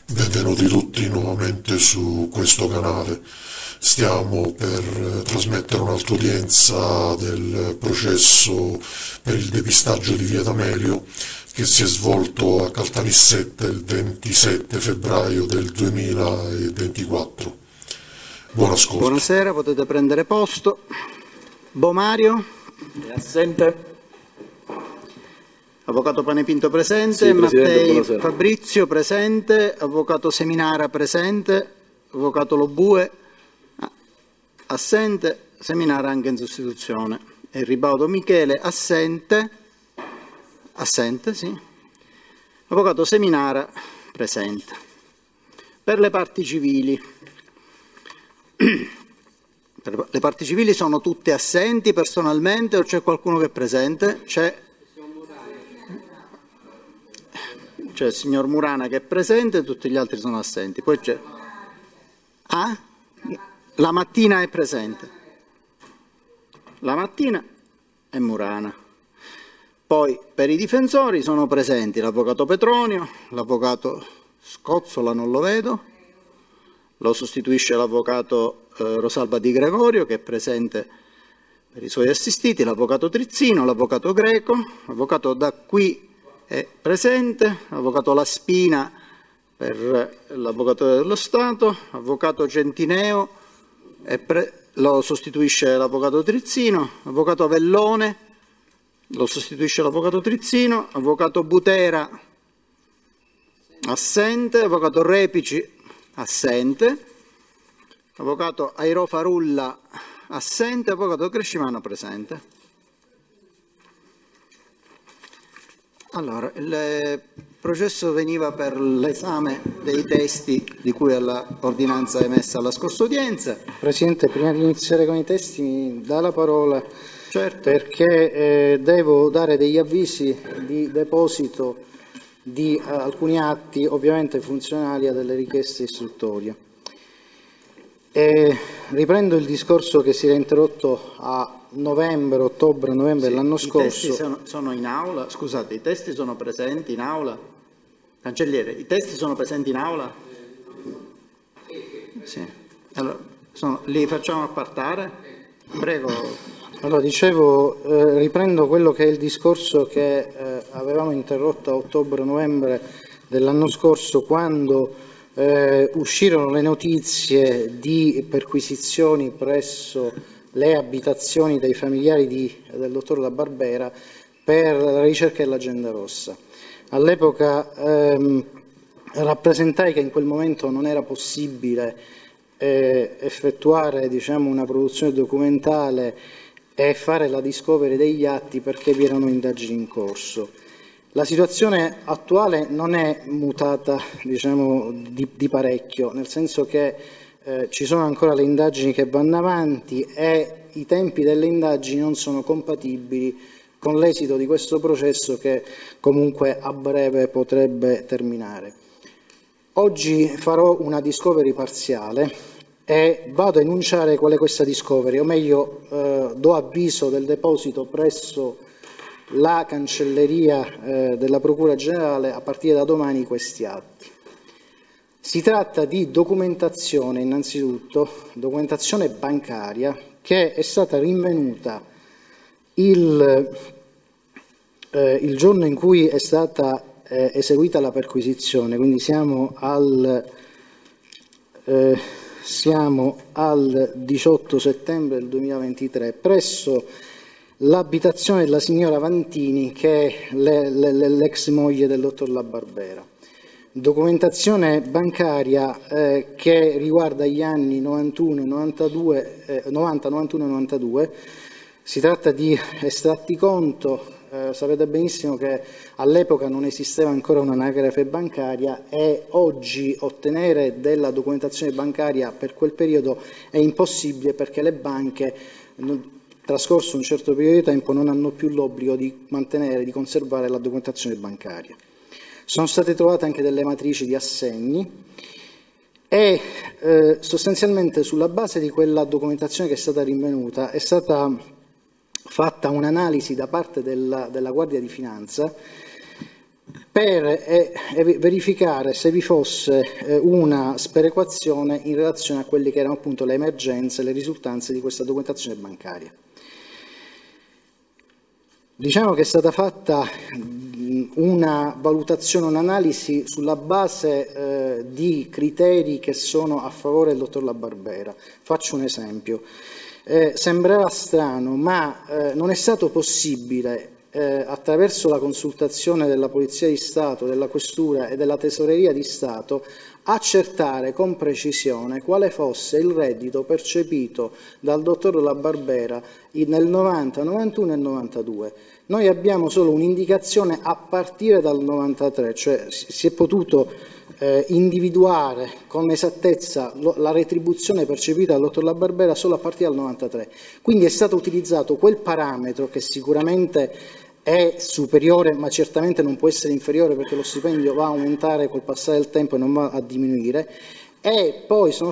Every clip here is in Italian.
Benvenuti tutti nuovamente su questo canale. Stiamo per trasmettere un'altra udienza del processo per il depistaggio di Via D'Amelio che si è svolto a Caltanissetta il 27 febbraio del 2024. Buon ascolto. Buonasera, potete prendere posto. Bomario? È assente. Avvocato Panepinto presente, Sì, Presidente, Mattei buonasera. Fabrizio presente, Avvocato Seminara presente, Avvocato Lobue assente, Seminara anche in sostituzione. E Ribaudo Michele assente, sì. Avvocato Seminara presente. Per le parti civili. Le parti civili sono tutte assenti personalmente o c'è qualcuno che è presente? C'è il signor Murana che è presente e tutti gli altri sono assenti. Poi c'è... Ah? La Mattina è presente. La Mattina è Murana. Poi per i difensori sono presenti l'avvocato Petronio, l'avvocato Scozzola non lo vedo, lo sostituisce l'avvocato Rosalba Di Gregorio che è presente per i suoi assistiti, l'avvocato Trizzino, l'avvocato Greco, l'avvocato da qui è presente, avvocato Laspina per l'avvocato dello Stato, avvocato Centineo lo sostituisce l'avvocato Trizzino, avvocato Avellone lo sostituisce l'avvocato Trizzino, avvocato Butera assente, avvocato Repici assente, avvocato Airo Farulla assente, avvocato Crescimano presente. Allora, il processo veniva per l'esame dei testi di cui all'ordinanza emessa alla scorsa udienza. Presidente, prima di iniziare con i testi mi dà la parola, Certo. perché devo dare degli avvisi di deposito di alcuni atti ovviamente funzionali a delle richieste istruttorie. Riprendo il discorso che si era interrotto a ottobre-novembre dell'anno scorso. I testi sono in aula, scusate, i testi sono presenti in aula? Cancelliere, i testi sono presenti in aula? Sì. Allora, li facciamo appartare? Prego. Allora, dicevo, riprendo quello che è il discorso che avevamo interrotto a ottobre-novembre dell'anno scorso, quando uscirono le notizie di perquisizioni presso le abitazioni dei familiari del dottor La Barbera per la ricerca dell'agenda rossa. All'epoca rappresentai che in quel momento non era possibile effettuare, diciamo, una produzione documentale e fare la discovery degli atti perché vi erano indagini in corso. La situazione attuale non è mutata, diciamo, di parecchio, nel senso che ci sono ancora le indagini che vanno avanti e i tempi delle indagini non sono compatibili con l'esito di questo processo che comunque a breve potrebbe terminare. Oggi farò una discovery parziale e vado a enunciare qual è questa discovery, o meglio do avviso del deposito presso la cancelleria della Procura Generale a partire da domani questi atti. Si tratta di documentazione, innanzitutto, documentazione bancaria che è stata rinvenuta il giorno in cui è stata eseguita la perquisizione, quindi siamo al 18 settembre del 2023, presso l'abitazione della signora Vantini, che è l'ex moglie del dottor La Barbera. Documentazione bancaria che riguarda gli anni 90, 91 e 92. Si tratta di estratti conto. Sapete benissimo che all'epoca non esisteva ancora un'anagrafe bancaria e oggi ottenere della documentazione bancaria per quel periodo è impossibile perché le banche, trascorso un certo periodo di tempo, non hanno più l'obbligo di mantenere, di conservare la documentazione bancaria. Sono state trovate anche delle matrici di assegni e sostanzialmente sulla base di quella documentazione che è stata rinvenuta è stata fatta un'analisi da parte della Guardia di Finanza per verificare se vi fosse una sperequazione in relazione a quelle che erano appunto le emergenze, le risultanze di questa documentazione bancaria. Diciamo che è stata fatta una valutazione, un'analisi sulla base di criteri che sono a favore del dottor La Barbera. Faccio un esempio. Sembrerà strano, ma non è stato possibile attraverso la consultazione della Polizia di Stato, della Questura e della Tesoreria di Stato accertare con precisione quale fosse il reddito percepito dal dottor La Barbera nel 90, 91 e 92. Noi abbiamo solo un'indicazione a partire dal 93, cioè si è potuto individuare con esattezza la retribuzione percepita dal dottor La Barbera solo a partire dal 93. Quindi è stato utilizzato quel parametro che sicuramente è superiore, ma certamente non può essere inferiore perché lo stipendio va a aumentare col passare del tempo e non va a diminuire, e poi si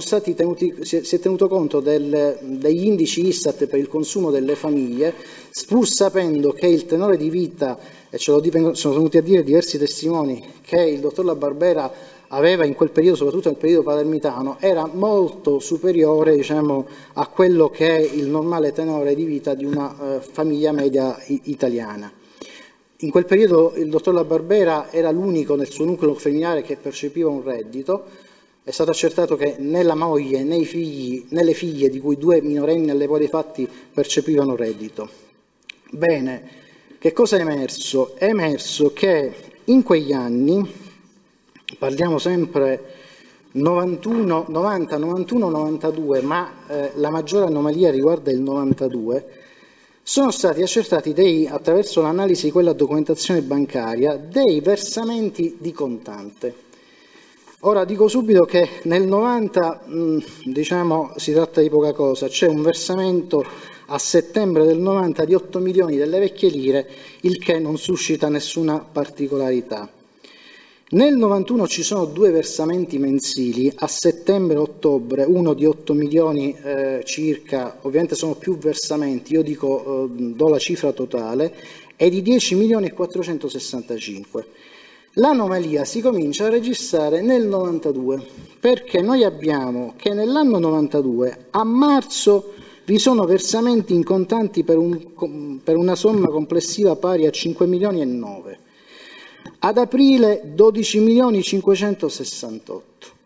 è tenuto conto degli indici Istat per il consumo delle famiglie, pur sapendo che il tenore di vita, e sono venuti a dire diversi testimoni, che il dottor La Barbera aveva in quel periodo, soprattutto nel periodo palermitano, era molto superiore, diciamo, a quello che è il normale tenore di vita di una famiglia media italiana. In quel periodo il dottor La Barbera era l'unico nel suo nucleo familiare che percepiva un reddito. È stato accertato che né la moglie né le figlie, di cui 2 minorenni all'epoca dei fatti, percepivano reddito. Bene, che cosa è emerso? È emerso che in quegli anni, parliamo sempre 90, 91, 92, ma la maggiore anomalia riguarda il 92, sono stati accertati attraverso l'analisi di quella documentazione bancaria dei versamenti di contante. Ora dico subito che nel 90 diciamo, si tratta di poca cosa, c'è un versamento a settembre del 90 di 8 milioni delle vecchie lire, il che non suscita nessuna particolarità. Nel 91 ci sono 2 versamenti mensili, a settembre e ottobre, uno di 8 milioni circa, ovviamente sono più versamenti, io dico do la cifra totale, e di 10 milioni e 465. L'anomalia si comincia a registrare nel 92, perché noi abbiamo che nell'anno 92, a marzo, vi sono versamenti in contanti per una somma complessiva pari a 5 milioni e 9. Ad aprile 12 milioni 568,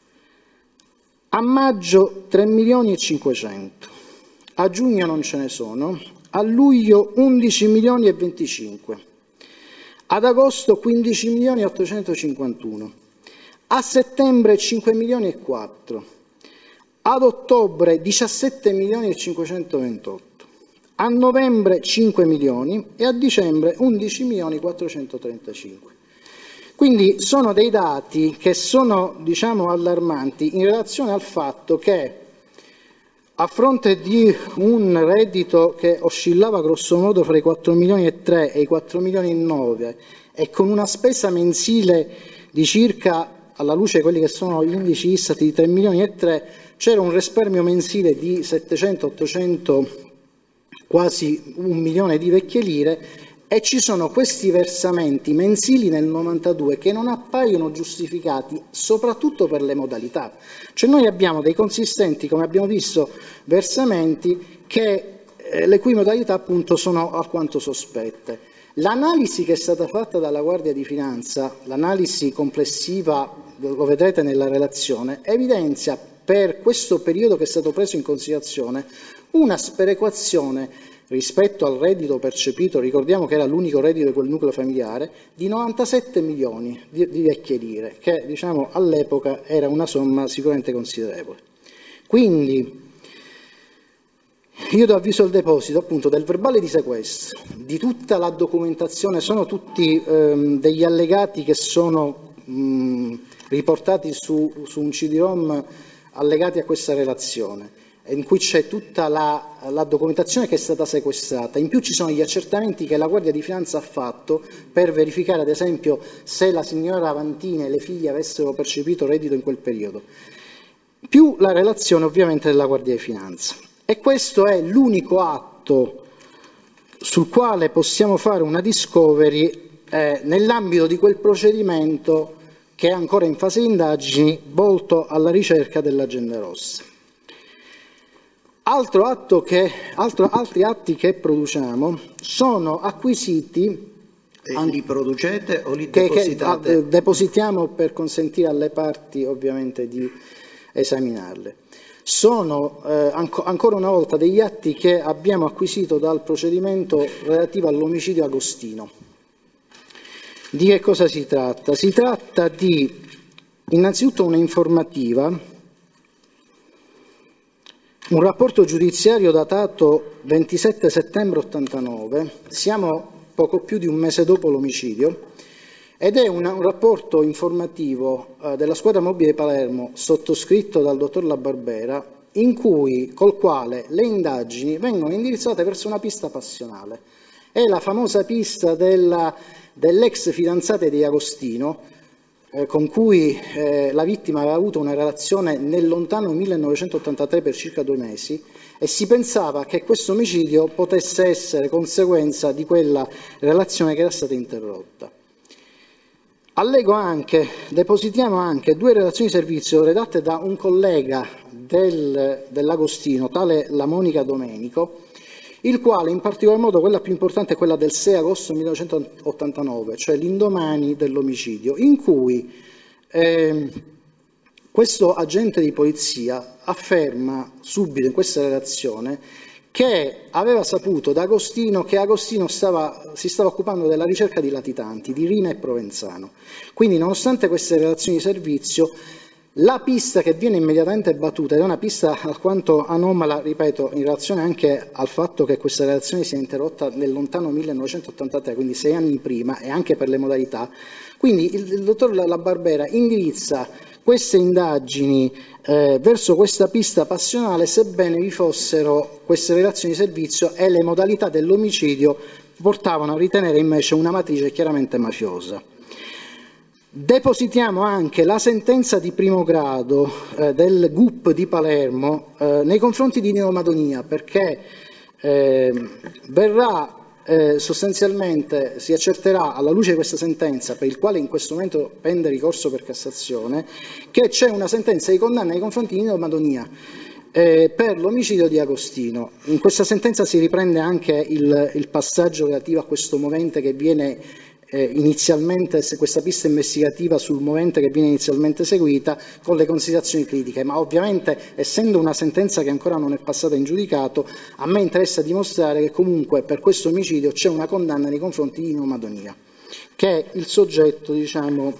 a maggio 3 milioni e 500, a giugno non ce ne sono, a luglio 11 milioni e 25, ad agosto 15 milioni e 851, a settembre 5 milioni e 4, ad ottobre 17 milioni e 528, a novembre 5 milioni e a dicembre 11 milioni e 435. Quindi sono dei dati che sono, diciamo, allarmanti in relazione al fatto che a fronte di un reddito che oscillava grosso modo fra i 4 milioni e 3 e i 4 milioni e 9 e con una spesa mensile di circa, alla luce di quelli che sono gli indici Istat, di 3 milioni e 3, c'era un risparmio mensile di 700-800, quasi 1 milione di vecchie lire, e ci sono questi versamenti mensili nel 92 che non appaiono giustificati, soprattutto per le modalità. Cioè noi abbiamo dei consistenti, come abbiamo visto, versamenti le cui modalità appunto sono alquanto sospette. L'analisi che è stata fatta dalla Guardia di Finanza, l'analisi complessiva, lo vedrete nella relazione, evidenzia per questo periodo che è stato preso in considerazione una sperequazione rispetto al reddito percepito, ricordiamo che era l'unico reddito di quel nucleo familiare, di 97 milioni di vecchie lire, che diciamo all'epoca era una somma sicuramente considerevole. Quindi io do avviso al deposito appunto del verbale di sequestro, di tutta la documentazione, sono tutti degli allegati che sono riportati su un CD-ROM allegati a questa relazione, in cui c'è tutta la documentazione che è stata sequestrata. In più ci sono gli accertamenti che la Guardia di Finanza ha fatto per verificare, ad esempio, se la signora Avantini e le figlie avessero percepito reddito in quel periodo, più la relazione ovviamente della Guardia di Finanza. E questo è l'unico atto sul quale possiamo fare una discovery nell'ambito di quel procedimento che è ancora in fase di indagini, volto alla ricerca dell'agente rossa. Altri atti che produciamo sono acquisiti. Li producete o li depositate? Depositiamo per consentire alle parti ovviamente di esaminarle. Sono ancora una volta degli atti che abbiamo acquisito dal procedimento relativo all'omicidio Agostino. Di che cosa si tratta? Si tratta di innanzitutto un'informativa, un rapporto giudiziario datato 27 settembre 89, siamo poco più di un mese dopo l'omicidio, ed è un rapporto informativo della squadra mobile di Palermo sottoscritto dal dottor La Barbera, col quale le indagini vengono indirizzate verso una pista passionale. È la famosa pista dell'ex fidanzata di Agostino, con cui la vittima aveva avuto una relazione nel lontano 1983 per circa 2 mesi, e si pensava che questo omicidio potesse essere conseguenza di quella relazione che era stata interrotta. Depositiamo anche 2 relazioni di servizio redatte da un collega dell'Agostino, tale La Monica Domenico, il quale, in particolar modo, quella più importante è quella del 6 agosto 1989, cioè l'indomani dell'omicidio, in cui questo agente di polizia afferma subito in questa relazione che aveva saputo da Agostino che Agostino si stava occupando della ricerca di latitanti, di Rina e Provenzano. Quindi, nonostante queste relazioni di servizio, la pista che viene immediatamente battuta, ed è una pista alquanto anomala, ripeto, in relazione anche al fatto che questa relazione sia interrotta nel lontano 1983, quindi 6 anni prima, e anche per le modalità. Quindi il dottor La Barbera indirizza queste indagini verso questa pista passionale, sebbene vi fossero queste relazioni di servizio e le modalità dell'omicidio portavano a ritenere invece una matrice chiaramente mafiosa. Depositiamo anche la sentenza di primo grado del GUP di Palermo nei confronti di Nino Madonia, perché sostanzialmente si accerterà, alla luce di questa sentenza, per il quale in questo momento pende ricorso per Cassazione, che c'è una sentenza di condanna nei confronti di Nino Madonia per l'omicidio di Agostino. In questa sentenza si riprende anche il passaggio relativo a questo movente che viene inizialmente, questa pista investigativa sul movente che viene inizialmente seguita, con le considerazioni critiche, ma ovviamente, essendo una sentenza che ancora non è passata in giudicato, a me interessa dimostrare che comunque per questo omicidio c'è una condanna nei confronti di Nino Madonia, che è il soggetto, diciamo,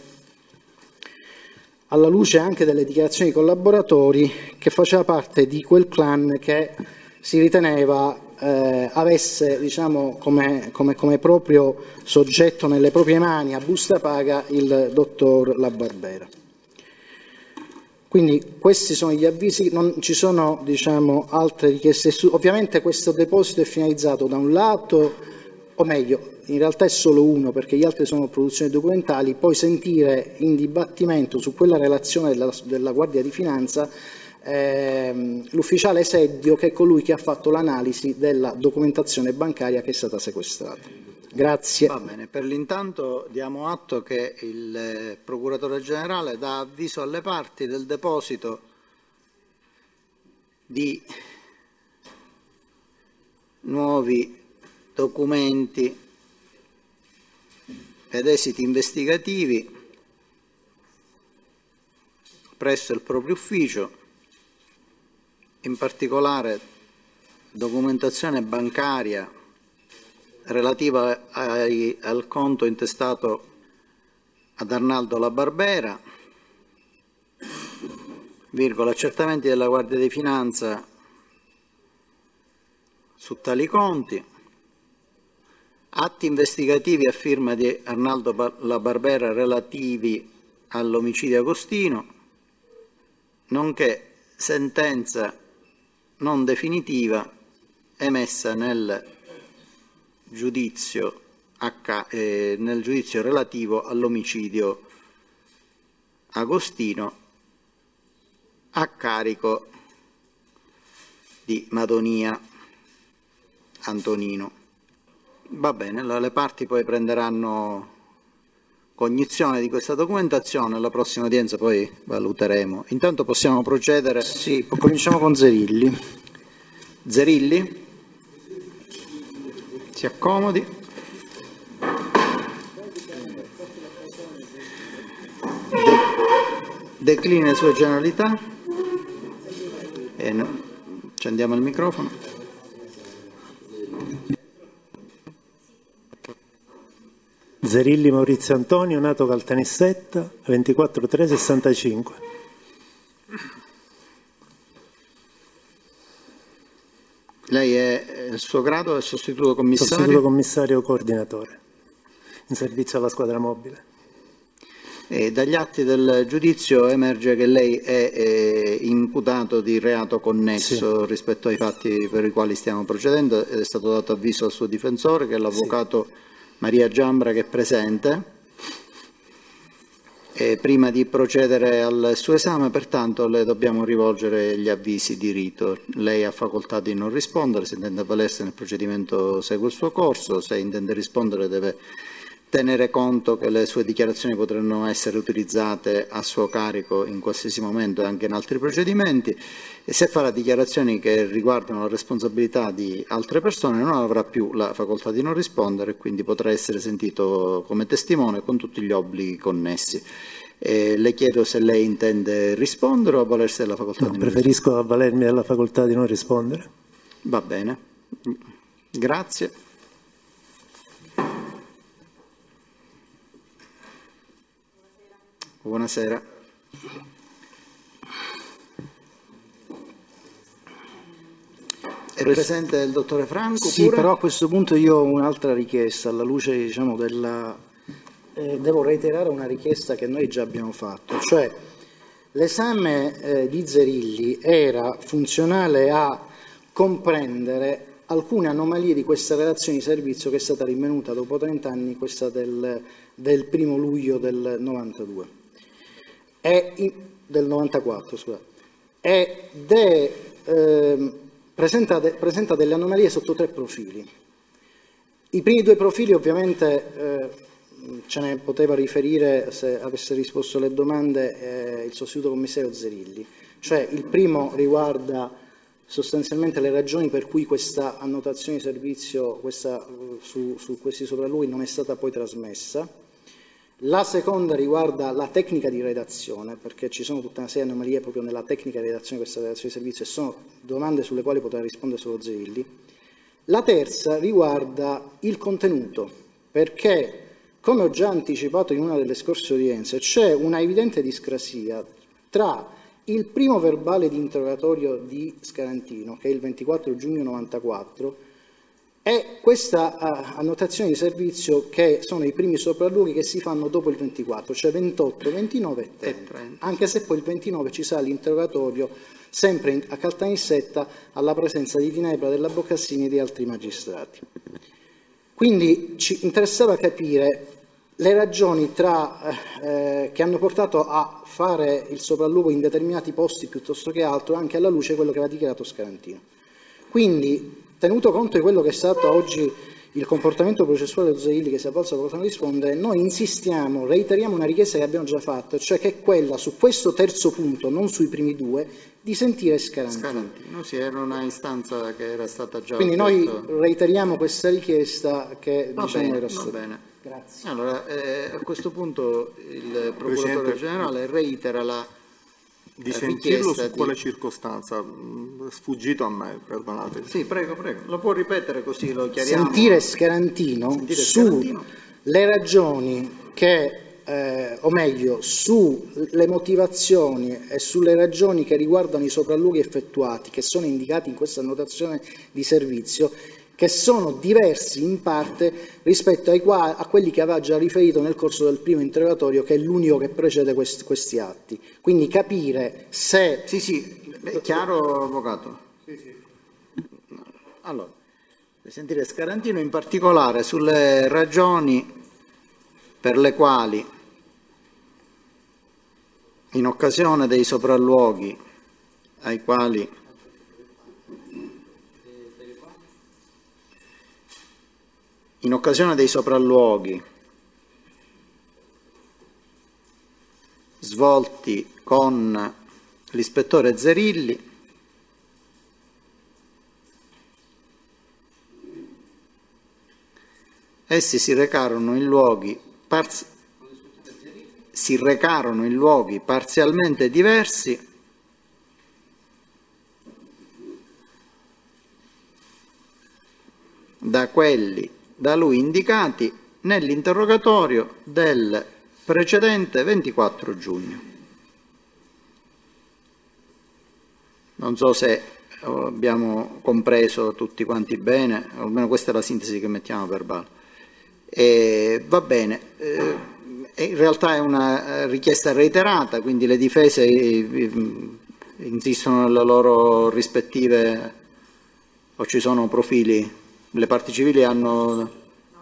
alla luce anche delle dichiarazioni dei collaboratori, che faceva parte di quel clan che si riteneva avesse, diciamo, come proprio soggetto nelle proprie mani, a busta paga, il dottor La Barbera. Quindi questi sono gli avvisi, non ci sono, diciamo, altre richieste. Ovviamente questo deposito è finalizzato da un lato, o meglio, in realtà è solo uno, perché gli altri sono produzioni documentali, poi sentire in dibattimento su quella relazione della Guardia di Finanza l'ufficiale Seddio, che è colui che ha fatto l'analisi della documentazione bancaria che è stata sequestrata. Grazie. Va bene, per l'intanto diamo atto che il Procuratore Generale dà avviso alle parti del deposito di nuovi documenti ed esiti investigativi presso il proprio ufficio, in particolare documentazione bancaria relativa al conto intestato ad Arnaldo La Barbera, accertamenti della Guardia di Finanza su tali conti, atti investigativi a firma di Arnaldo La Barbera relativi all'omicidio Agostino, nonché sentenza non definitiva emessa nel giudizio relativo all'omicidio Agostino a carico di Madonia Antonino. Va bene, le parti poi prenderanno cognizione di questa documentazione, alla prossima udienza poi valuteremo. Intanto possiamo procedere. Sì, cominciamo con Zerilli. Zerilli? Si accomodi. Declina le sue generalità. Accendiamo il microfono. Zerilli Maurizio Antonio, nato Caltanissetta, 24/3/65. Lei è il suo grado è sostituto commissario? Sostituto commissario coordinatore, in servizio alla squadra mobile. E dagli atti del giudizio emerge che lei è imputato di reato connesso rispetto ai fatti per i quali stiamo procedendo ed è stato dato avviso al suo difensore, che è l'avvocato Maria Giambra, che è presente. E prima di procedere al suo esame, pertanto, le dobbiamo rivolgere gli avvisi di rito. Lei ha facoltà di non rispondere, se intende avvalersi nel procedimento segue il suo corso, se intende rispondere deve tenere conto che le sue dichiarazioni potranno essere utilizzate a suo carico in qualsiasi momento e anche in altri procedimenti, e se farà dichiarazioni che riguardano la responsabilità di altre persone non avrà più la facoltà di non rispondere e quindi potrà essere sentito come testimone con tutti gli obblighi connessi. Le chiedo se lei intende rispondere o avvalersi della facoltà di non rispondere. Preferisco avvalermi della facoltà di non rispondere. Va bene, grazie. Buonasera. È presente il dottore Franco? Sì, pure? però a questo punto io ho un'altra richiesta, alla luce diciamo, devo reiterare una richiesta che noi già abbiamo fatto, cioè l'esame di Zerilli era funzionale a comprendere alcune anomalie di questa relazione di servizio che è stata rinvenuta dopo 30 anni, questa del 1° luglio del 92. Del 94, scusate, presenta delle anomalie sotto 3 profili. I primi 2 profili ovviamente ce ne poteva riferire, se avesse risposto alle domande, il sostituto commissario Zerilli. Cioè il primo riguarda sostanzialmente le ragioni per cui questa annotazione di servizio su questi sopralluoghi non è stata poi trasmessa. La seconda riguarda la tecnica di redazione, perché ci sono tutta una serie di anomalie proprio nella tecnica di redazione di questa relazione di servizio e sono domande sulle quali potrà rispondere solo Zerilli. La terza riguarda il contenuto, perché, come ho già anticipato in una delle scorse udienze, c'è una evidente discrasia tra il primo verbale di interrogatorio di Scarantino, che è il 24 giugno 94, e questa annotazione di servizio che sono i primi sopralluoghi che si fanno dopo il 24, cioè 28, 29 e 30, anche se poi il 29 ci sarà l'interrogatorio sempre a Caltanissetta alla presenza di Ginebra, della Boccassini e di altri magistrati. Quindi ci interessava capire le ragioni che hanno portato a fare il sopralluogo in determinati posti piuttosto che altro, anche alla luce di quello che aveva dichiarato Scarantino. Quindi, tenuto conto di quello che è stato oggi il comportamento processuale di Zerilli, che si è avvalso la facoltà di rispondere, noi insistiamo, reiteriamo una richiesta che abbiamo già fatto, cioè che è quella su questo terzo punto, non sui primi 2, di sentire Scarantino. Sì, era una istanza che era stata già Quindi noi reiteriamo questa richiesta che era stata. Va bene. Grazie. Allora, a questo punto il Procuratore Generale reitera la di sentirlo su quale circostanza? Sfuggito a me, perdonate. Sì, prego, lo può ripetere così lo chiariamo. Sentire Scarantino sulle ragioni che, o meglio, sulle motivazioni e sulle ragioni che riguardano i sopralluoghi effettuati, che sono indicati in questa annotazione di servizio, che sono diversi in parte rispetto a quelli che aveva già riferito nel corso del primo interrogatorio, che è l'unico che precede questi atti. Quindi capire se... Sì, è chiaro, Avvocato? Sì. Allora, per sentire Scarantino in particolare sulle ragioni per le quali, in occasione dei sopralluoghi ai quali svolti con l'ispettore Zerilli, essi si recarono in luoghi parzialmente diversi da quelli da lui indicati nell'interrogatorio del precedente 24 giugno. Non so se abbiamo compreso tutti quanti bene, almeno questa è la sintesi che mettiamo a verbale. Va bene, in realtà è una richiesta reiterata, quindi le difese insistono nelle loro rispettive, o ci sono profili? Le parti civili hanno...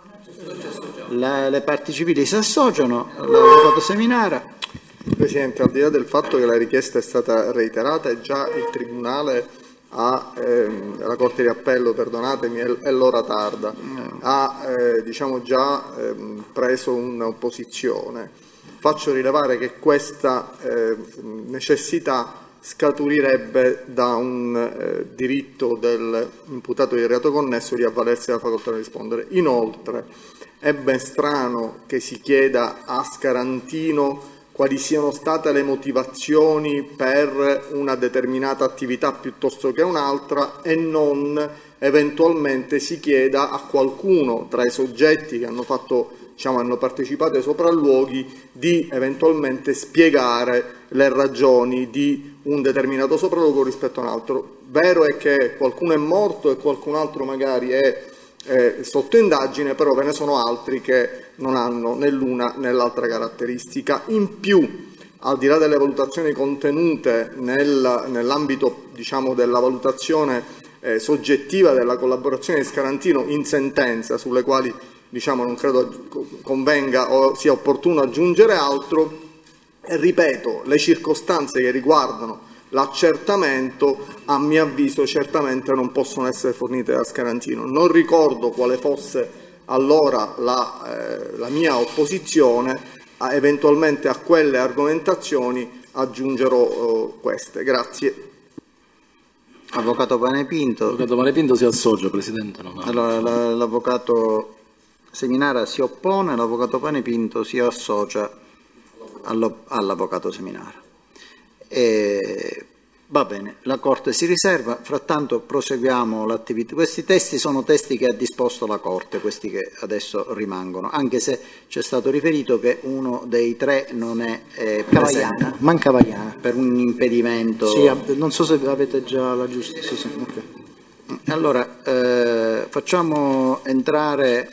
le parti civili si associano, l'avvocato Seminara. Presidente, al di là del fatto che la richiesta è stata reiterata, è già il Tribunale la Corte di Appello, perdonatemi, è l'ora tarda, ha diciamo già preso un'opposizione. Faccio rilevare che questa necessità scaturirebbe da un diritto dell'imputato di reato connesso di avvalersi della facoltà di rispondere. Inoltre è ben strano che si chieda a Scarantino quali siano state le motivazioni per una determinata attività piuttosto che un'altra e non eventualmente si chieda a qualcuno tra i soggetti che hanno partecipato ai sopralluoghi di eventualmente spiegare le ragioni di un determinato sopralluogo rispetto a un altro. Vero è che qualcuno è morto e qualcun altro magari è sotto indagine, però ve ne sono altri che non hanno né l'una né l'altra caratteristica. In più, al di là delle valutazioni contenute nell'ambito della valutazione soggettiva della collaborazione di Scarantino in sentenza, sulle quali non credo convenga o sia opportuno aggiungere altro, ripeto, le circostanze che riguardano l'accertamento, a mio avviso, certamente non possono essere fornite da Scarantino. Non ricordo quale fosse allora la mia opposizione, eventualmente a quelle argomentazioni aggiungerò queste. Grazie. Avvocato Panepinto. Avvocato Panepinto si associa, Presidente. Allora, l'avvocato Seminara si oppone, l'avvocato Panepinto si associa all'avvocato Seminara. Va bene, la Corte si riserva, frattanto proseguiamo l'attività. Questi testi sono testi che ha disposto la Corte, questi che adesso rimangono, anche se c'è stato riferito che uno dei tre non è presente. Manca Vaiana. Per un impedimento. Sì, non so se avete già la giusta. Sì, okay. Allora, facciamo entrare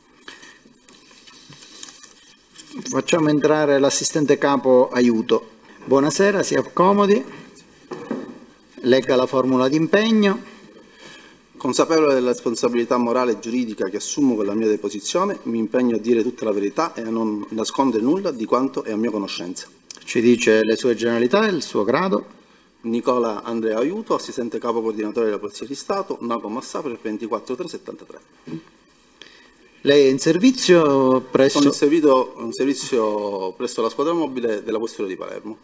l'assistente capo aiuto. Buonasera, si accomodi. Legga la formula d'impegno. Consapevole della responsabilità morale e giuridica che assumo con la mia deposizione, mi impegno a dire tutta la verità e a non nascondere nulla di quanto è a mia conoscenza. Ci dice le sue generalità e il suo grado. Nicola Andrea Aiuto, assistente capo coordinatore della Polizia di Stato, Naco Massapri, 24373. Lei è in servizio presso... Sono in servizio presso la squadra mobile della Questura di Palermo.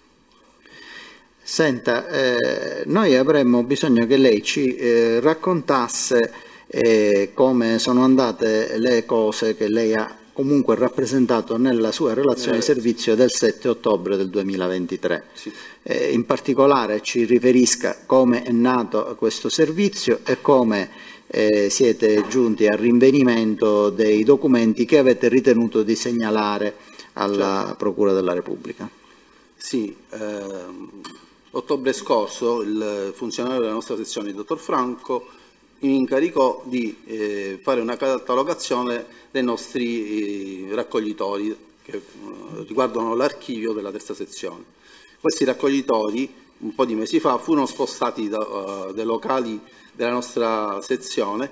Senta, noi avremmo bisogno che lei ci raccontasse come sono andate le cose che lei ha comunque rappresentato nella sua relazione di servizio del 7 ottobre del 2023. Sì. In particolare ci riferisca come è nato questo servizio e come siete giunti al rinvenimento dei documenti che avete ritenuto di segnalare alla Procura della Repubblica. Sì, ottobre scorso il funzionario della nostra sezione, il dottor Franco, mi incaricò di fare una catalogazione dei nostri raccoglitori che riguardano l'archivio della terza sezione. Questi raccoglitori, un po' di mesi fa, furono spostati dai locali della nostra sezione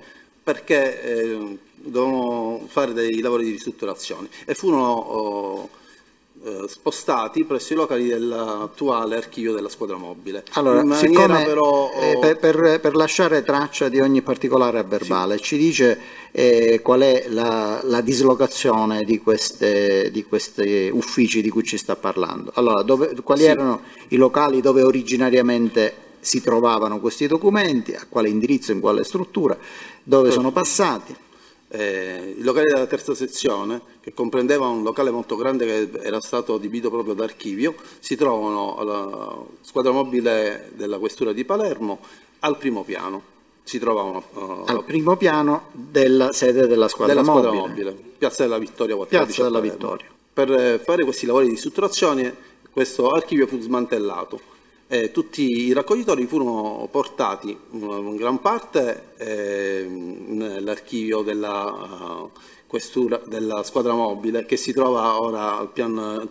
perché dovevano fare dei lavori di ristrutturazione e furono spostati presso i locali dell'attuale archivio della squadra mobile. Allora, in maniera siccome, però, per lasciare traccia di ogni particolare a verbale, ci dice qual è la dislocazione di questi uffici di cui ci sta parlando. Allora, quali erano i locali dove originariamente si trovavano questi documenti, a quale indirizzo, in quale struttura, dove sono passati? I locali della terza sezione, che comprendeva un locale molto grande che era stato adibito proprio d'archivio, si trovano alla squadra mobile della questura di Palermo al primo piano. Si trovavano al primo piano della sede della squadra mobile. Piazza della Vittoria 14. Piazza della Vittoria. Per fare questi lavori di strutturazione questo archivio fu smantellato. Tutti i raccoglitori furono portati in gran parte nell'archivio della questura della squadra mobile, che si trova ora al piano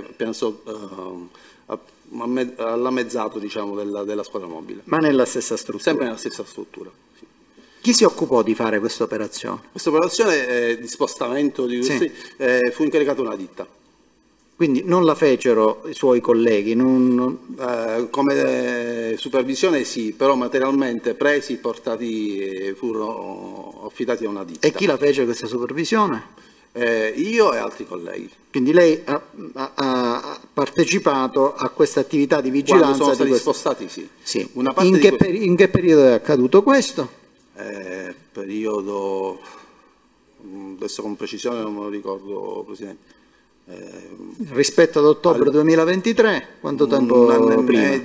all'ammezzato, diciamo, della squadra mobile. Ma nella stessa struttura? Sempre nella stessa struttura. Sì. Chi si occupò di fare questa operazione? Questa operazione di spostamento di questi, fu incaricata una ditta. Quindi non la fecero i suoi colleghi? Come supervisione sì, però materialmente presi, portati, furono affidati a una ditta. E chi la fece questa supervisione? Io e altri colleghi. Quindi lei ha partecipato a questa attività di vigilanza? Quando sono stati spostati, sì. Sì. In che periodo è accaduto questo? Periodo, adesso con precisione non me lo ricordo, Presidente. Rispetto ad ottobre 2023, quanto tempo prima? Un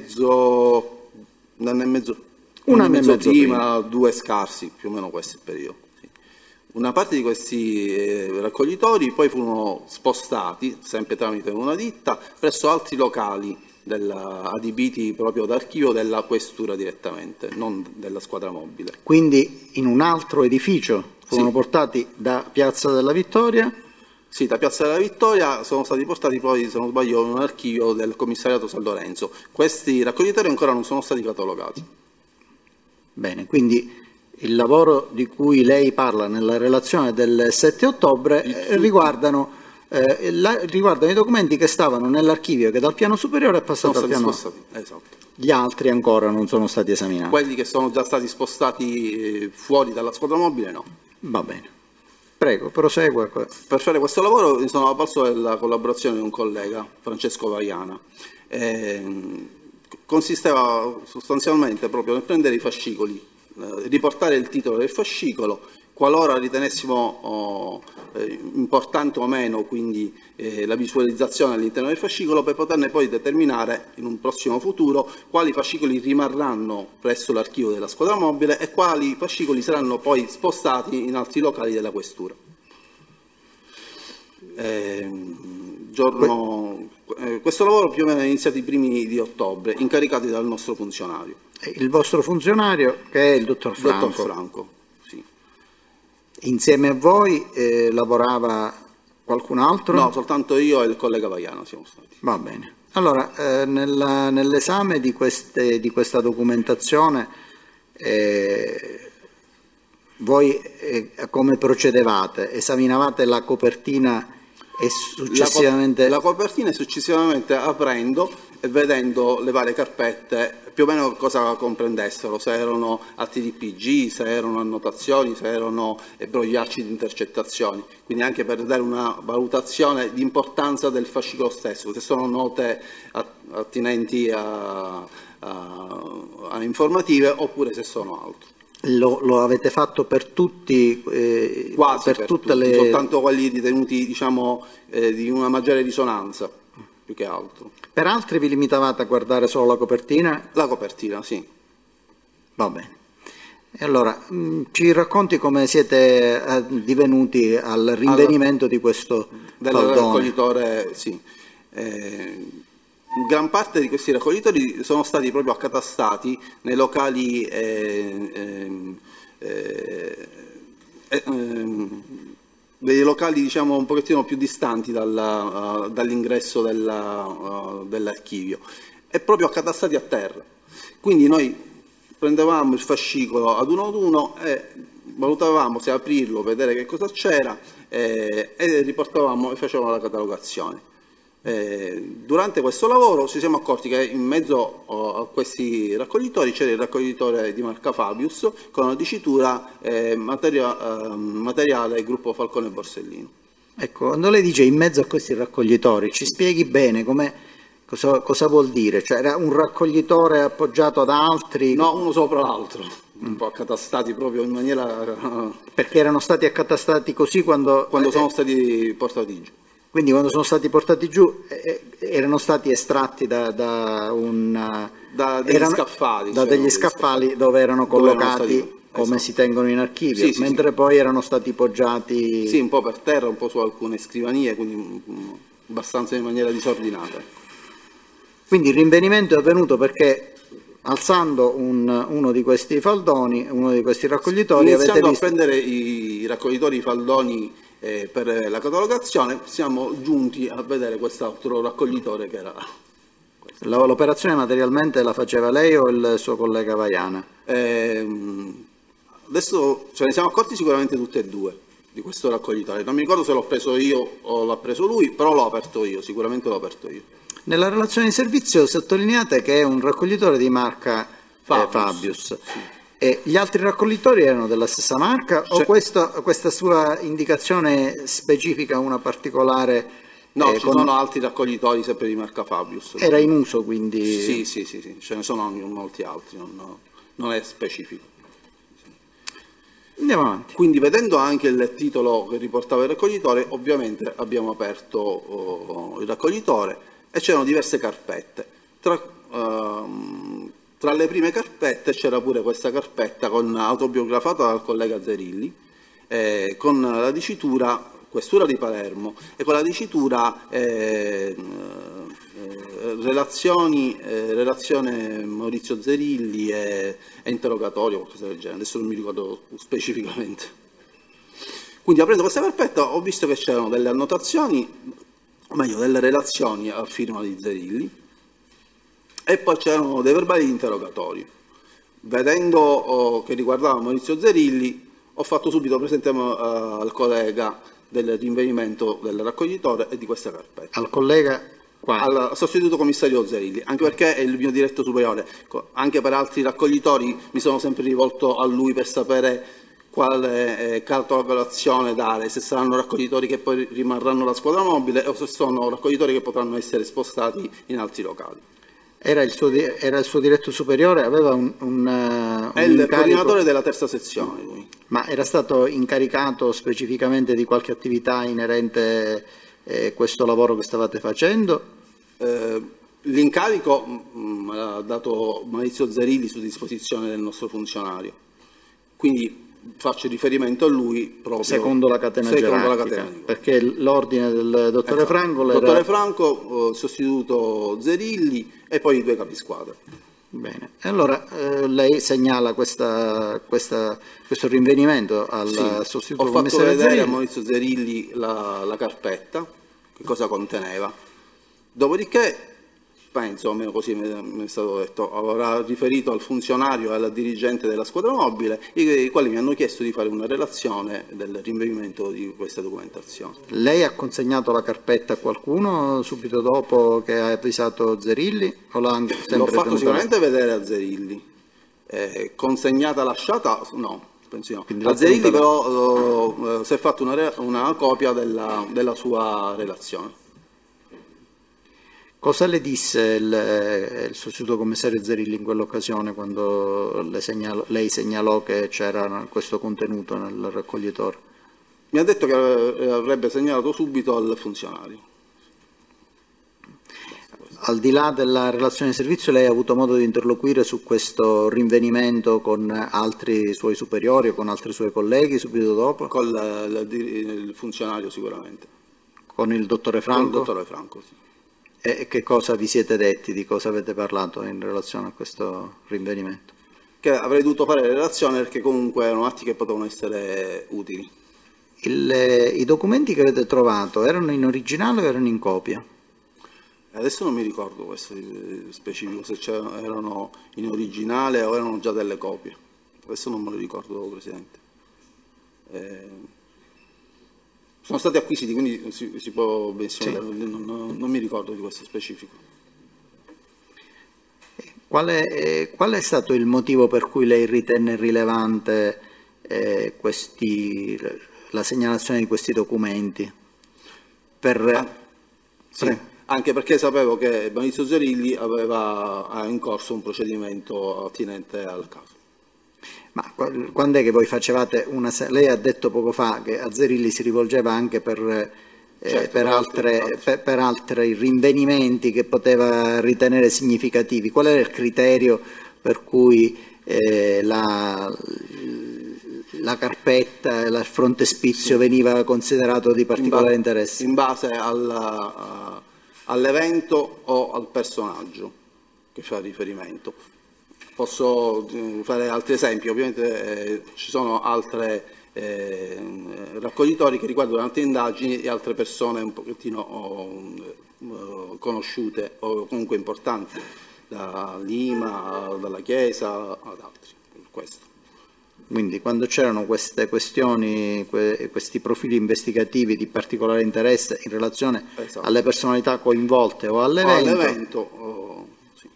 anno e mezzo prima, 2 scarsi, più o meno questo è il periodo. Sì. Una parte di questi raccoglitori poi furono spostati, sempre tramite una ditta, presso altri locali adibiti proprio d'archivio della questura direttamente, non della squadra mobile. Quindi in un altro edificio furono portati da Piazza della Vittoria? Sì, da Piazza della Vittoria sono stati portati poi, se non sbaglio, in un archivio del commissariato San Lorenzo. Questi raccoglitori ancora non sono stati catalogati. Bene, quindi il lavoro di cui lei parla nella relazione del 7 ottobre riguardano i documenti che stavano nell'archivio che dal piano superiore è passato al piano. Esatto. Gli altri ancora non sono stati esaminati. Quelli che sono già stati spostati fuori dalla squadra mobile no. Va bene. Prego, prosegua. Per fare questo lavoro mi sono avvalso della collaborazione di un collega, Francesco Vaiana. Consisteva sostanzialmente proprio nel prendere i fascicoli, riportare il titolo del fascicolo, qualora ritenessimo importante o meno quindi la visualizzazione all'interno del fascicolo, per poterne poi determinare in un prossimo futuro quali fascicoli rimarranno presso l'archivio della squadra mobile e quali fascicoli saranno poi spostati in altri locali della questura. Questo lavoro più o meno è iniziato i primi di ottobre, incaricati dal nostro funzionario. Il vostro funzionario, che è il dottor Franco? Dottor Franco, sì. Insieme a voi lavorava qualcun altro? No, soltanto io e il collega Vaiano siamo stati. Va bene. Allora, nell'esame di questa documentazione, voi come procedevate? Esaminavate la copertina e successivamente... La copertina e successivamente aprendo e vedendo le varie carpette più o meno cosa comprendessero, se erano atti di PG, se erano annotazioni, se erano brogliacci di intercettazioni, quindi anche per dare una valutazione di importanza del fascicolo stesso, se sono note attinenti a informative oppure se sono altro. Lo avete fatto per tutti? Quasi per tutte tutti, soltanto quelli ritenuti, diciamo, di una maggiore risonanza, più che altro. Per altri vi limitavate a guardare solo la copertina? La copertina, sì. Va bene. E allora, ci racconti come siete divenuti al rinvenimento di questo faldone? Del raccoglitore, sì. Gran parte di questi raccoglitori sono stati proprio accatastati nei locali dei locali, diciamo, un pochettino più distanti dall'ingresso dell'archivio e proprio accatastati a terra. Quindi noi prendevamo il fascicolo ad uno e valutavamo se aprirlo, vedere che cosa c'era e riportavamo e facevamo la catalogazione. Durante questo lavoro ci siamo accorti che in mezzo a questi raccoglitori c'era il raccoglitore di marca Fabius con la dicitura materiale gruppo Falcone e Borsellino. Ecco, quando lei dice in mezzo a questi raccoglitori, ci spieghi bene cosa vuol dire? Cioè era un raccoglitore appoggiato ad altri? No, uno sopra l'altro, un po' accatastati proprio in maniera... Perché erano stati accatastati così quando sono stati portati giù. Quindi quando sono stati portati giù erano stati estratti da degli scaffali. Da degli scaffali dove erano collocati come si tengono in archivio, mentre poi erano stati poggiati... Sì, un po' per terra, un po' su alcune scrivanie, quindi abbastanza in maniera disordinata. Quindi il rinvenimento è avvenuto perché alzando uno di questi faldoni, uno di questi raccoglitori... Iniziando a prendere i raccoglitori, i faldoni per la catalogazione, siamo giunti a vedere quest'altro raccoglitore che era... L'operazione materialmente la faceva lei o il suo collega Vaiana? Adesso ce ne siamo accorti sicuramente tutti e due di questo raccoglitore. Non mi ricordo se l'ho preso io o l'ha preso lui, però l'ho aperto io, sicuramente l'ho aperto io. Nella relazione di servizio sottolineate che è un raccoglitore di marca Fabius. Sì. E gli altri raccoglitori erano della stessa marca o questa sua indicazione specifica una particolare? No, ci sono altri raccoglitori sempre di marca Fabius. Era in uso quindi? Sì, ce ne sono molti altri, non è specifico. Andiamo avanti. Quindi vedendo anche il titolo che riportava il raccoglitore, ovviamente abbiamo aperto il raccoglitore e c'erano diverse carpette. Tra le prime carpette c'era pure questa carpetta autobiografata dal collega Zerilli, con la dicitura Questura di Palermo e con la dicitura relazione Maurizio Zerilli e interrogatorio, qualcosa del genere, adesso non mi ricordo specificamente. Quindi aprendo questa carpetta ho visto che c'erano delle annotazioni, o meglio delle relazioni a firma di Zerilli e poi c'erano dei verbali di interrogatorio. Vedendo che riguardava Maurizio Zerilli ho fatto subito presente al collega del rinvenimento del raccoglitore e di questa carpetta. Al collega? Al sostituto commissario Zerilli, anche perché è il mio diretto superiore. Anche per altri raccoglitori mi sono sempre rivolto a lui per sapere quale catalogazione dare, se saranno raccoglitori che poi rimarranno la squadra mobile o se sono raccoglitori che potranno essere spostati in altri locali. Era il suo diretto superiore? Aveva un è il coordinatore della terza sezione lui. Ma era stato incaricato specificamente di qualche attività inerente a questo lavoro che stavate facendo? L'incarico me l'ha dato Maurizio Zerilli su disposizione del nostro funzionario, quindi faccio riferimento a lui proprio secondo la catena gerarchica, perché l'ordine del dottore Franco era... Dottore Franco, sostituto Zerilli e poi i due capisquadra. Bene, e allora lei segnala questo rinvenimento al sostituto commissario Zerilli. Ho fatto vedere a Maurizio Zerilli la carpetta, che cosa conteneva. Dopodiché, penso, almeno così mi è stato detto, avrà riferito al funzionario e al dirigente della squadra mobile, i quali mi hanno chiesto di fare una relazione del rinvenimento di questa documentazione. Lei ha consegnato la carpetta a qualcuno subito dopo che ha avvisato Zerilli? L'ho fatto sicuramente vedere a Zerilli. Consegnata, lasciata? No, penso di no. A Zerilli però si è fatto una copia della sua relazione. Cosa le disse il sostituto commissario Zerilli in quell'occasione quando lei segnalò che c'era questo contenuto nel raccoglitore? Mi ha detto che avrebbe segnalato subito al funzionario. Al di là della relazione di servizio, lei ha avuto modo di interloquire su questo rinvenimento con altri suoi superiori o con altri suoi colleghi subito dopo? Con il funzionario sicuramente. Con il dottore Franco? Con il dottore Franco, sì. E che cosa vi siete detti, di cosa avete parlato in relazione a questo rinvenimento? Che avrei dovuto fare le relazioni perché comunque erano atti che potevano essere utili. I documenti che avete trovato erano in originale o erano in copia? Adesso non mi ricordo questo specifico, se erano in originale o erano già delle copie. Adesso non me lo ricordo, Presidente. Sono stati acquisiti, quindi si può benissimo, non mi ricordo di questo specifico. Qual è stato il motivo per cui lei ritenne rilevante la segnalazione di questi documenti? Sì, anche perché sapevo che Maurizio Zerilli aveva in corso un procedimento attinente al caso. Ma quando è che voi facevate lei ha detto poco fa che a Zerilli si rivolgeva anche per altri rinvenimenti che poteva ritenere significativi. Qual era il criterio per cui la carpetta e il frontespizio veniva considerato di particolare interesse? In base all'evento o al personaggio che fa riferimento. Posso fare altri esempi, ovviamente ci sono altre raccoglitori che riguardano altre indagini e altre persone un pochettino conosciute o comunque importanti, da Lima, dalla Chiesa, ad altri. Questo. Quindi quando c'erano queste questioni, questi profili investigativi di particolare interesse in relazione alle personalità coinvolte o all'evento, sì.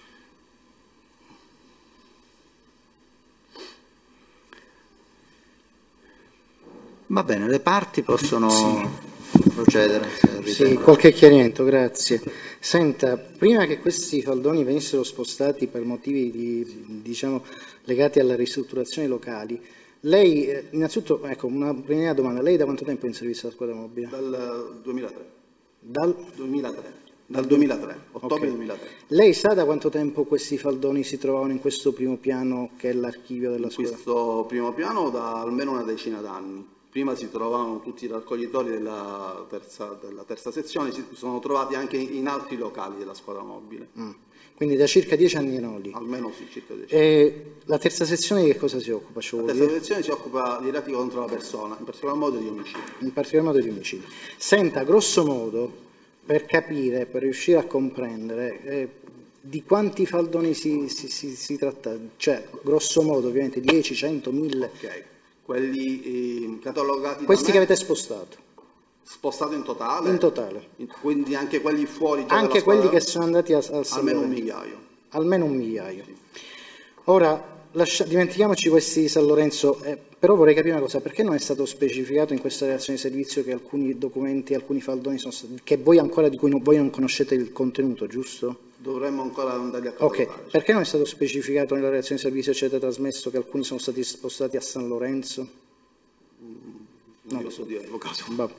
Va bene, le parti possono procedere. Sì, qualche chiarimento, grazie. Senta, prima che questi faldoni venissero spostati per motivi diciamo, legati alle ristrutturazioni locali, lei, innanzitutto, ecco, una prima domanda, lei da quanto tempo è in servizio alla squadra mobile? Dal 2003. Dal 2003, ottobre okay. 2003. Lei sa da quanto tempo questi faldoni si trovavano in questo primo piano che è l'archivio della squadra? In questo primo piano da almeno una decina d'anni. Prima si trovavano tutti i raccoglitori della terza sezione, si sono trovati anche in altri locali della squadra mobile. Quindi da circa 10 anni in Oli. Almeno sì, circa 10 anni. La terza sezione di che cosa si occupa? La terza sezione si occupa di reati contro la persona, in particolar modo di omicidi. In particolar modo di omicidi. Senta, grosso modo, per capire, per riuscire a comprendere, di quanti faldoni si tratta? Cioè, grosso modo, ovviamente, 10, 100, 1000? Ok. Quelli catalogati questi che avete spostato? Spostato in totale? In totale. Quindi anche quelli fuori? Anche quelli che sono andati al San almeno Lorenzo? 1 migliaio. Almeno 1 migliaio. Sì. Ora, dimentichiamoci questi San Lorenzo, però vorrei capire una cosa, perché non è stato specificato in questa relazione di servizio che alcuni documenti, alcuni faldoni sono stati, che voi ancora di cui voi non conoscete il contenuto, giusto? Dovremmo ancora andare a catalogare. Ok, perché non è stato specificato nella relazione di servizio che avete trasmesso che alcuni sono stati spostati a San Lorenzo? Non glielo so dire, avvocato.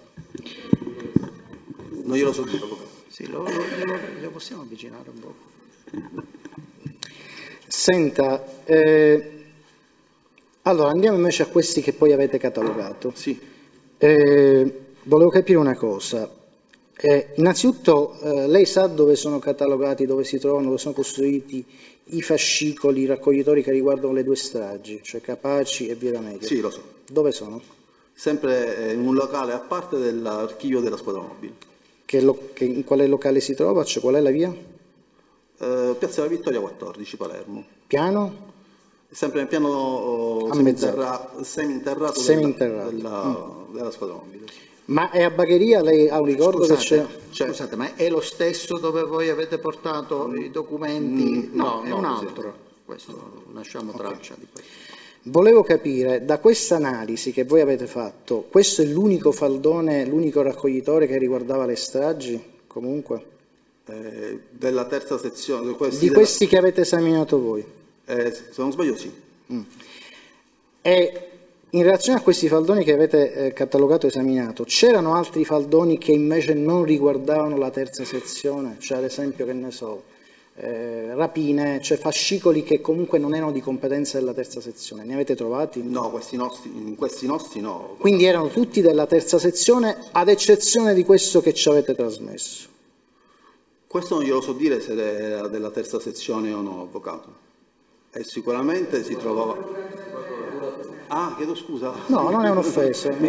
Non glielo so dire, avvocato. Sì, lo possiamo avvicinare un po'. Senta, allora andiamo invece a questi che poi avete catalogato. Sì. Volevo capire una cosa. Innanzitutto lei sa dove sono catalogati, dove si trovano, dove sono costruiti i fascicoli, i raccoglitori che riguardano le 2 stragi, cioè Capaci e Via D'Amelio? Sì, lo so. Dove sono? Sempre in un locale a parte dell'archivio della squadra mobile. In quale locale si trova? Cioè, qual è la via? Piazza della Vittoria 14, Palermo. Piano? Sempre nel piano seminterrato della squadra mobile. Ma è a Bagheria? Lei ha un ricordo? Scusate, ma è lo stesso dove voi avete portato i documenti? No, è un altro. Questo, lasciamo traccia di questo. Volevo capire, da questa analisi che voi avete fatto, questo è l'unico faldone, l'unico raccoglitore che riguardava le stragi, comunque? Della terza sezione. Di questi che avete esaminato voi? Se non sbaglio sì. E in relazione a questi faldoni che avete catalogato e esaminato, c'erano altri faldoni che invece non riguardavano la terza sezione? Cioè ad esempio, che ne so, rapine, cioè fascicoli che comunque non erano di competenza della terza sezione, ne avete trovati? No, questi nostri no. Quindi erano tutti della terza sezione, ad eccezione di questo che ci avete trasmesso? Questo non glielo so dire se era della terza sezione o no, avvocato. E sicuramente si trovava... Ah, chiedo scusa. No, non è un'offesa. Ha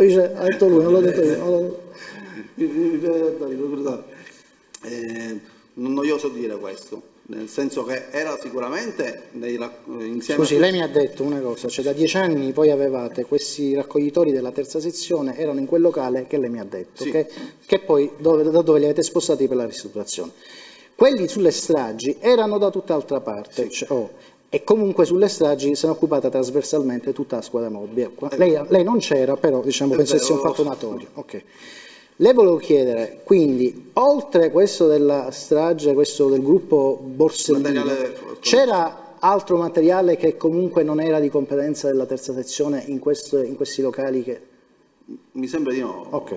detto lui, non l'ho detto io. non oso dire questo, nel senso che era sicuramente insieme. Scusi, lei mi ha detto una cosa, cioè da 10 anni voi avevate questi raccoglitori della terza sezione, erano in quel locale che lei mi ha detto, Sì. che poi da dove li avete spostati per la ristrutturazione. Quelli sulle stragi erano da tutt'altra parte, Sì. e comunque sulle stragi se ne è occupata trasversalmente tutta la squadra mobile. Lei non c'era, però diciamo, penso che sia un fatto notorio. Okay. Le volevo chiedere, quindi, oltre questo della strage, questo del gruppo Borsellino, c'era altro materiale che comunque non era di competenza della terza sezione in questi locali? Mi sembra di no. Ok.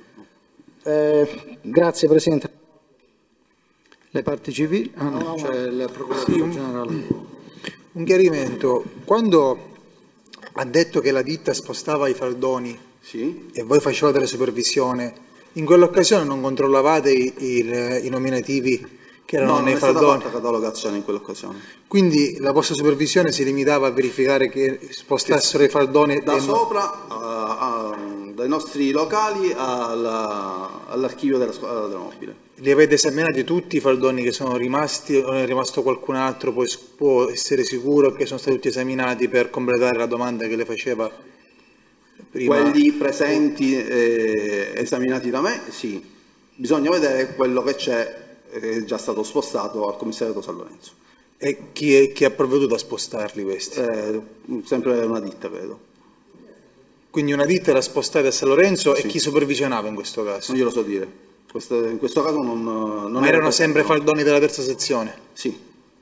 Grazie Presidente. Le parti civili? Cioè il procuratore generale. Un chiarimento. Quando ha detto che la ditta spostava i faldoni Sì. e voi facevate la supervisione, in quell'occasione non controllavate i nominativi che erano nei faldoni? Non è stata fatta catalogazione in quell'occasione. Quindi la vostra supervisione si limitava a verificare che spostassero i faldoni Da sopra, dai nostri locali all'archivio della squadra mobile. Li avete esaminati tutti i faldoni che sono rimasti o ne è rimasto qualcun altro? Può essere sicuro che sono stati tutti esaminati per completare la domanda che le faceva prima? Quelli presenti esaminati da me, sì. Bisogna vedere quello che c'è, è già stato spostato al commissariato San Lorenzo. E chi ha provveduto a spostarli questi? Sempre una ditta, credo. Quindi una ditta era spostata a San Lorenzo Sì. e chi supervisionava in questo caso? Non glielo so dire. In questo caso non Ma erano sempre faldoni della terza sezione? Sì.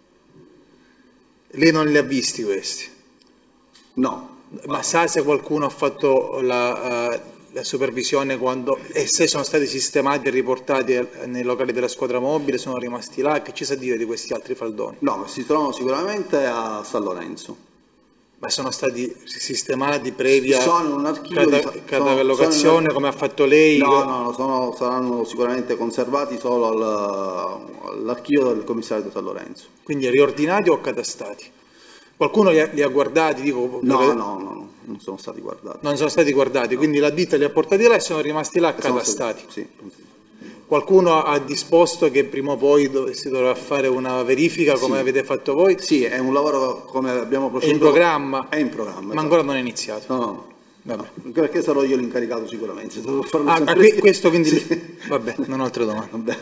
Lei non li ha visti questi? No. Ma sa se qualcuno ha fatto la supervisione e se sono stati sistemati e riportati nei locali della squadra mobile, sono rimasti là? Che ci sa dire di questi altri faldoni? No, si trovano sicuramente a San Lorenzo. Ma sono stati sistemati previa Sono in un archivio catalogazione come ha fatto lei? No, saranno sicuramente conservati solo all'archivio del commissariato San Lorenzo. Quindi riordinati o accatastati? Qualcuno li ha guardati? Dico, No, non sono stati guardati. Non sono stati guardati, no. Quindi la ditta li ha portati là e sono rimasti là accatastati? Sì. Qualcuno ha disposto che prima o poi si dovrà fare una verifica come avete fatto voi? Sì, è un lavoro come abbiamo proceduto. È in programma? È in programma. Ma ancora non è iniziato? No. Vabbè. Anche perché sarò io l'incaricato sicuramente. Questo quindi... Sì. Vabbè, non ho altre domande. Vabbè.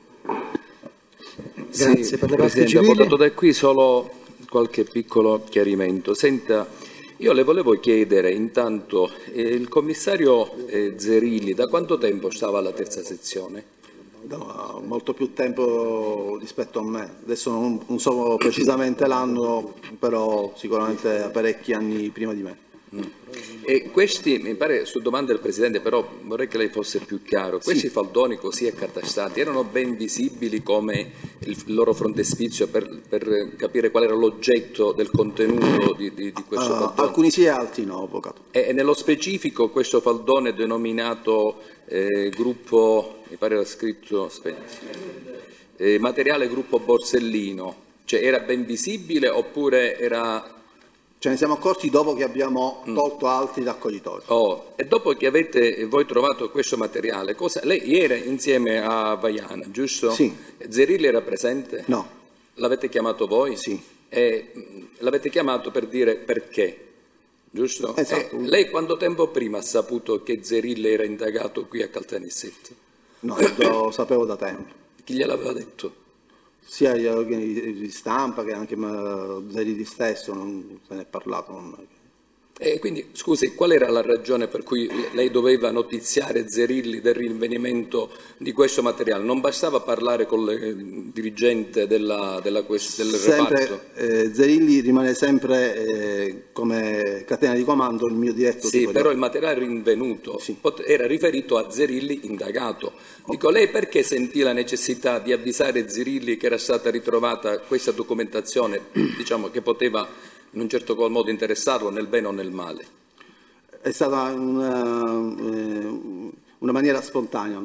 Grazie sì, per le parti Presidente, civili. ho portato da qui solo qualche piccolo chiarimento. Senta, io le volevo chiedere intanto, il commissario Zerilli da quanto tempo stava alla terza sezione? Da molto più tempo rispetto a me. Adesso non so precisamente l'anno, però sicuramente parecchi anni prima di me. E questi, mi pare, su domanda del Presidente, però vorrei che lei fosse più chiaro, questi faldoni così accatastati erano ben visibili come il loro frontespizio per capire qual era l'oggetto del contenuto di questo faldone? Alcuni sì e altri no, avvocato. E nello specifico questo faldone denominato gruppo, mi pare era scritto, materiale gruppo Borsellino, cioè era ben visibile oppure era... Ce ne siamo accorti dopo che abbiamo tolto altri raccoglitori. E dopo che avete voi trovato questo materiale, lei era insieme a Vaiana, giusto? Sì. Zerilli era presente? No. L'avete chiamato voi? Sì. E l'avete chiamato per dire perché, giusto? Esatto. Lei quanto tempo prima ha saputo che Zerilli era indagato qui a Caltanissetta? No, lo sapevo da tempo. Chi gliel'aveva detto? Sia gli organi di stampa che anche Zerilli stesso, non se ne è parlato. E quindi, scusi, qual era la ragione per cui lei doveva notiziare Zerilli del rinvenimento di questo materiale? Non bastava parlare con il dirigente del reparto? Zerilli rimane sempre come catena di comando il mio diretto. Sì, però il materiale rinvenuto era riferito a Zerilli indagato. Dico, lei perché sentì la necessità di avvisare Zerilli che era stata ritrovata questa documentazione, diciamo, che poteva in un certo qual modo interessarlo nel bene o nel male? È stata una maniera spontanea.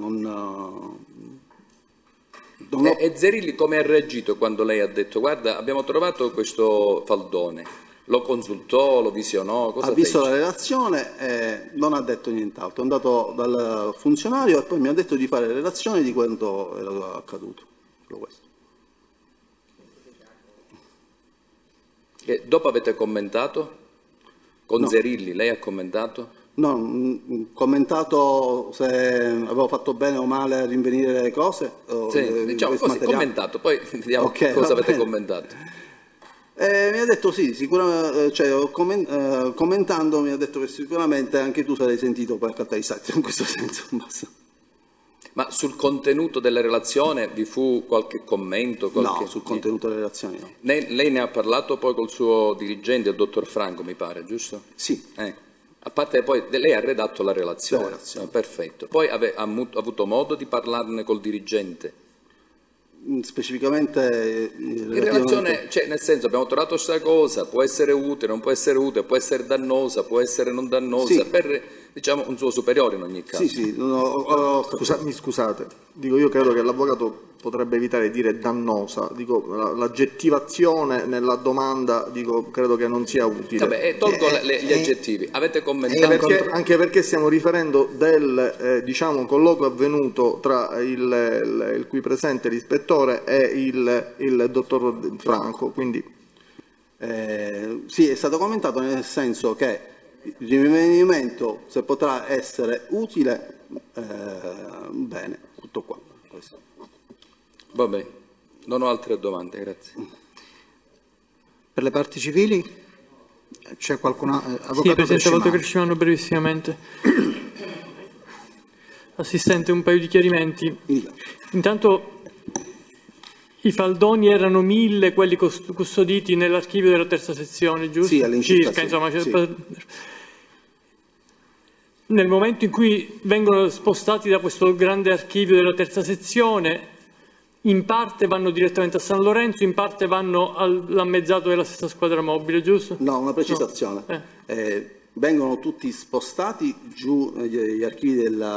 E Zerilli come ha reagito quando lei ha detto guarda abbiamo trovato questo faldone? Lo consultò, lo visionò? Cosa ha visto fece? la relazione e non ha detto nient'altro. È andato dal funzionario e poi mi ha detto di fare relazione di quanto era accaduto. solo questo. E dopo avete commentato? Con No. Zerilli, lei ha commentato? No, commentato se avevo fatto bene o male a rinvenire le cose. Sì, diciamo così, commentato, poi vediamo Ok, cosa va avete bene. commentato. Mi ha detto sì, sicuramente, cioè, commentando mi ha detto che sicuramente anche tu sarai sentito per accattare i sati, in questo senso. Basta. Ma sul contenuto della relazione vi fu qualche commento? No, sul contenuto delle relazioni no. Lei ne ha parlato poi col suo dirigente, il dottor Franco, mi pare, giusto? Sì. A parte poi, lei ha redatto la relazione. Perfetto. Poi ha avuto modo di parlarne col dirigente? Specificamente In relazione, cioè, nel senso, abbiamo trovato questa cosa, può essere utile, non può essere utile, può essere dannosa, può essere non dannosa, Sì. per, diciamo, un suo superiore in ogni caso. Sì, Mi scusate, dico, io credo che l'avvocato potrebbe evitare di dire dannosa, dico, l'aggettivazione nella domanda, dico, credo che non sia utile. Vabbè, tolgo gli aggettivi. Avete commentato? Anche perché stiamo riferendo del diciamo, colloquio avvenuto tra il qui presente l'ispettore e il dottor Franco, quindi sì, è stato commentato nel senso che il rinvenimento, se potrà essere utile, bene, tutto qua. Questo. Va bene, non ho altre domande, grazie. Per le parti civili c'è qualcuno? Sì, Presidente, Walter Crescimano brevissimamente. Assistente, un paio di chiarimenti. Intanto i faldoni erano 1000 quelli custoditi nell'archivio della terza sezione, giusto? Sì, all'incirca Circa, sì. insomma. Sì. Nel momento in cui vengono spostati da questo grande archivio della terza sezione, in parte vanno direttamente a San Lorenzo, in parte vanno all'ammezzato della stessa squadra mobile, giusto? No, una precisazione. No. Vengono tutti spostati giù negli archivi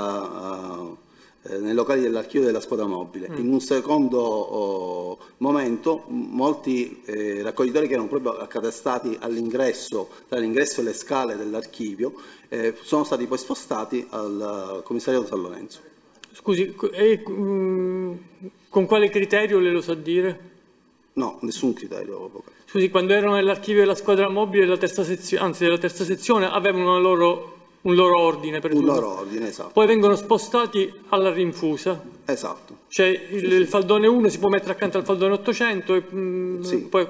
nei locali dell'archivio della squadra mobile. In un secondo momento molti raccoglitori che erano proprio accatastati all'ingresso, tra l'ingresso e le scale dell'archivio, sono stati poi spostati al commissariato San Lorenzo. Scusi, con quale criterio le lo sa dire? No, nessun criterio, avvocato. Scusi, quando erano nell'archivio della squadra mobile della terza sezione, anzi della terza sezione, avevano un loro ordine, per Un giuro. loro ordine, esatto. Poi vengono spostati alla rinfusa. Esatto. Cioè il faldone 1 si può mettere accanto al faldone 800 e Sì. poi...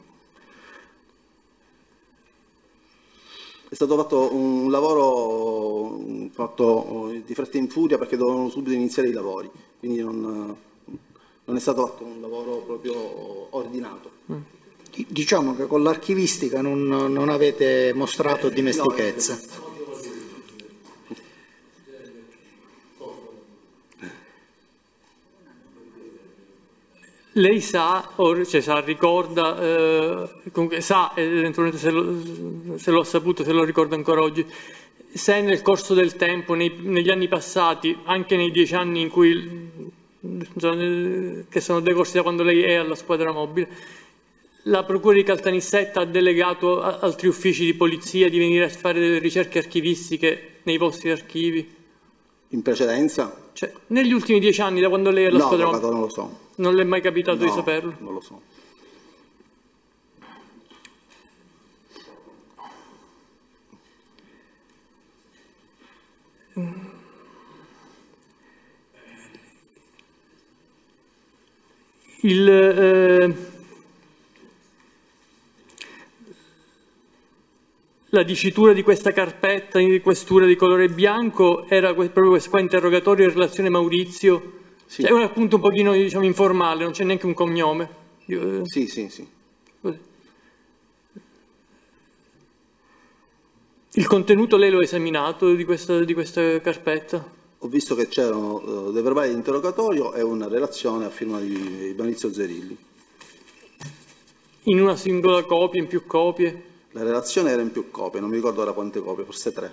È stato fatto un lavoro fatto di fretta in furia perché dovevano subito iniziare i lavori, quindi non è stato fatto un lavoro proprio ordinato. Diciamo che con l'archivistica non avete mostrato dimestichezza. Lei sa, ricorda, comunque sa, eventualmente se lo ha saputo, se lo ricorda ancora oggi, se nel corso del tempo, negli anni passati, anche nei 10 anni in cui, che sono decorsi da quando lei è alla squadra mobile, la Procura di Caltanissetta ha delegato altri uffici di polizia di venire a fare delle ricerche archivistiche nei vostri archivi? In precedenza? Cioè, negli ultimi 10 anni, da quando lei è alla No, squadra avvocato, mobile? non lo so. Non le è mai capitato di No, saperlo? non lo so. La dicitura di questa carpetta in questura di colore bianco era proprio questo qua, interrogatorio in relazione a Maurizio. Sì. Cioè, è un appunto un pochino, diciamo, informale, non c'è neanche un cognome. Sì, sì, sì. Così. Il contenuto lei lo ha esaminato di questa carpetta? Ho visto che c'erano dei verbali di interrogatorio e una relazione a firma di Maurizio Zerilli. In una singola copia, in più copie? La relazione era in più copie, non mi ricordo ora quante copie, forse 3.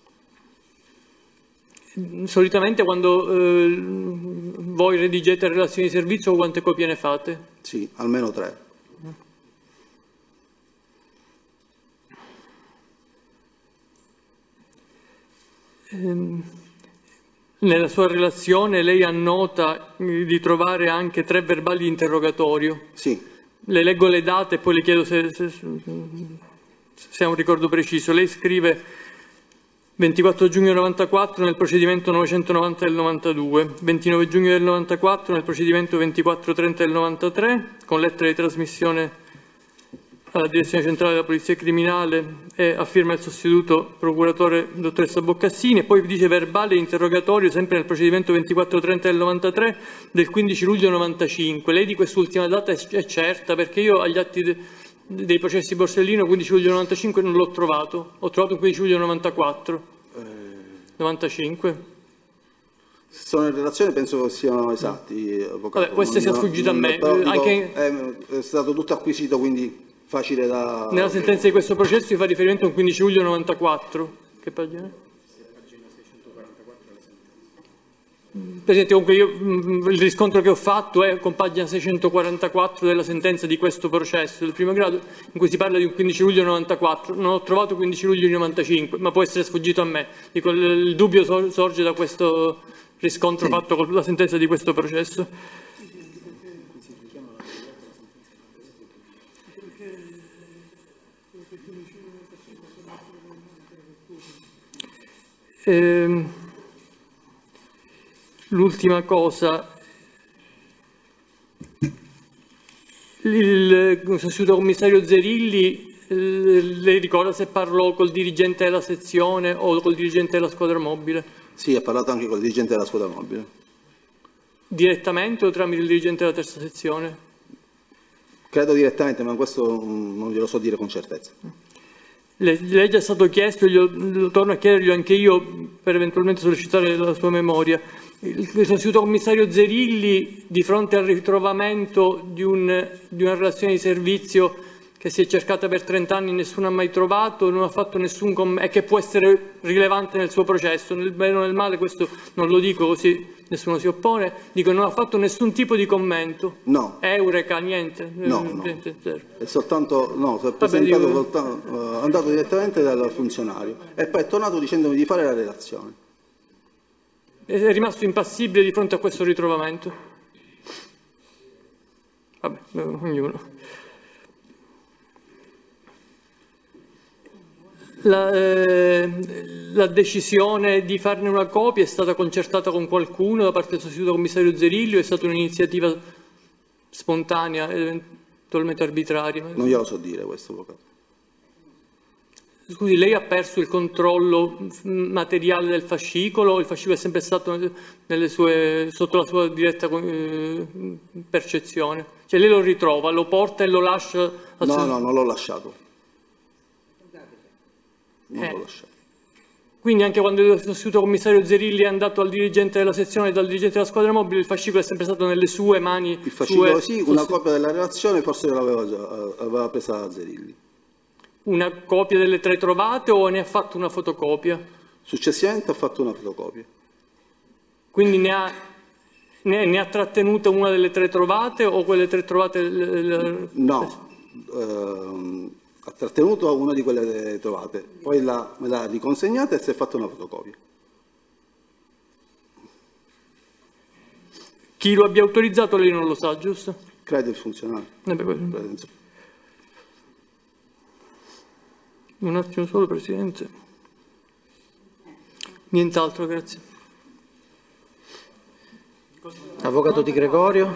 Solitamente quando voi redigete relazioni di servizio, quante copie ne fate? Sì, almeno 3. nella sua relazione lei annota di trovare anche 3 verbali di interrogatorio. Sì. Le leggo le date e poi le chiedo se ha un ricordo preciso. Lei scrive 24 giugno 94 nel procedimento 990 del 92, 29 giugno del 94 nel procedimento 2430 del 93, con lettera di trasmissione alla Direzione Centrale della Polizia Criminale e a firma del sostituto procuratore dottoressa Boccassini, e poi dice verbale interrogatorio sempre nel procedimento 2430 del 93 del 15 luglio 95. Lei di quest'ultima data è certa? Perché io agli atti dei processi Borsellino 15 luglio 95 non l'ho trovato, ho trovato il 15 luglio 94, 95. Se sono in relazione penso che siano esatti, avvocato. Vabbè, questo sia sfuggito a me. Però, dico, anche è stato tutto acquisito, quindi facile da... Nella sentenza di questo processo si fa riferimento a un 15 luglio 94. Che pagina? Presidente, comunque io il riscontro che ho fatto è con pagina 644 della sentenza di questo processo del primo grado, in cui si parla di un 15 luglio 94. Non ho trovato 15 luglio 95, ma può essere sfuggito a me. Dico, il dubbio sorge da questo riscontro fatto con la sentenza di questo processo. L'ultima cosa, il sostituto commissario Zerilli, lei ricorda se parlò col dirigente della sezione o col dirigente della squadra mobile? Sì, ha parlato anche col dirigente della squadra mobile. Direttamente o tramite il dirigente della terza sezione? Credo direttamente, ma questo non glielo so dire con certezza. Lei già è stato chiesto, lo torno a chiedergli anche io per eventualmente sollecitare la sua memoria. Il sostituto commissario Zerilli, di fronte al ritrovamento di una relazione di servizio che si è cercata per 30 anni, nessuno ha mai trovato, non ha fatto nessun commento, e che può essere rilevante nel suo processo, nel bene o nel male, questo non lo dico così nessuno si oppone, dico non ha fatto nessun tipo di commento. No. Eureka, niente? No. Zero. È soltanto, no, si è presentato è andato direttamente dal funzionario e poi è tornato dicendomi di fare la relazione. È rimasto impassibile di fronte a questo ritrovamento? Vabbè, ognuno. La decisione di farne una copia è stata concertata con qualcuno da parte del sostituto commissario Zerilli o è stata un'iniziativa spontanea, eventualmente arbitraria? Non glielo so dire questo, avvocato. Scusi, lei ha perso il controllo materiale del fascicolo o il fascicolo è sempre stato sotto la sua diretta percezione? Cioè lei lo ritrova, lo porta e lo lascia? No, non l'ho lasciato. Non l'ho lasciato. Quindi anche quando il sostituto commissario Zerilli è andato al dirigente della sezione e dal dirigente della squadra mobile, il fascicolo è sempre stato nelle sue mani? Il fascicolo sì, una copia della relazione forse l'aveva presa Zerilli. Una copia delle 3 trovate o ne ha fatto una fotocopia? Successivamente ho fatto una fotocopia. Quindi ne ha trattenuta una delle 3 trovate o quelle 3 trovate? No, ha trattenuto una di quelle trovate, poi me l'ha riconsegnata e si è fatta una fotocopia. Chi lo abbia autorizzato lei non lo sa, giusto? Credo il funzionario. Un attimo solo, Presidente. Nient'altro, grazie. Avvocato Di Gregorio.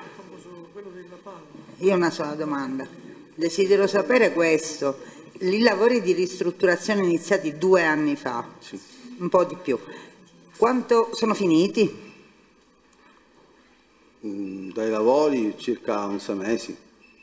Io ho una sola domanda. Desidero sapere questo. I lavori di ristrutturazione iniziati 2 anni fa, sì. Un po' di più, quanto sono finiti? Dai lavori circa 6 mesi.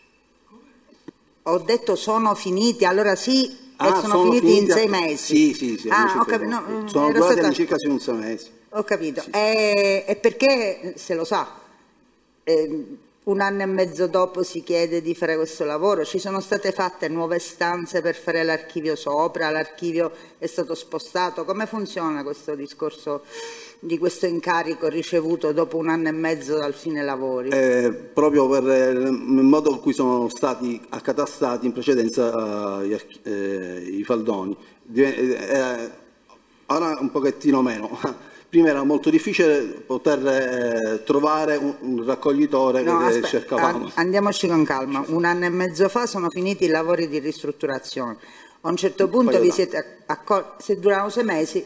Ho detto sono finiti, allora sì, sono finiti in 6 mesi. Sì. Ho capito. No, sono durati all'incirca 6 mesi. Ho capito. Sì. E perché, se lo sa, 1 anno e mezzo dopo si chiede di fare questo lavoro? Ci sono state fatte nuove stanze per fare l'archivio sopra, l'archivio è stato spostato? Come funziona questo discorso di questo incarico ricevuto dopo 1 anno e mezzo dal fine lavori? Proprio per il modo in cui sono stati accatastati in precedenza i faldoni. Ora un pochettino meno, prima era molto difficile poter trovare un raccoglitore che cercavamo. Andiamoci con calma. 1 anno e mezzo fa sono finiti i lavori di ristrutturazione. A un certo punto vi siete accorti, se durano 6 mesi,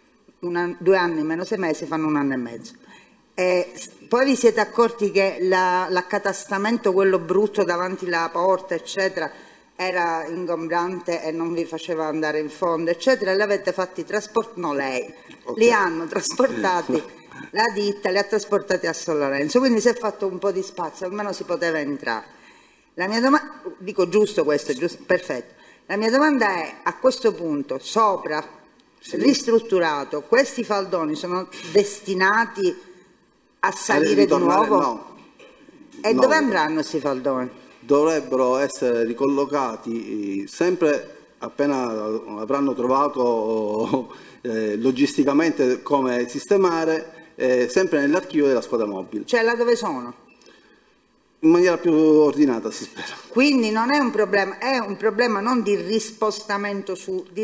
2 anni meno 6 mesi fanno 1 anno e mezzo. Poi vi siete accorti che l'accatastamento, quello brutto davanti alla porta, eccetera, era ingombrante e non vi faceva andare in fondo, eccetera, e l'avete fatti trasportare, no lei, li hanno trasportati, la ditta li ha trasportati a San Lorenzo, quindi si è fatto un po' di spazio, almeno si poteva entrare. La mia domanda, dico giusto questo, giusto, perfetto, la mia domanda è, a questo punto, sopra, ristrutturato, questi faldoni sono destinati a salire di nuovo? No. E dove andranno questi faldoni? Dovrebbero essere ricollocati sempre appena avranno trovato logisticamente come sistemare, sempre nell'archivio della squadra mobile. Cioè là dove sono? In maniera più ordinata, si spera. Quindi non è un problema, è un problema non di rispostamento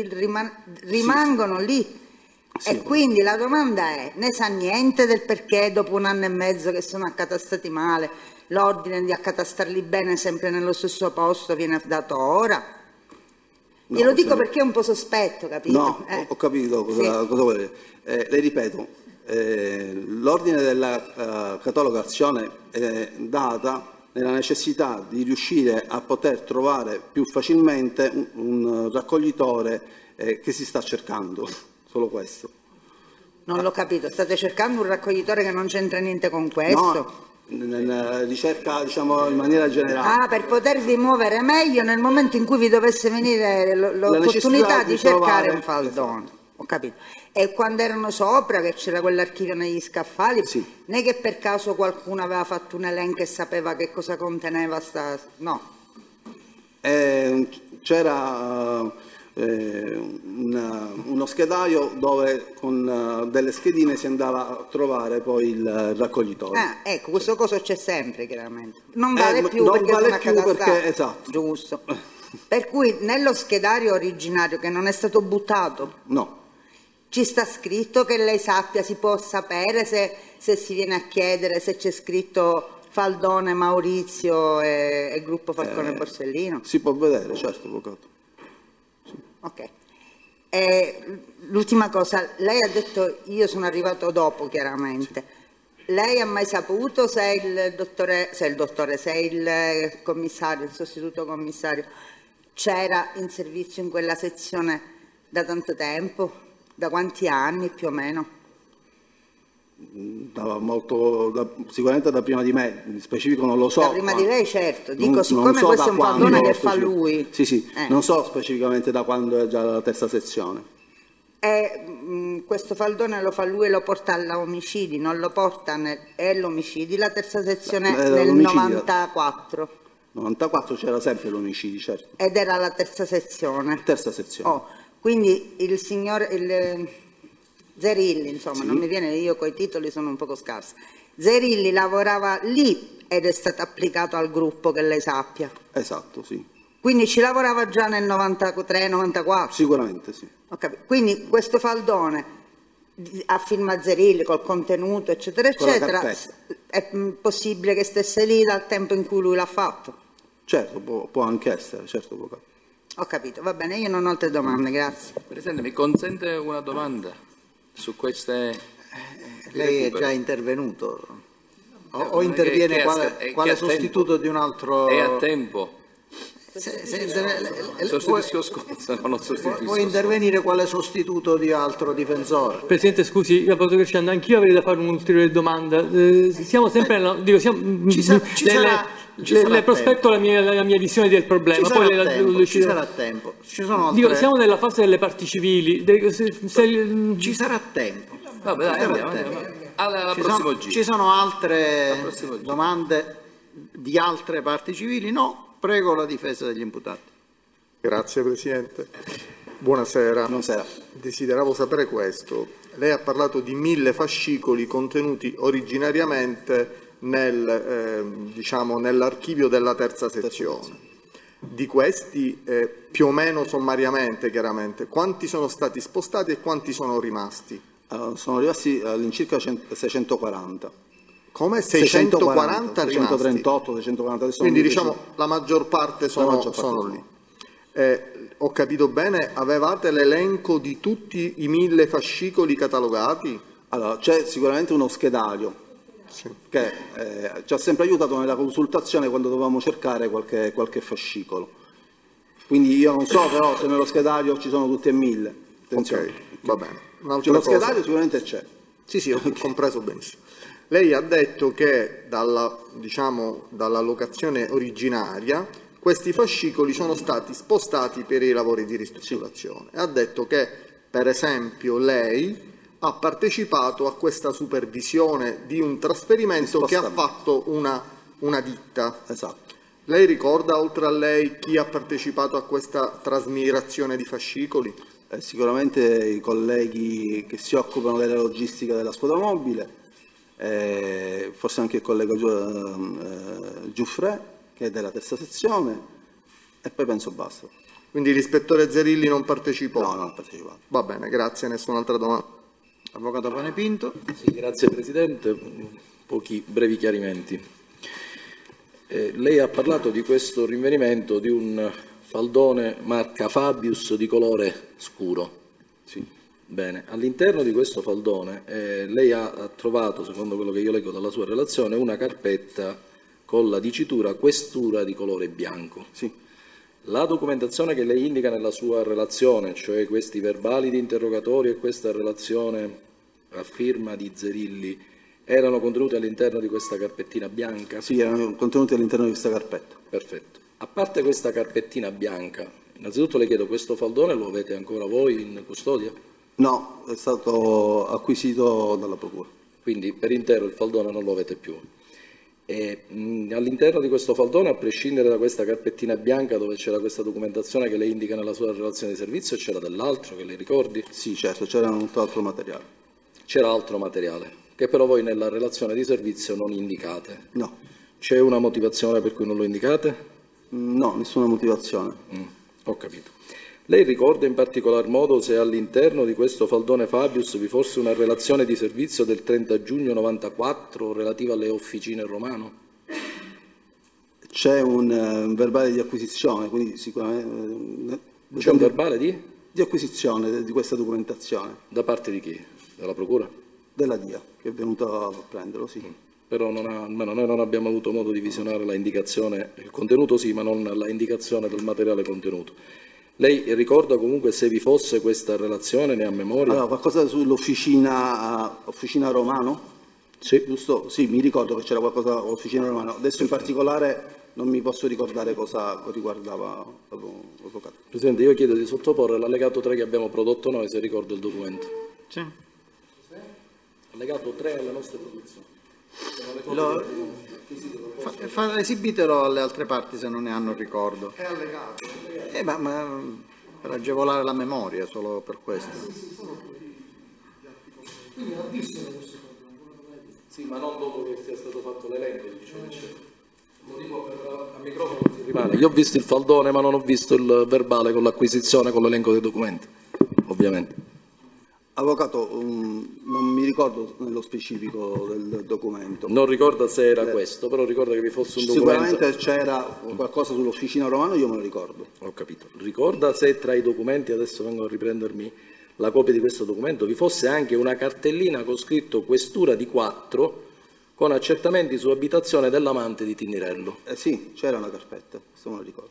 rimangono lì. Sì. E quindi la domanda è, ne sa niente del perché dopo 1 anno e mezzo che sono accatastati male, l'ordine di accatastarli bene sempre nello stesso posto viene dato ora? No, glielo dico perché è un po' sospetto, capito? No, ho capito cosa vuole dire. Le ripeto, l'ordine della catalogazione è data nella necessità di riuscire a poter trovare più facilmente un raccoglitore che si sta cercando. Solo questo. Non l'ho capito, state cercando un raccoglitore che non c'entra niente con questo? No, nella ricerca, diciamo, in maniera generale. Ah, per potervi muovere meglio nel momento in cui vi dovesse venire l'opportunità di cercare un faldone. Esatto. Ho capito. E quando erano sopra, che c'era quell'archivio negli scaffali, sì. Non è che per caso qualcuno aveva fatto un elenco e sapeva che cosa conteneva no. C'era uno schedario dove con delle schedine si andava a trovare poi il raccoglitore. Ecco, questo coso c'è sempre chiaramente. Non vale più perché sono accatastati. Esatto. Giusto. Per cui nello schedario originario, che non è stato buttato, no, ci sta scritto che lei sappia, si può sapere se si viene a chiedere se c'è scritto Faldone, Maurizio e gruppo Falcone Borsellino? Si può vedere, certo, avvocato. Ok. L'ultima cosa, lei ha detto io sono arrivato dopo, chiaramente. Sì. Lei ha mai saputo se il commissario, il sostituto commissario, c'era in servizio in quella sezione da tanto tempo? Da quanti anni più o meno? Sicuramente da prima di me, in specifico non lo so. Da prima di lei, certo. Dico, siccome questo è un faldone che fa lui. Sì, non so specificamente da quando è già la terza sezione. Questo faldone lo fa lui e lo porta all'omicidi, non lo porta l'omicidi, la terza sezione nel 94. 94 c'era sempre l'omicidi, certo. Ed era la terza sezione. Terza sezione. Quindi il signor Zerilli, insomma, sì. Non mi viene, io coi titoli sono un poco scarsa. Zerilli lavorava lì ed è stato applicato al gruppo, che lei sappia. Esatto, sì. Quindi ci lavorava già nel 93-94? Sicuramente sì. Okay. Quindi questo faldone a firma Zerilli col contenuto eccetera eccetera, è possibile che stesse lì dal tempo in cui lui l'ha fatto? Certo, può anche essere, certo. Ho capito, va bene, io non ho altre domande, grazie. Presidente, mi consente una domanda su queste... lei è già intervenuto o interviene quale sostituto di un altro... È a tempo. Può intervenire quale sostituto di altro difensore. Presidente, scusi, anch'io avrei da fare un'ulteriore domanda. Siamo sempre le prospetto la mia visione del problema. Ci sarà tempo. Siamo nella fase delle parti civili. Ci sarà tempo. Vabbè, alla prossimo giro. Ci sono altre domande di altre parti civili? No. Prego la difesa degli imputati. Grazie Presidente. Buonasera. Buonasera. Desideravo sapere questo. Lei ha parlato di 1000 fascicoli contenuti originariamente nell'archivio della terza sezione. Di questi, più o meno sommariamente, chiaramente, quanti sono stati spostati e quanti sono rimasti? Sono rimasti all'incirca 640. Come? 640 rimasti? 638, 640. Adesso quindi diciamo la maggior parte sono lì. Ho capito bene, avevate l'elenco di tutti i 1000 fascicoli catalogati? Allora, c'è sicuramente uno schedario che ci ha sempre aiutato nella consultazione quando dovevamo cercare qualche fascicolo. Quindi io non so però se nello schedario ci sono tutti e 1000. Attenzione. Ok, va bene. Lo schedario sicuramente c'è. Sì, ho compreso benissimo. Lei ha detto che dalla locazione originaria questi fascicoli sono stati spostati per i lavori di ristrutturazione. Ha detto che, per esempio, lei ha partecipato a questa supervisione di un trasferimento che ha fatto una ditta. Esatto. Lei ricorda, oltre a lei, chi ha partecipato a questa trasmigrazione di fascicoli? Sicuramente i colleghi che si occupano della logistica della squadra mobile, forse anche il collega Giuffre, che è della terza sezione, e poi penso basta. Quindi l'ispettore Zerilli non partecipò? No, non ha partecipato. Va bene, grazie. Nessun'altra domanda? Avvocato Panepinto. Sì, grazie Presidente. Pochi brevi chiarimenti. Lei ha parlato di questo rinvenimento di un faldone marca Fabius di colore scuro. Sì. Bene, all'interno di questo faldone lei ha trovato, secondo quello che io leggo dalla sua relazione, una carpetta con la dicitura questura di colore bianco. Sì. La documentazione che lei indica nella sua relazione, cioè questi verbali di interrogatorio e questa relazione a firma di Zerilli, erano contenuti all'interno di questa carpettina bianca? Sì, erano contenuti all'interno di questa carpetta. Perfetto. A parte questa carpettina bianca, innanzitutto le chiedo, questo faldone lo avete ancora voi in custodia? No, è stato acquisito dalla Procura. Quindi per intero il faldone non lo avete più. All'interno di questo faldone, a prescindere da questa carpettina bianca dove c'era questa documentazione che lei indica nella sua relazione di servizio, c'era dell'altro che lei ricordi? Sì, certo, c'era molto altro materiale. C'era altro materiale, che però voi nella relazione di servizio non indicate. No. C'è una motivazione per cui non lo indicate? No, nessuna motivazione. Ho capito. Lei ricorda in particolar modo se all'interno di questo faldone Fabius vi fosse una relazione di servizio del 30 giugno 94 relativa alle officine Romano? C'è un verbale di acquisizione, quindi sicuramente... C'è un verbale di? Di acquisizione di questa documentazione. Da parte di chi? Della Procura? Della DIA, che è venuta a prenderlo, sì. Però almeno noi non abbiamo avuto modo di visionare la indicazione, il contenuto sì, ma non la indicazione del materiale contenuto. Lei ricorda comunque se vi fosse questa relazione, ne ha memoria? Allora, qualcosa sull'officina Romano? Sì. Giusto? Sì, mi ricordo che c'era qualcosa sull'officina Romano. Adesso in particolare non mi posso ricordare cosa riguardava l'avvocato. Presidente, io chiedo di sottoporre l'allegato 3 che abbiamo prodotto noi, se ricordo il documento. Sì. Allegato 3 alle nostre produzioni. Esibitelo alle altre parti se non ne hanno ricordo. È allegato. Ma per agevolare la memoria, solo per questo. Quindi ha visto questo? Sì, ma non dopo che sia stato fatto l'elenco, diciamo, lo dico a microfono così rimane. Io ho visto il faldone, ma non ho visto il verbale con l'acquisizione, con l'elenco dei documenti, ovviamente. Avvocato, non mi ricordo nello specifico del documento. Non ricorda se era questo, però ricorda che vi fosse un documento. Sicuramente c'era qualcosa sull'officina Romano, io me lo ricordo. Ho capito. Ricorda se tra i documenti, adesso vengo a riprendermi la copia di questo documento, vi fosse anche una cartellina con scritto questura di 4 con accertamenti su abitazione dell'amante di Tinirello. Sì, c'era una carpetta, questo me lo ricordo.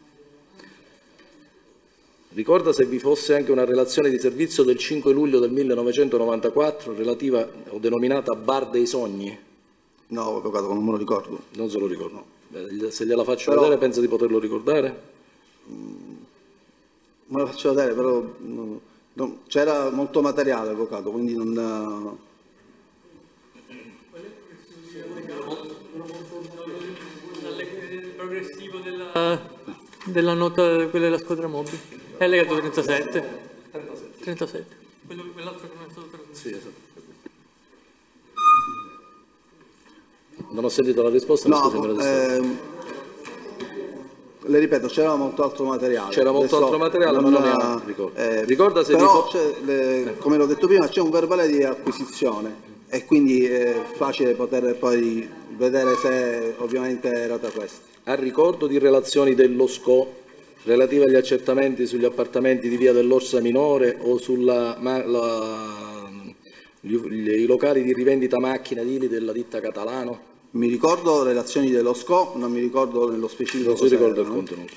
Ricorda se vi fosse anche una relazione di servizio del 5 luglio del 1994 relativa o denominata Bar dei Sogni? No, avvocato, non me lo ricordo. Non se lo ricordo. Se gliela faccio vedere, pensa di poterlo ricordare? Me lo faccio vedere, però c'era molto materiale, avvocato, quindi non... Il progressivo della nota, quella della squadra mobile. È allegato 37. 37. Quell'altro che non è stato trasmesso. Sì, esatto. Non ho sentito la risposta, no, scusi, me la Le ripeto, c'era molto altro materiale. C'era molto altro materiale, ma non ne ha ricordo. Ricorda se però, come l'ho detto prima, c'è un verbale di acquisizione e quindi è facile poter poi vedere se ovviamente era tra questi. A ricordo di relazioni dello SCO relative agli accertamenti sugli appartamenti di via dell'Orsa Minore o i locali di rivendita macchine edili della ditta Catalano? Mi ricordo relazioni dello SCO, non mi ricordo nello specifico. Non si ricorda il contenuto.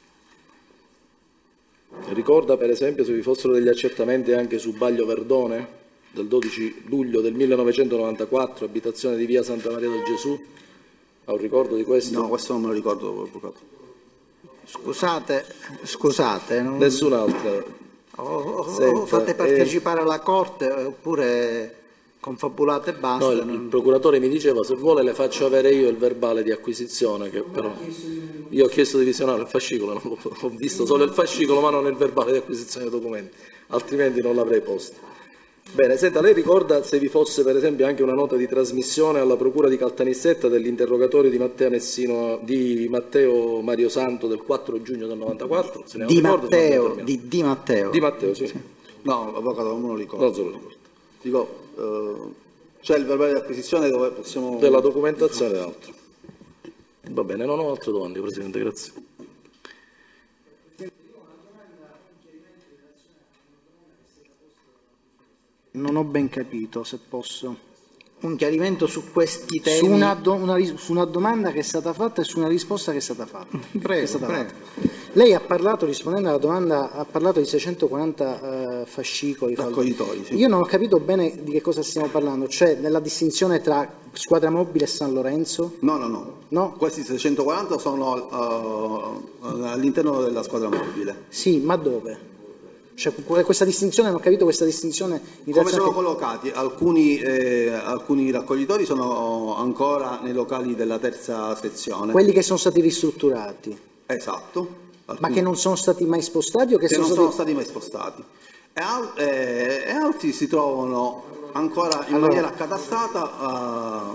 Ricorda per esempio se vi fossero degli accertamenti anche su Baglio Verdone del 12 luglio del 1994, abitazione di via Santa Maria del Gesù? Ha un ricordo di questo? No, questo non me lo ricordo, avvocato. Scusate. Nessun'altra. Fate partecipare la Corte oppure confabulate e basta. No, il procuratore mi diceva se vuole le faccio avere io il verbale di acquisizione, che però io ho chiesto di visionare il fascicolo, ho visto solo il fascicolo ma non il verbale di acquisizione dei documenti, altrimenti non l'avrei posto. Bene, senta, lei ricorda se vi fosse per esempio anche una nota di trasmissione alla Procura di Caltanissetta dell'interrogatorio di Matteo Mario Santo del 4 giugno del 94? Di Matteo. Di Matteo, sì. No, avvocato, non me lo ricordo. Non se lo ricordo. Dico, c'è il verbale di acquisizione dove possiamo... Della documentazione e altro. Va bene, non ho altre domande, Presidente, grazie. Non ho ben capito, se posso. Un chiarimento su questi temi. Su una domanda che è stata fatta e su una risposta che è stata fatta. Prego. Lei ha parlato, rispondendo alla domanda, ha parlato di 640 fascicoli. Raccoglitori, sì. Io non ho capito bene di che cosa stiamo parlando, cioè nella distinzione tra Squadra Mobile e San Lorenzo? No? Questi 640 sono all'interno della Squadra Mobile. Sì, ma dove? Cioè, questa distinzione, non ho capito questa distinzione. Come sono collocati? Alcuni raccoglitori sono ancora nei locali della terza sezione. Quelli che sono stati ristrutturati. Esatto. Ma che non sono stati mai spostati o che sono stati mai spostati. E altri si trovano ancora in maniera accatastata.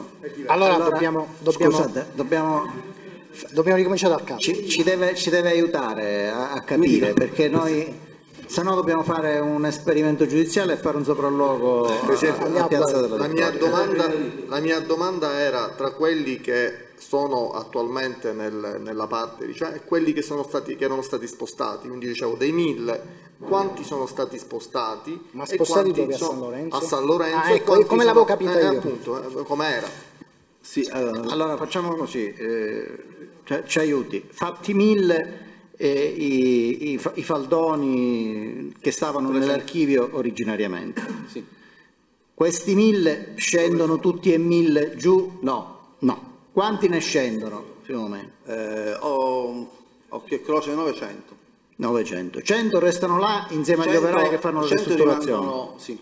Dobbiamo ricominciare dal capo. Ci deve aiutare a capire, perché noi... Se no dobbiamo fare un esperimento giudiziale e fare un sopralluogo a Piazza della Vittoria. La mia domanda era tra quelli che sono attualmente nella parte, diciamo, e quelli che erano stati spostati, quindi dicevo dei 1000, quanti sono stati spostati? Ma spostati dove? A San Lorenzo? A San Lorenzo. Ah, ecco, come l'avevo capita io. Appunto, com'era? Sì, allora facciamo così, ci aiuti, fatti 1000. I faldoni che stavano nell'archivio originariamente. Sì. Questi 1000 scendono tutti e 1000 giù? No. Quanti ne scendono più o meno? Occhio e croce 900. 100 restano là insieme agli operai che fanno la ristrutturazione. Sì.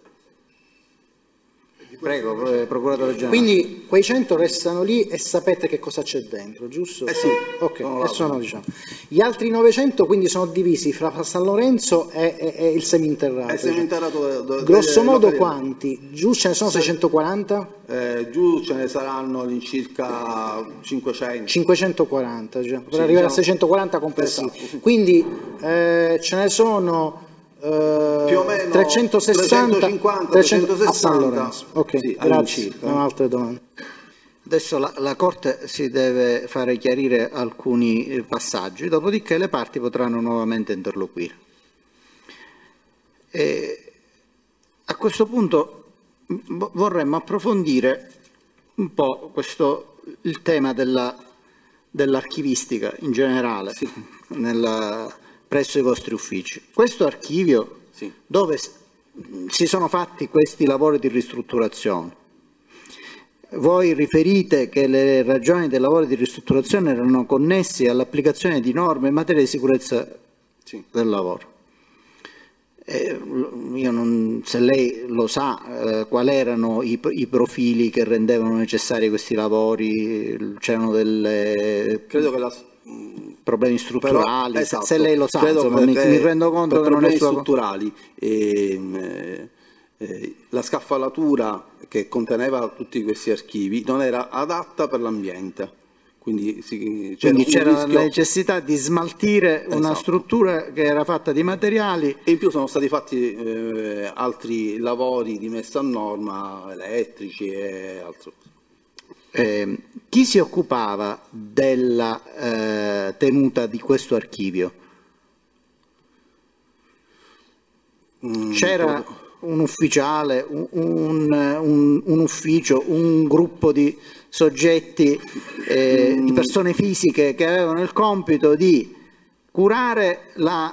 Prego, procuratore generale. Quindi quei 100 restano lì e sapete che cosa c'è dentro, giusto? Sì. Ok, adesso no, diciamo. Gli altri 900 quindi sono divisi fra San Lorenzo e il seminterrato. È il seminterrato grosso modo quanti? Giù ce ne sono 640? Giù ce ne saranno all'incirca 500. 540, cioè, per arrivare a 640 complessivi. Esatto. Quindi ce ne sono... più o meno 350 a San Lorenzo. Ok, sì, grazie. Non ho altre domande. Adesso la Corte si deve fare chiarire alcuni passaggi, dopodiché le parti potranno nuovamente interloquire. A questo punto vorremmo approfondire un po' il tema dell'archivistica in generale, sì, presso i vostri uffici. Questo archivio, sì, dove si sono fatti questi lavori di ristrutturazione, voi riferite che le ragioni dei lavori di ristrutturazione erano connessi all'applicazione di norme in materia di sicurezza, sì, del lavoro. Se lei lo sa, quali erano i profili che rendevano necessari questi lavori, c'erano credo che problemi strutturali, però, esatto, se lei lo sa, insomma, mi rendo conto che non è strutturali. La scaffalatura che conteneva tutti questi archivi non era adatta per l'ambiente, Quindi c'era la necessità di smaltire una struttura che era fatta di materiali. E in più sono stati fatti altri lavori di messa a norma, elettrici e altro. Chi si occupava della tenuta di questo archivio? C'era un ufficiale, un ufficio, un gruppo di soggetti, di persone fisiche che avevano il compito di curare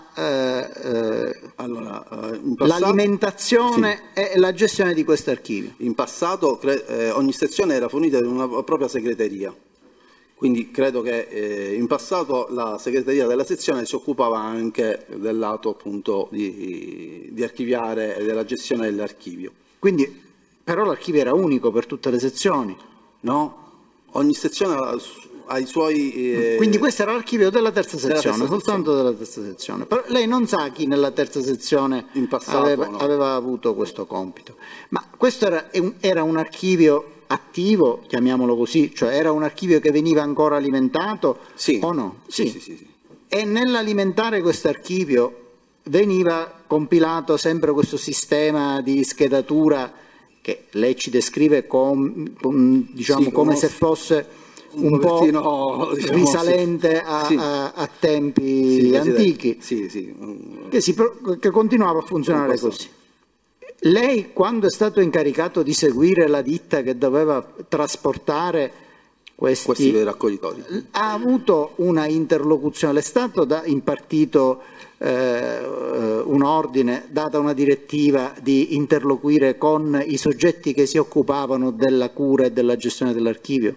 l'alimentazione e la gestione di questo archivio. In passato ogni sezione era fornita di una propria segreteria. Quindi credo che in passato la segreteria della sezione si occupava anche del lato appunto di archiviare e della gestione dell'archivio. Quindi però l'archivio era unico per tutte le sezioni? No, ogni sezione ha i suoi... Quindi questo era l'archivio della terza sezione, soltanto della terza sezione. Però lei non sa chi nella terza sezione in passato, aveva avuto questo compito. Ma questo era un archivio attivo, chiamiamolo così, cioè era un archivio che veniva ancora alimentato o no? Sì. E nell'alimentare questo archivio veniva compilato sempre questo sistema di schedatura che lei ci descrive come se fosse un po' risalente a tempi antichi, che continuava a funzionare così. Lei, quando è stato incaricato di seguire la ditta che doveva trasportare questi raccoglitori, ha avuto una interlocuzione? Le è stato impartito un ordine, data una direttiva di interloquire con i soggetti che si occupavano della cura e della gestione dell'archivio?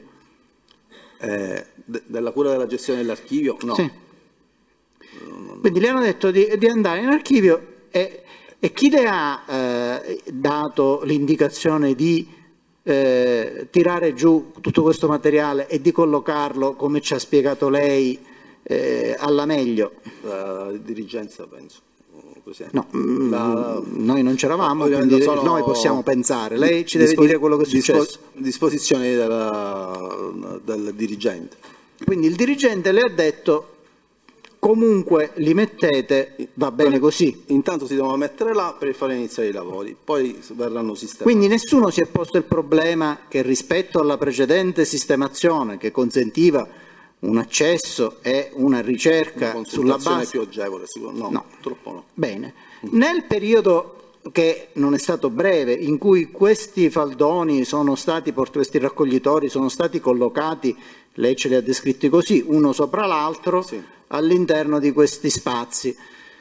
Della cura della gestione dell'archivio? No. Sì. Quindi le hanno detto di andare in archivio e chi le ha dato l'indicazione di tirare giù tutto questo materiale e di collocarlo, come ci ha spiegato lei, alla meglio? La dirigenza, penso. No, noi non c'eravamo, quindi noi possiamo pensare. Lei ci deve dire quello che è successo. Disposizione del dirigente. Quindi il dirigente le ha detto: comunque li mettete, va bene così. Intanto si devono mettere là per fare iniziare i lavori, poi verranno sistemati. Quindi nessuno si è posto il problema che rispetto alla precedente sistemazione, che consentiva un accesso e una ricerca sulla base più agevole, no, purtroppo no. Bene. Nel periodo, che non è stato breve, in cui questi faldoni questi raccoglitori sono stati collocati, lei ce li ha descritti così, uno sopra l'altro, all'interno di questi spazi,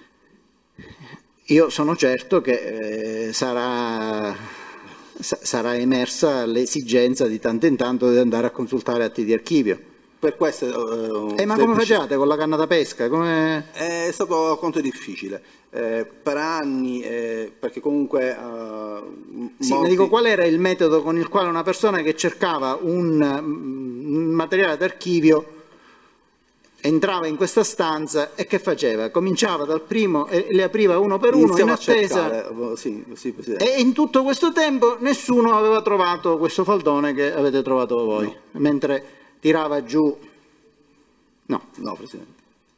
io sono certo che sarà emersa l'esigenza di tanto in tanto di andare a consultare atti di archivio. Per questo, ma come facevate con la canna da pesca? È stato quanto difficile, per anni, perché comunque... ma dico, qual era il metodo con il quale una persona che cercava un materiale d'archivio entrava in questa stanza e che faceva? Cominciava dal primo e le apriva uno per uno in attesa, e in tutto questo tempo nessuno aveva trovato questo faldone che avete trovato voi, mentre tirava giù. No, Presidente.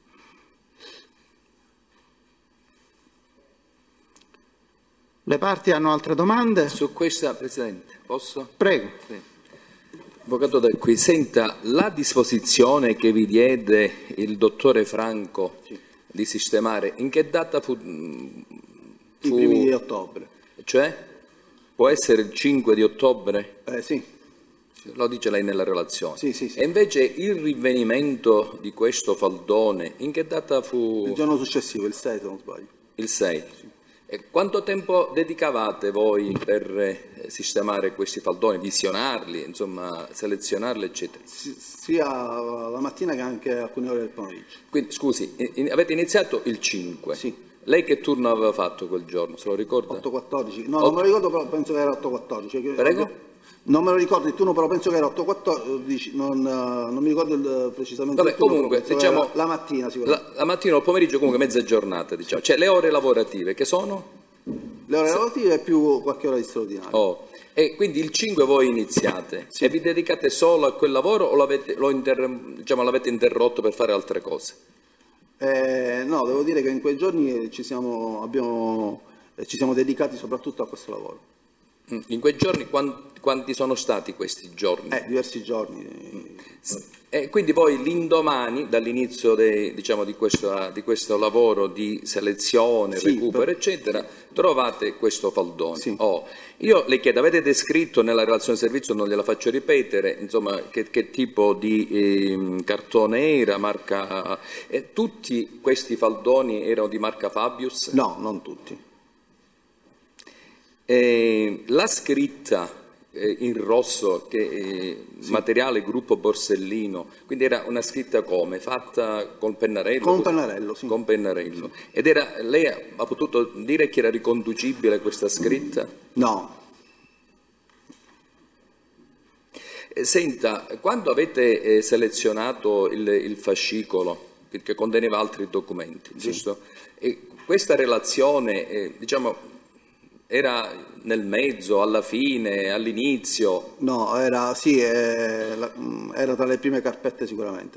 Le parti hanno altre domande? Su questa, Presidente, posso? Prego. Sì. Avvocato da qui, senta, la disposizione che vi diede il dottore Franco di sistemare, in che data fu? I primi di ottobre. Cioè? Può essere il 5 di ottobre? Sì. Lo dice lei nella relazione. Sì. E invece il rinvenimento di questo faldone, in che data fu? Il giorno successivo, il 6 se non sbaglio. Il 6. E quanto tempo dedicavate voi per sistemare questi faldoni, visionarli, insomma, selezionarli, eccetera? Sia la mattina che anche alcune ore del pomeriggio. Quindi, scusi, avete iniziato il 5? Sì. Lei che turno aveva fatto quel giorno, se lo ricorda? 8-14. No, non me lo ricordo, però penso che era 8-14. Prego? Non me lo ricordo il turno, però penso che era 8-14, non mi ricordo precisamente. Vabbè, il turno, comunque, diciamo, la mattina sicuramente. La mattina o il pomeriggio, comunque mezza giornata, diciamo. Cioè le ore lavorative, che sono? Le ore lavorative più qualche ora di straordinario. E quindi il 5 voi iniziate, e vi dedicate solo a quel lavoro o l'avete interrotto per fare altre cose? No, devo dire che in quei giorni ci siamo dedicati soprattutto a questo lavoro. In quei giorni quanti sono stati questi giorni? Diversi giorni. E quindi voi l'indomani, dall'inizio di questo lavoro di selezione, recupero, eccetera, trovate questo faldone. Sì. Io le chiedo, avete descritto nella relazione di servizio, non gliela faccio ripetere, insomma, che tipo di cartone era, marca... tutti questi faldoni erano di marca Fabius? No, non tutti. La scritta in rosso, materiale gruppo Borsellino, quindi era una scritta come? Fatta col pennarello? Con pennarello, sì. Con pennarello. Ed lei ha potuto dire che era riconducibile questa scritta? No. Senta, quando avete selezionato il fascicolo, che conteneva altri documenti, giusto? E questa relazione, era nel mezzo, alla fine, all'inizio? No, era tra le prime carpette sicuramente.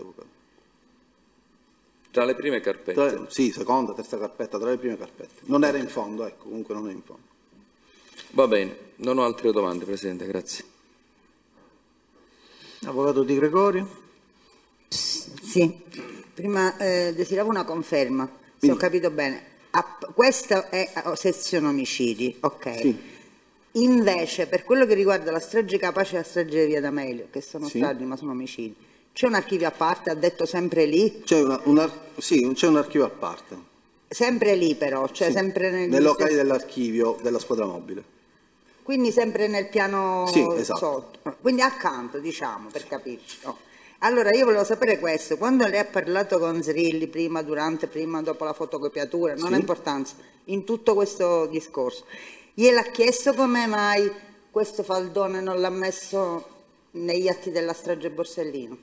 Tra le prime carpette? Sì, seconda, terza carpetta, tra le prime carpette. Non era in fondo, ecco, comunque non è in fondo. Va bene, non ho altre domande, Presidente, grazie. Avvocato Di Gregorio? Sì, prima desideravo una conferma, se ho capito bene. Questa è sezione omicidi, ok. Sì. Invece, per quello che riguarda la strage Capace e la strage di Via D'Amelio, che sono stragi ma sono omicidi, c'è un archivio a parte, ha detto sempre lì? C'è c'è un archivio a parte. Sempre lì però, cioè sempre nei locali dell'archivio della squadra mobile. Quindi sempre nel piano esatto. sotto, quindi accanto, diciamo, per capirci. No. Allora io volevo sapere questo, quando lei ha parlato con Zrilli, prima, durante, prima, dopo la fotocopiatura, non ha importanza, in tutto questo discorso, gliel'ha chiesto come mai questo faldone non l'ha messo negli atti della strage Borsellino?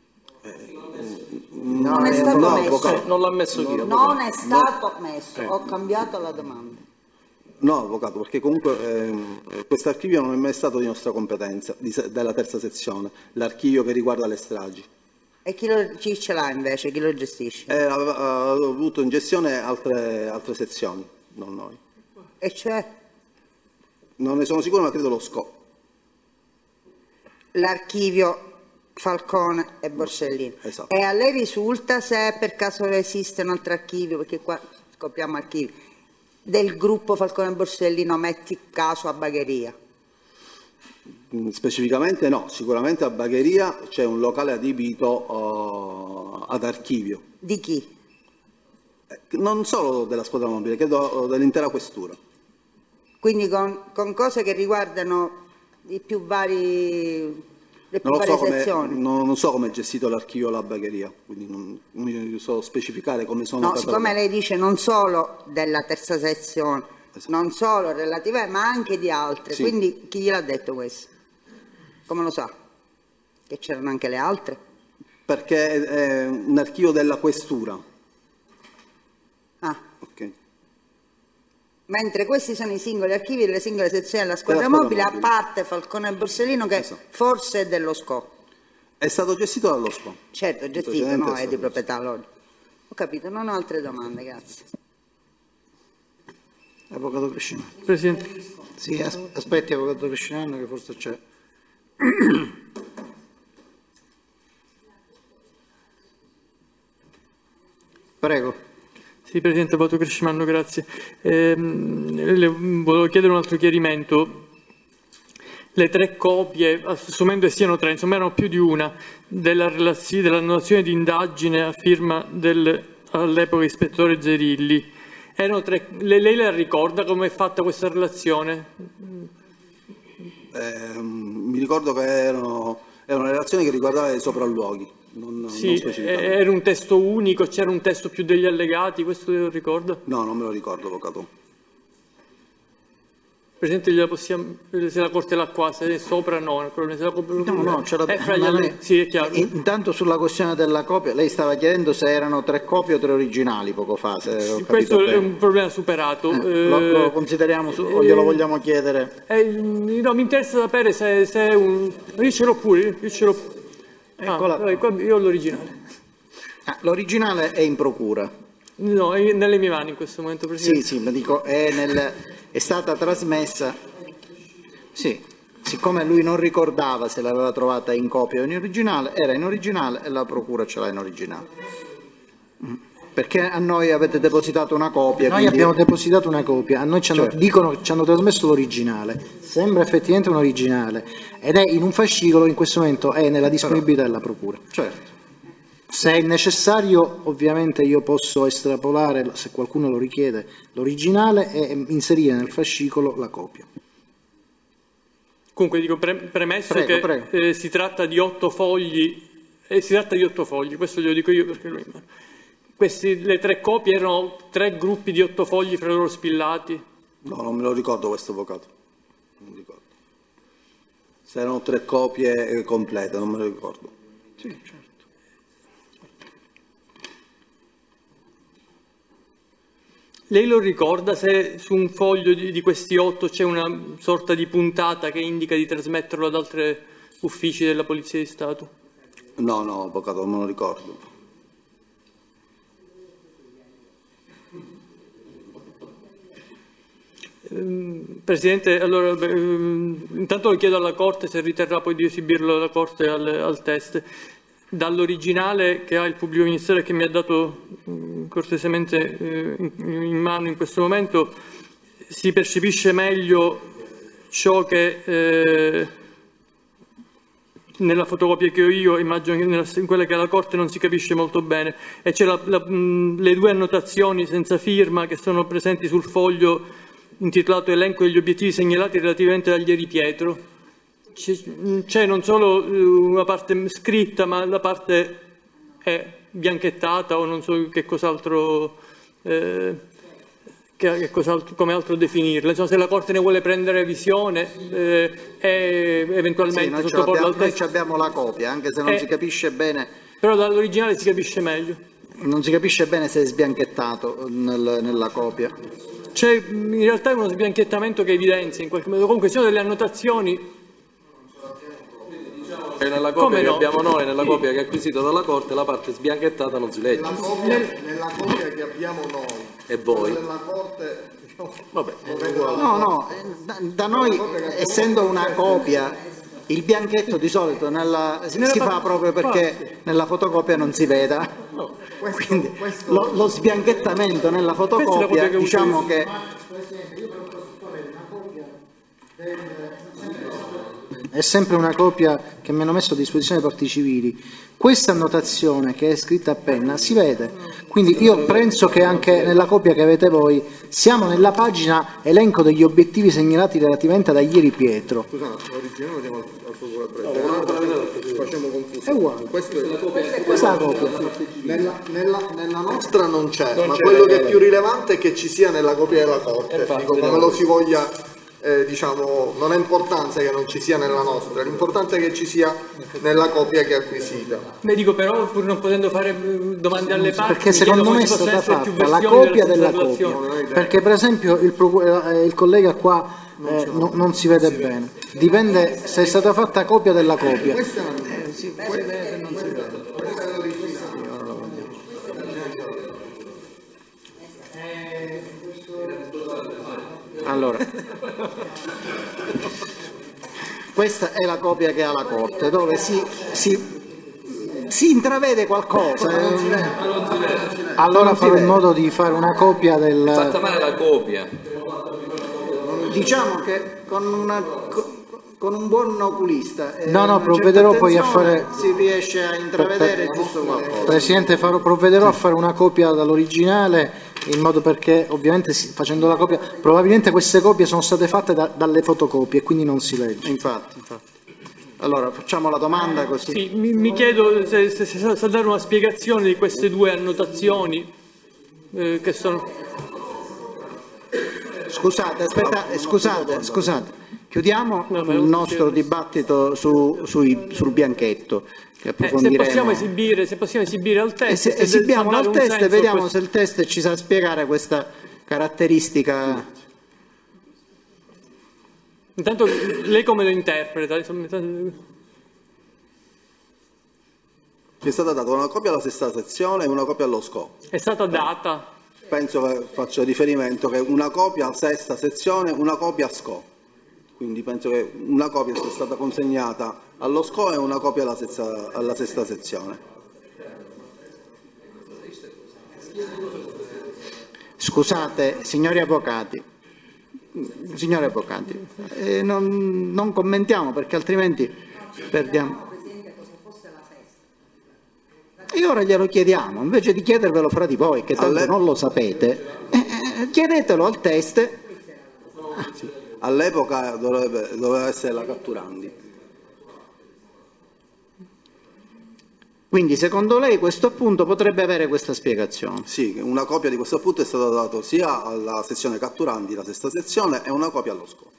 Non è stato messo. Non l'ha messo io. Non è stato messo, ho cambiato la domanda. No, avvocato, perché comunque questo archivio non è mai stato di nostra competenza, della terza sezione, l'archivio che riguarda le stragi. E chi ce l'ha invece, chi lo gestisce? Ha avuto in gestione altre sezioni, non noi. E cioè? Non ne sono sicuro, ma credo lo SCO. L'archivio Falcone e Borsellino. Esatto. E a lei risulta se per caso esiste un altro archivio, perché qua scopriamo archivi, del gruppo Falcone e Borsellino, metti caso a Bagheria? Specificamente no, sicuramente a Bagheria c'è un locale adibito ad archivio. Di chi? Non solo della squadra mobile, credo dell'intera questura. Quindi con cose che riguardano le più varie sezioni? Non so come è gestito l'archivio la Bagheria, quindi non mi so specificare come sono. No, siccome lei dice non solo della terza sezione, esatto, non solo relative, ma anche di altre, sì, quindi chi gliel'ha detto questo? Come lo sa? Che c'erano anche le altre? Perché è un archivio della questura. Ah. Ok. Mentre questi sono i singoli archivi delle singole sezioni della squadra mobile, a parte Falcone e Borsellino, che esatto, forse è dello SCO. È stato gestito dallo SCO. Certo, gestito, no, è di proprietà loro. Ho capito, non ho altre domande, grazie. Avvocato Crescinano. Presidente. Sì, aspetti, Avvocato Crescinano, che forse c'è. Prego. Sì, Presidente, Avvocato Crescimanno, grazie. Le volevo chiedere un altro chiarimento. Le 3 copie, assumendo che siano 3, insomma erano più di una, della notazione di indagine a firma all'epoca ispettore Zerilli, erano 3, lei la ricorda come è fatta questa relazione? Mi ricordo che era una relazione che riguardava i sopralluoghi. Sì, era un testo unico, c'era un testo più degli allegati, questo lo ricorda? No, non me lo ricordo, avvocato. Presidente, se la Corte l'ha qua, se è sopra no. No, ce l'ha. Sì, è chiaro. Intanto sulla questione della copia, lei stava chiedendo se erano 3 copie o 3 originali poco fa. Questo è un problema superato. Lo consideriamo o glielo vogliamo chiedere? No, mi interessa sapere se è un... Io ce l'ho pure, io ho l'originale. L'originale è in procura. No, è nelle mie mani in questo momento, Presidente. Sì, ma dico, è stata trasmessa. Sì, siccome lui non ricordava se l'aveva trovata in copia o in originale, era in originale e la procura ce l'ha in originale. Perché a noi avete depositato una copia. Noi abbiamo depositato una copia, a noi dicono che ci hanno trasmesso l'originale, sembra effettivamente un originale ed è in un fascicolo, in questo momento è nella disponibilità della procura. Certo. Se è necessario, ovviamente io posso estrapolare, se qualcuno lo richiede, l'originale e inserire nel fascicolo la copia. Comunque dico, premesso prego. che si tratta di 8 fogli, questo glielo dico io perché lui... le 3 copie erano 3 gruppi di 8 fogli fra loro spillati? No, non me lo ricordo questo avvocato. Non mi ricordo. Se erano 3 copie complete, non me lo ricordo. Sì, certo. Lei lo ricorda se su un foglio di questi 8 c'è una sorta di puntata che indica di trasmetterlo ad altri uffici della Polizia di Stato? No, avvocato, non me lo ricordo. Presidente, allora, intanto lo chiedo alla Corte se riterrà poi di esibirlo alla Corte al test. Dall'originale che ha il Pubblico Ministero e che mi ha dato cortesemente in mano in questo momento si percepisce meglio ciò che nella fotocopia che ho io, immagino che in quella che ha la Corte non si capisce molto bene, e c'è le 2 annotazioni senza firma che sono presenti sul foglio intitolato Elenco degli obiettivi segnalati relativamente agli Ieri Pietro. C'è non solo una parte scritta, ma la parte è bianchettata o non so che cos'altro, come altro definirla. Insomma, se la Corte ne vuole prendere visione e eventualmente sottoporla al testo. Noi abbiamo la copia, anche se non si capisce bene. Però dall'originale si capisce meglio. Non si capisce bene se è sbianchettato nella copia. C'è in realtà uno sbianchettamento che evidenzia in qualche modo. Comunque ci sono delle annotazioni. E nella copia che abbiamo noi, nella copia che è acquisita dalla Corte, la parte sbianchettata non si legge. Nella copia che abbiamo noi. E voi? Nella Corte, vabbè. No, da noi, essendo una copia, il bianchetto di solito si fa proprio perché nella fotocopia non si veda. Quindi lo sbianchettamento nella fotocopia, diciamo che... È sempre una copia che mi hanno messo a disposizione dei parti civili. Questa annotazione che è scritta a penna si vede, quindi io penso che anche nella copia che avete voi siamo nella pagina elenco degli obiettivi segnalati relativamente ad Ieri Pietro. Scusa, l'originale lo diamo al procuratore. Facciamo confusione. È uguale. Questa è la copia. Questa è la copia. Nella nostra non c'è, ma quello che è più rilevante è che ci sia nella copia della Corte. Dico, come lo si voglia... diciamo, non ha importanza che non ci sia nella nostra, l'importante è che ci sia nella copia che è acquisita. Ne dico però, pur non potendo fare domande alle parti, perché secondo me è stata fatta la copia della copia, perché per esempio il collega qua non si vede bene, dipende se è stata fatta copia della copia. Questa non si vede, non si vede. Questa è l'originale. Allora, questa è la copia che ha la Corte, dove si intravede qualcosa. Allora farò in modo di fare una copia del... Fatta male la copia. Diciamo che con un buon oculista provvederò poi a fare... si riesce a intravedere giusto qualcosa. Presidente, provvederò a fare una copia dall'originale, in modo perché ovviamente facendo la copia, probabilmente queste copie sono state fatte dalle fotocopie e quindi non si legge. Infatti. Allora facciamo la domanda così. Sì, mi chiedo se sa dare una spiegazione di queste 2 annotazioni che sono... Scusate, scusate. Chiudiamo il nostro dibattito sul bianchetto. Che approfondiremo. Se possiamo esibire al test. Esibiamolo al test e vediamo se il test ci sa spiegare questa caratteristica. Intanto lei come lo interpreta? È stata data una copia alla sesta sezione e una copia allo SCO. È stata data? Penso che faccia riferimento che una copia sesta sezione, una copia SCO. Quindi penso che una copia sia stata consegnata allo SCO e una copia alla sesta sezione. Scusate, signori avvocati, non commentiamo perché altrimenti perdiamo. E ora glielo chiediamo, invece di chiedervelo fra di voi, che tanto non lo sapete, chiedetelo al test. Sì. All'epoca doveva essere la Catturandi. Quindi secondo lei questo appunto potrebbe avere questa spiegazione? Sì, una copia di questo appunto è stata data sia alla sezione Catturandi, la sesta sezione, e una copia allo SCO.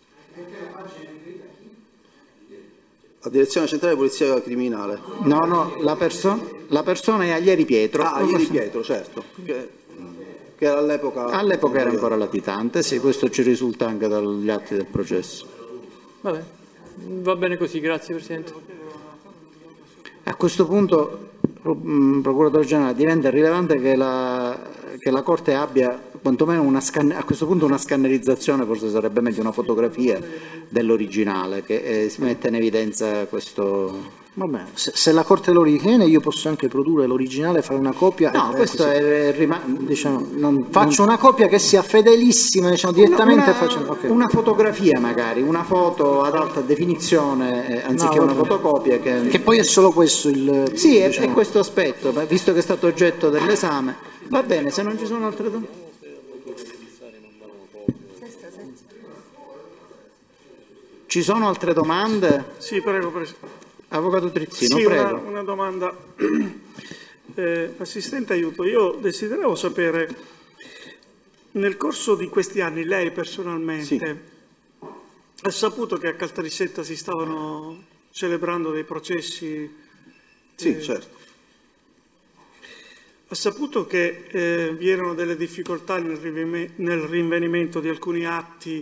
La Direzione Centrale di Polizia Criminale. No, la persona è Aglieri Pietro. Aglieri Pietro, certo. Che all'epoca era ancora latitante, sì, questo ci risulta anche dagli atti del processo. Vabbè, va bene così, grazie Presidente. A questo punto, Procuratore Generale, diventa rilevante che la Corte abbia quantomeno a questo punto una scannerizzazione, forse sarebbe meglio una fotografia dell'originale, che si mette in evidenza questo. Va bene, se la Corte lo ritiene io posso anche produrre l'originale, fare una copia. No, questo faccio una copia che sia fedelissima, direttamente okay. Una fotografia magari, una foto ad alta definizione, anziché una fotocopia. Che poi è solo questo il. Sì, è questo aspetto, visto che è stato oggetto dell'esame. Va bene, se non ci sono altre domande. Ci sono altre domande? Sì, prego Presidente. Avvocato Trizzino, sì, prego. Una domanda. Assistente aiuto, io desideravo sapere, nel corso di questi anni lei personalmente ha saputo che a Caltanissetta si stavano celebrando dei processi? Sì, certo. Ha saputo che vi erano delle difficoltà nel rinvenimento di alcuni atti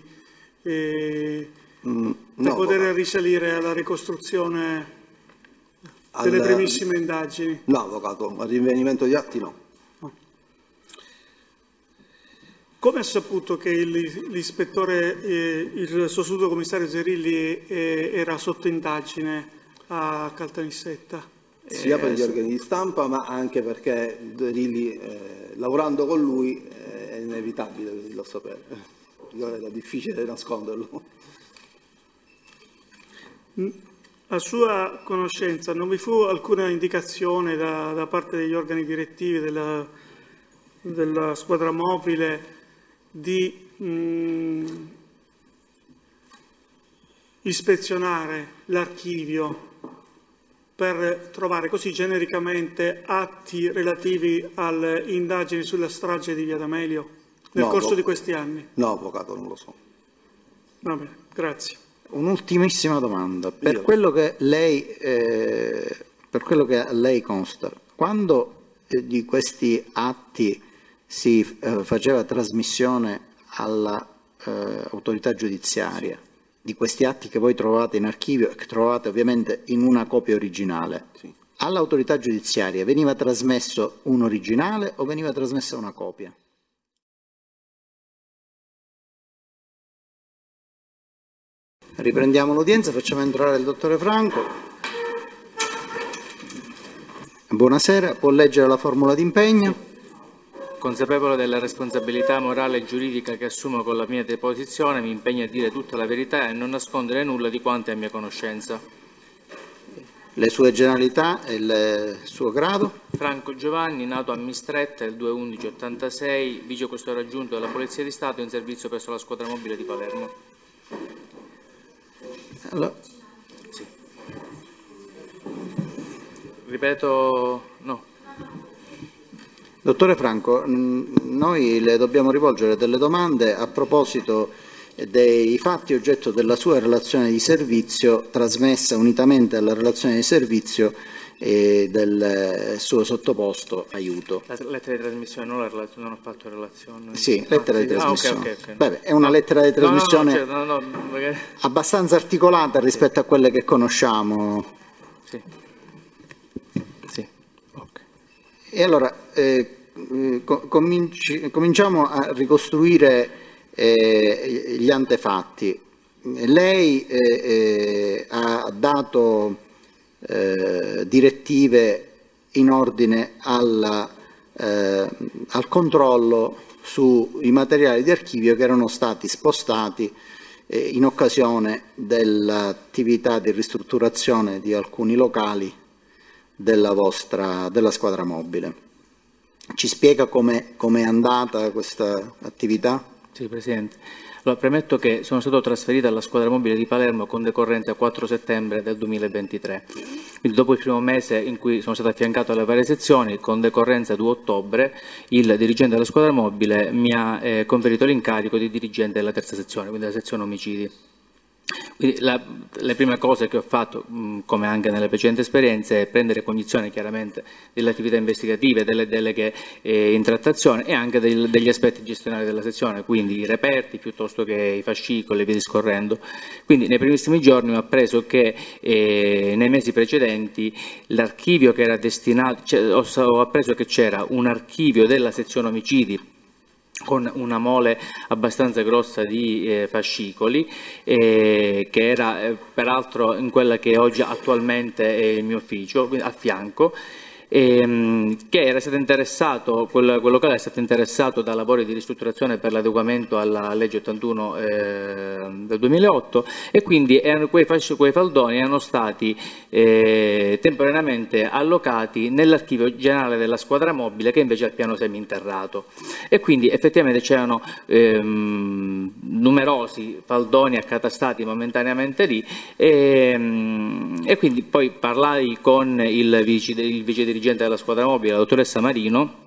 per poter risalire alla ricostruzione delle primissime indagini? No, avvocato, al rinvenimento di atti no. Come ha saputo che l'ispettore, il sostituto commissario Zerilli era sotto indagine a Caltanissetta? Sia per gli organi di stampa, ma anche perché Zerilli, lavorando con lui, è inevitabile lo sapere. Era difficile nasconderlo. A sua conoscenza non vi fu alcuna indicazione da parte degli organi direttivi della squadra mobile di ispezionare l'archivio per trovare così genericamente atti relativi alle indagini sulla strage di Via D'Amelio nel corso di questi anni? No, avvocato, non lo so. Va bene, grazie. Un'ultimissima domanda. Per quello che a lei consta, quando di questi atti si faceva trasmissione all'autorità giudiziaria, di questi atti che voi trovate in archivio e che trovate ovviamente in una copia originale, all'autorità giudiziaria veniva trasmesso un originale o veniva trasmessa una copia? Riprendiamo l'udienza, facciamo entrare il dottore Franco. Buonasera, può leggere la formula d'impegno? Consapevole della responsabilità morale e giuridica che assumo con la mia deposizione, mi impegno a dire tutta la verità e non nascondere nulla di quanto è a mia conoscenza. Le sue generalità e il suo grado? Franco Giovanni, nato a Mistretta il 2/11/86, vicequestore aggiunto della Polizia di Stato in servizio presso la squadra mobile di Palermo. Allora. Sì. Ripeto, no. Dottore Franco, noi le dobbiamo rivolgere delle domande a proposito dei fatti oggetto della sua relazione di servizio, trasmessa unitamente alla relazione di servizio del suo sottoposto Aiuto. La lettera di trasmissione, non ho fatto relazione. Sì, lettera di trasmissione. Okay. Beh, è una lettera di trasmissione magari... abbastanza articolata rispetto a quelle che conosciamo. Sì. Okay. E allora cominciamo a ricostruire gli antefatti. Lei ha dato direttive in ordine al controllo sui materiali di archivio che erano stati spostati in occasione dell'attività di ristrutturazione di alcuni locali della squadra mobile. Ci spiega come è andata questa attività? Sì, Presidente. Allora, premetto che sono stato trasferito alla squadra mobile di Palermo con decorrenza 4 settembre del 2023. Quindi dopo il primo mese in cui sono stato affiancato alle varie sezioni, con decorrenza 2 ottobre, il dirigente della squadra mobile mi ha conferito l'incarico di dirigente della terza sezione, quindi della sezione omicidi. Quindi le prime cose che ho fatto, come anche nelle precedenti esperienze, è prendere cognizione chiaramente delle attività investigative, delle deleghe in trattazione e anche degli aspetti gestionali della sezione, quindi i reperti piuttosto che i fascicoli e via discorrendo. Quindi nei primissimi giorni ho appreso che nei mesi precedenti l'archivio che era destinato, ho appreso che c'era un archivio della sezione omicidi con una mole abbastanza grossa di fascicoli, che era peraltro in quella che oggi attualmente è il mio ufficio, a fianco, che era stato interessato, quel locale è stato interessato da lavori di ristrutturazione per l'adeguamento alla legge 81 del 2008 e quindi quei faldoni erano stati temporaneamente allocati nell'archivio generale della squadra mobile, che invece è al piano seminterrato, e quindi effettivamente c'erano numerosi faldoni accatastati momentaneamente lì e quindi poi parlai con il vice dirigente della squadra mobile, la dottoressa Marino,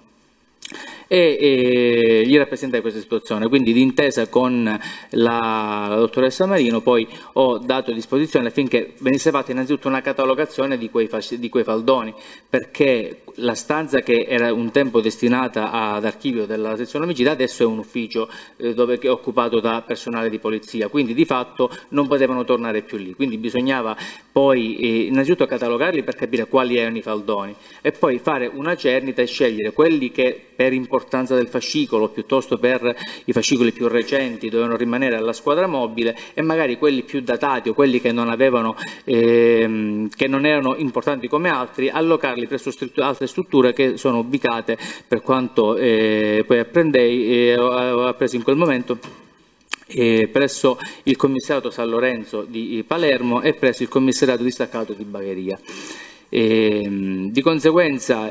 e gli rappresentai questa situazione. Quindi d'intesa con la dottoressa Marino poi ho dato disposizione affinché venisse fatta innanzitutto una catalogazione di quei faldoni, perché la stanza che era un tempo destinata ad archivio della sezione omicida adesso è un ufficio dove è occupato da personale di polizia, quindi di fatto non potevano tornare più lì, quindi bisognava poi innanzitutto catalogarli per capire quali erano i faldoni e poi fare una cernita e scegliere quelli che per importanza del fascicolo piuttosto per i fascicoli più recenti dovevano rimanere alla squadra mobile e magari quelli più datati o quelli che non avevano che non erano importanti come altri allocarli presso altre strutture che sono ubicate, per quanto poi apprendei ho appreso in quel momento, presso il commissariato San Lorenzo di Palermo e presso il commissariato distaccato di Bagheria. Di conseguenza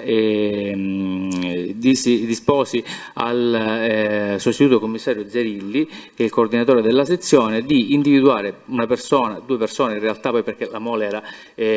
disposi al sostituto commissario Zerilli, che è il coordinatore della sezione, di individuare una persona, 2 persone in realtà, poi perché la mole era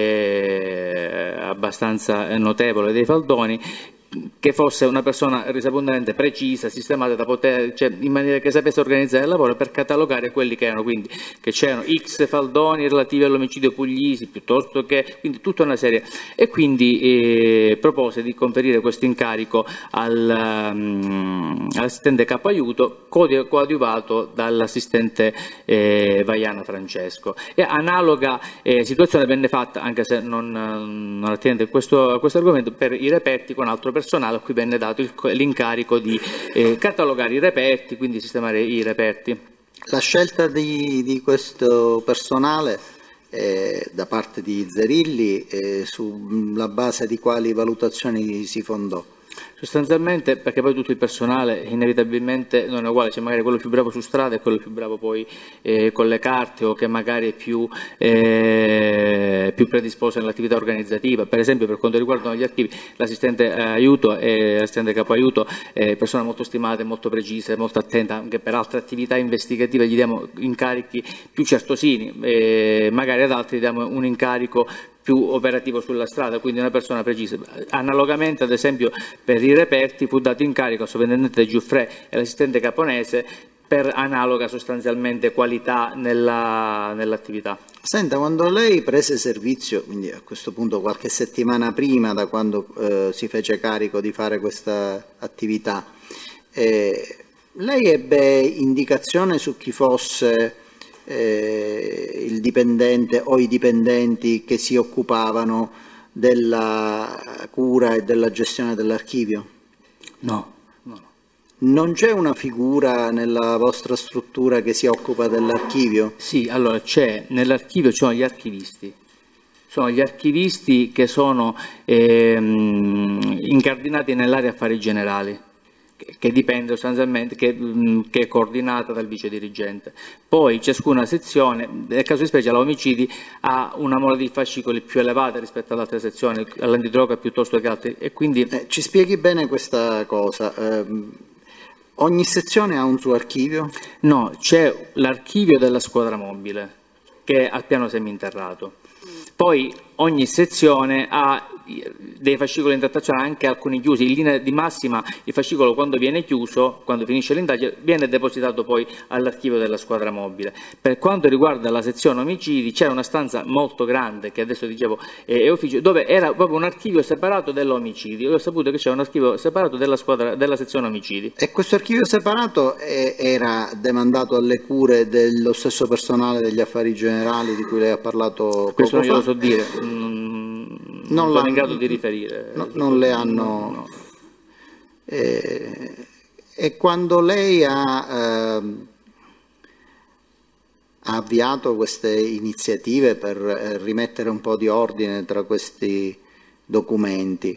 abbastanza notevole dei faldoni, che fosse una persona risaputamente precisa, sistemata da poter, cioè in maniera che sapesse organizzare il lavoro per catalogare quelli che erano, quindi che c'erano X faldoni relativi all'omicidio Puglisi, piuttosto che, quindi tutta una serie, e quindi propose di conferire questo incarico all'assistente capo aiuto, coadiuvato dall'assistente Vaiana Francesco. E analoga situazione venne fatta, anche se non attiende a questo argomento, per i reperti con altro personale a cui venne dato l'incarico di catalogare i reperti, quindi sistemare i reperti. La scelta di questo personale da parte di Zerilli sulla base di quali valutazioni si fondò? Sostanzialmente perché poi tutto il personale inevitabilmente non è uguale, c'è magari quello più bravo su strada e quello più bravo poi con le carte, o che magari è più predisposto nell'attività organizzativa. Per esempio, per quanto riguarda gli archivi, l'assistente aiuto e l'assistente capo aiuto è persona molto stimata, molto precisa, molto attenta, anche per altre attività investigative gli diamo incarichi più certosini, magari ad altri diamo un incarico più operativo sulla strada, quindi una persona precisa. Analogamente, ad esempio, per i reperti fu dato incarico al sovrintendente Giuffre e all'assistente Caponese per analoga sostanzialmente qualità nell'attività. Senta, quando lei prese servizio, quindi a questo punto qualche settimana prima da quando si fece carico di fare questa attività, lei ebbe indicazione su chi fosse il dipendente o i dipendenti che si occupavano della cura e della gestione dell'archivio? No. Non c'è una figura nella vostra struttura che si occupa dell'archivio? Sì, allora nell'archivio ci sono gli archivisti. Sono gli archivisti che sono incardinati nell'area affari generali, che dipende sostanzialmente, che è coordinata dal vice dirigente. Poi ciascuna sezione, nel caso di specie l'omicidi, ha una mole di fascicoli più elevata rispetto ad altre sezioni, all'antidroga piuttosto che altri. E quindi ci spieghi bene questa cosa? Ogni sezione ha un suo archivio? No, c'è l'archivio della squadra mobile, che è al piano seminterrato. Poi ogni sezione ha dei fascicoli in trattazione, anche alcuni chiusi. In linea di massima il fascicolo, quando viene chiuso, quando finisce l'indagine, viene depositato poi all'archivio della squadra mobile. Per quanto riguarda la sezione omicidi, c'era una stanza molto grande, che adesso dicevo è ufficio, dove era proprio un archivio separato dell'omicidi. Io ho saputo che c'era un archivio separato della sezione omicidi. E questo archivio separato era demandato alle cure dello stesso personale degli affari generali di cui lei ha parlato poco fa? Questo non glielo so dire. Non sono in grado di riferire. Non le hanno... No. E quando lei ha avviato queste iniziative per rimettere un po' di ordine tra questi documenti,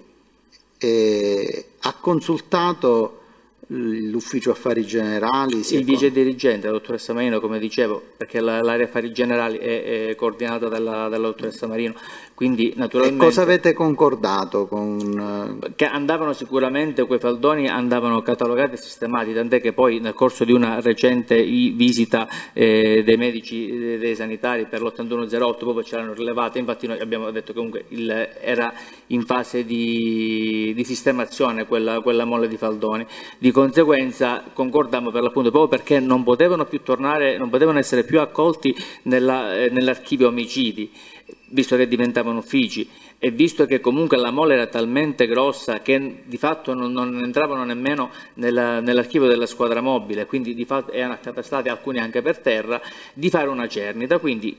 ha consultato l'ufficio affari generali? Il vice dirigente, la dottoressa Marino, come dicevo, perché l'area affari generali è coordinata dalla dottoressa Marino, quindi naturalmente... E cosa avete concordato con... Che andavano sicuramente, quei faldoni andavano catalogati e sistemati, tant'è che poi nel corso di una recente visita dei medici, dei sanitari per l'8108 proprio ce l'hanno rilevata, infatti noi abbiamo detto che comunque era in fase di sistemazione quella mole di faldoni. Di conseguenza concordammo per l'appunto proprio perché non potevano più tornare, non potevano essere più accolti nell'archivio omicidi, visto che diventavano uffici e visto che comunque la mole era talmente grossa che di fatto non entravano nemmeno nell'archivio della squadra mobile, quindi di fatto erano accatastati alcuni anche per terra, di fare una cernita, quindi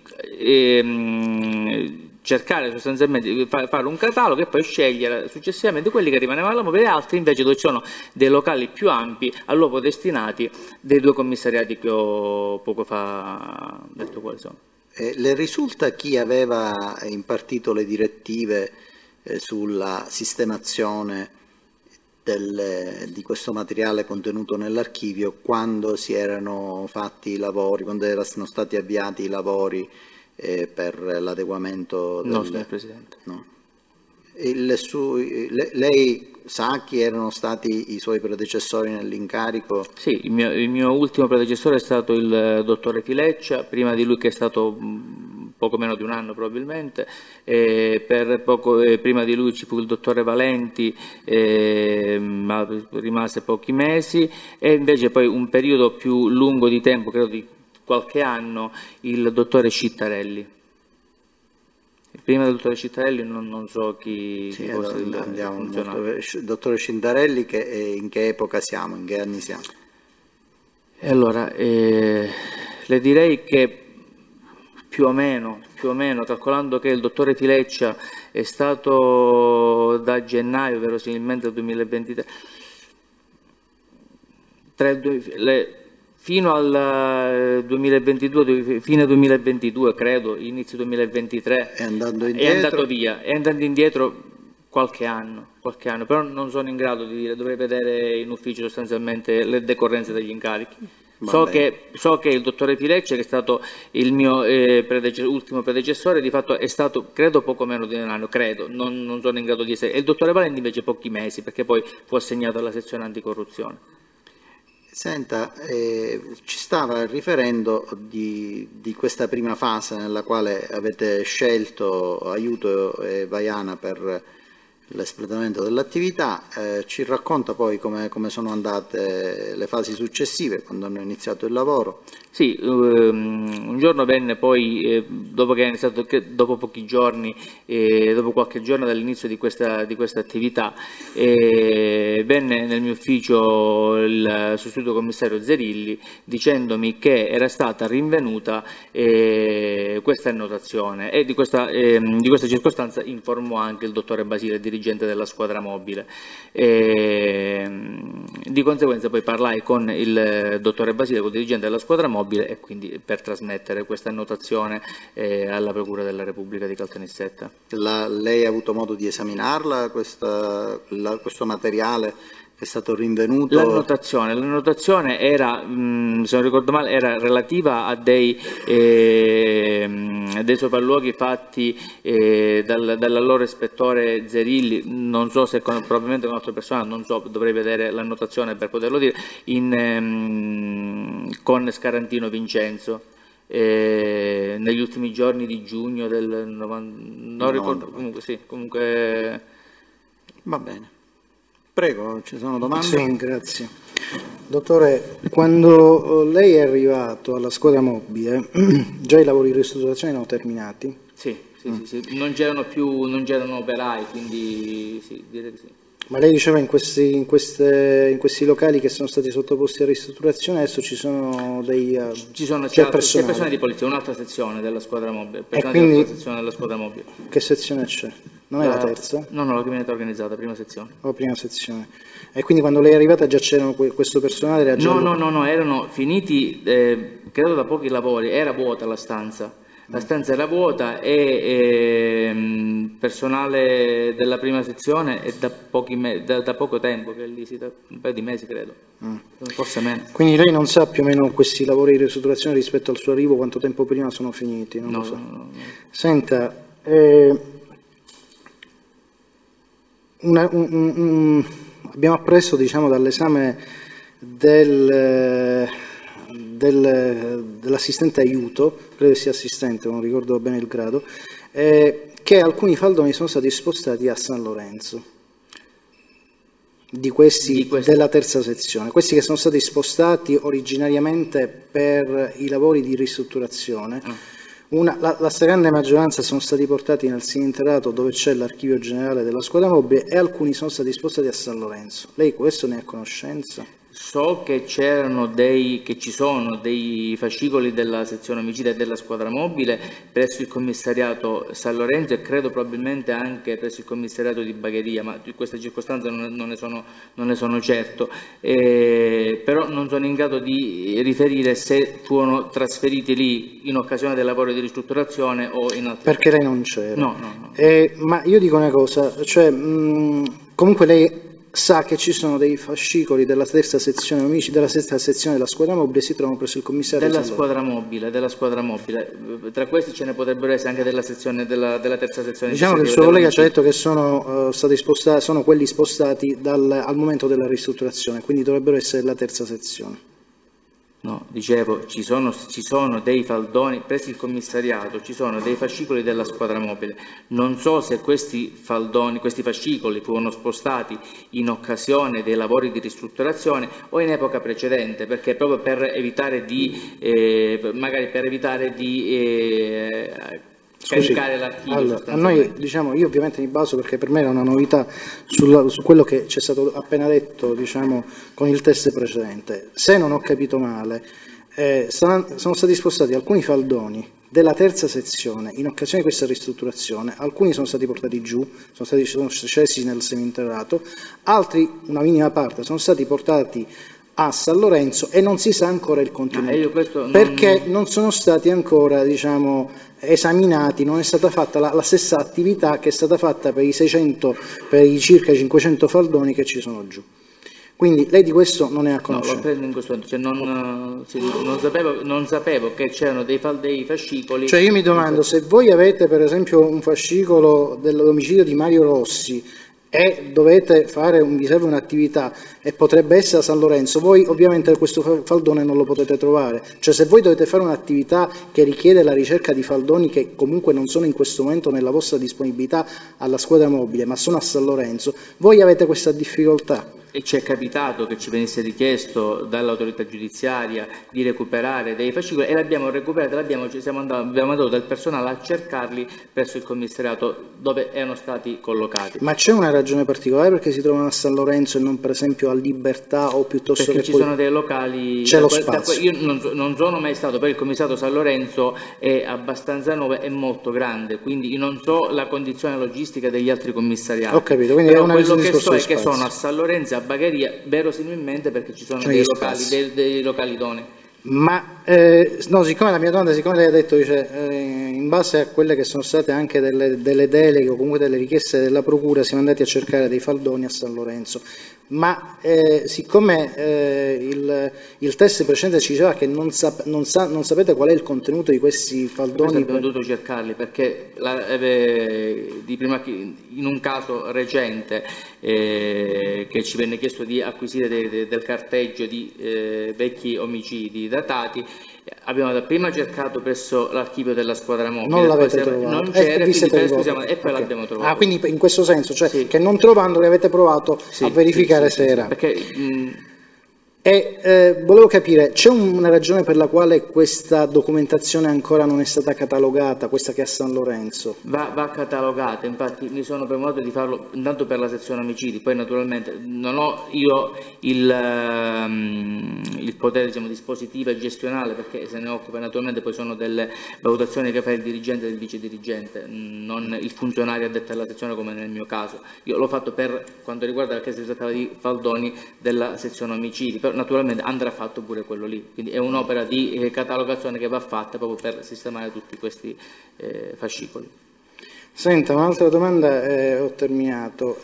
cercare sostanzialmente di fare un catalogo e poi scegliere successivamente quelli che rimanevano alla mobile e altri invece dove ci sono dei locali più ampi all'uopo destinati dei due commissariati che ho poco fa detto quali sono. Le risulta chi aveva impartito le direttive sulla sistemazione di questo materiale contenuto nell'archivio quando si erano fatti i lavori, quando erano stati avviati i lavori per l'adeguamento del... No, signor Presidente. No. Lei sa chi erano stati i suoi predecessori nell'incarico? Sì, il mio ultimo predecessore è stato il dottore Fileccia, prima di lui che è stato poco meno di un anno probabilmente, prima di lui ci fu il dottore Valenti, ma rimase pochi mesi, e invece poi un periodo più lungo di tempo, credo di qualche anno, il dottore Scittarelli. Prima del dottore Scittarelli non so chi fosse il dottore Scittarelli, in che epoca siamo, in che anni siamo? E allora, le direi che più o meno, calcolando che il dottore Fileccia è stato da gennaio, verosimilmente del 2023, fino al 2022, fine 2022 credo, inizio 2023, è andato via, è andato indietro qualche anno, però non sono in grado di dire, dovrei vedere in ufficio sostanzialmente le decorrenze degli incarichi. So che il dottore Fileccia, che è stato il mio ultimo predecessore, di fatto è stato, credo, poco meno di un anno, non sono in grado di essere, e il dottore Valenti invece pochi mesi, perché poi fu assegnato alla sezione anticorruzione. Senta, ci stava riferendo di questa prima fase nella quale avete scelto Aiuto e Vaiana per l'espletamento dell'attività, ci racconta poi come sono andate le fasi successive, quando hanno iniziato il lavoro? Sì, un giorno venne poi, dopo che è iniziato, dopo pochi giorni, dopo qualche giorno dall'inizio di questa attività, venne nel mio ufficio il sostituto commissario Zerilli dicendomi che era stata rinvenuta questa annotazione, e di questa circostanza informò anche il dottore Basile, dirigente della squadra mobile. Di conseguenza poi parlai con il dottore Basile, con il dirigente della squadra mobile, e quindi per trasmettere questa annotazione alla Procura della Repubblica di Caltanissetta. Lei ha avuto modo di esaminarla, questo materiale che è stato rinvenuto? L'annotazione era, se non ricordo male, era relativa a dei sopralluoghi fatti dall'allora ispettore Zerilli, non so se probabilmente con un'altra persona, non so, dovrei vedere l'annotazione per poterlo dire, con Scarantino Vincenzo. Negli ultimi giorni di giugno del 90, non ricordo, comunque va bene. Prego, ci sono domande? Sì, grazie. Dottore, quando lei è arrivato alla squadra mobile, già i lavori di ristrutturazione erano terminati? Sì. Non c'erano operai, quindi sì, direi di sì. Ma lei diceva in questi locali che sono stati sottoposti a ristrutturazione, adesso ci sono c'è persone di polizia, un'altra sezione della squadra mobile, sezione della squadra mobile. Che sezione c'è? Non è la terza? No, la criminalità organizzata, prima sezione. Prima sezione. E quindi quando lei è arrivata già c'erano questo personale? Era già no, erano finiti, credo da pochi lavori, era vuota la stanza. La stanza era vuota e personale della prima sezione è da poco tempo che è lì, un paio di mesi credo, forse meno. Quindi lei non sa più o meno questi lavori di ristrutturazione rispetto al suo arrivo, quanto tempo prima sono finiti? Non lo so. No. Senta, abbiamo appreso, diciamo, dall'esame dell'assistente aiuto, credo sia assistente, non ricordo bene il grado, che alcuni faldoni sono stati spostati a San Lorenzo, di questi della terza sezione, questi che sono stati spostati originariamente per i lavori di ristrutturazione. La stragrande maggioranza sono stati portati nel seminterrato dove c'è l'archivio generale della squadra mobile, e alcuni sono stati spostati a San Lorenzo. Lei questo ne ha conoscenza? So che ci sono dei fascicoli della sezione omicida e della squadra mobile presso il commissariato San Lorenzo, e credo probabilmente anche presso il commissariato di Bagheria, ma di queste circostanze non ne sono certo, però non sono in grado di riferire se furono trasferiti lì in occasione del lavoro di ristrutturazione o in altri. Perché lei non c'era? No. Ma io dico una cosa, cioè comunque lei sa che ci sono dei fascicoli della terza sezione della squadra mobile, si trovano presso il commissario della squadra mobile. Tra questi ce ne potrebbero essere anche della terza sezione. Diciamo che il suo collega ci ha detto che sono stati spostati, sono quelli spostati al momento della ristrutturazione, quindi dovrebbero essere la terza sezione. No, dicevo, ci sono dei faldoni presso il commissariato, ci sono dei fascicoli della squadra mobile. Non so se questi fascicoli furono spostati in occasione dei lavori di ristrutturazione o in epoca precedente, perché proprio per evitare di caricare l'archivio. Allora, a noi, diciamo, io ovviamente mi baso, perché per me era una novità, su quello che ci è stato appena detto, diciamo, con il test precedente. Se non ho capito male, sono stati spostati alcuni faldoni della terza sezione in occasione di questa ristrutturazione, alcuni sono stati portati giù, sono scesi nel seminterrato, altri, una minima parte, sono stati portati a San Lorenzo e non si sa ancora il contenuto, perché non sono stati ancora, diciamo, esaminati, non è stata fatta la stessa attività che è stata fatta per i circa 500 faldoni che ci sono giù. Quindi lei di questo non è a conoscenza? No, lo prendo in questo momento, non sapevo che c'erano dei fascicoli. Cioè io mi domando, se voi avete per esempio un fascicolo dell'omicidio di Mario Rossi e dovete fare, vi serve un'attività e potrebbe essere a San Lorenzo, voi ovviamente questo faldone non lo potete trovare. Cioè, se voi dovete fare un'attività che richiede la ricerca di faldoni che comunque non sono in questo momento nella vostra disponibilità alla squadra mobile, ma sono a San Lorenzo, voi avete questa difficoltà. E ci è capitato che ci venisse richiesto dall'autorità giudiziaria di recuperare dei fascicoli e l'abbiamo recuperato, abbiamo mandato del personale a cercarli presso il commissariato dove erano stati collocati. Ma c'è una ragione particolare perché si trovano a San Lorenzo e non per esempio a Libertà o piuttosto perché che ci sono dei locali, c'è lo spazio. Io non sono mai stato, per il commissariato San Lorenzo è abbastanza nuovo e molto grande, quindi io non so la condizione logistica degli altri commissariati. Ho capito, quindi però è una quello che so è che spazio. sono a San Lorenzo, a Bagheria, verosimilmente perché ci sono dei locali idonei. Ma no, siccome la mia domanda, siccome lei ha detto, dice, in base a quelle che sono state anche delle deleghe o comunque delle richieste della Procura, siamo andati a cercare dei faldoni a San Lorenzo, ma siccome il test precedente ci diceva che non sapete qual è il contenuto di questi faldoni, abbiamo dovuto cercarli perché in un caso recente che ci venne chiesto di acquisire del carteggio di vecchi omicidi datati, abbiamo prima cercato presso l'archivio della squadra mobile, non l'avete trovato, non c'era, e poi l'abbiamo trovato. Ah, quindi in questo senso, cioè sì, che non trovandoli avete provato a verificare se era. Perché, volevo capire, c'è una ragione per la quale questa documentazione ancora non è stata catalogata, questa che è a San Lorenzo? Va catalogata, infatti mi sono premurato di farlo intanto per la sezione omicidi, poi naturalmente non ho io il potere, diciamo, dispositivo e gestionale, perché se ne occupa naturalmente, poi sono delle valutazioni che fa il dirigente e il vice dirigente, non il funzionario addetto alla sezione come nel mio caso. Io l'ho fatto per quanto riguarda, perché si trattava di faldoni della sezione omicidi, però naturalmente andrà fatto pure quello lì, quindi è un'opera di catalogazione che va fatta proprio per sistemare tutti questi fascicoli. Senta, un'altra domanda, ho terminato.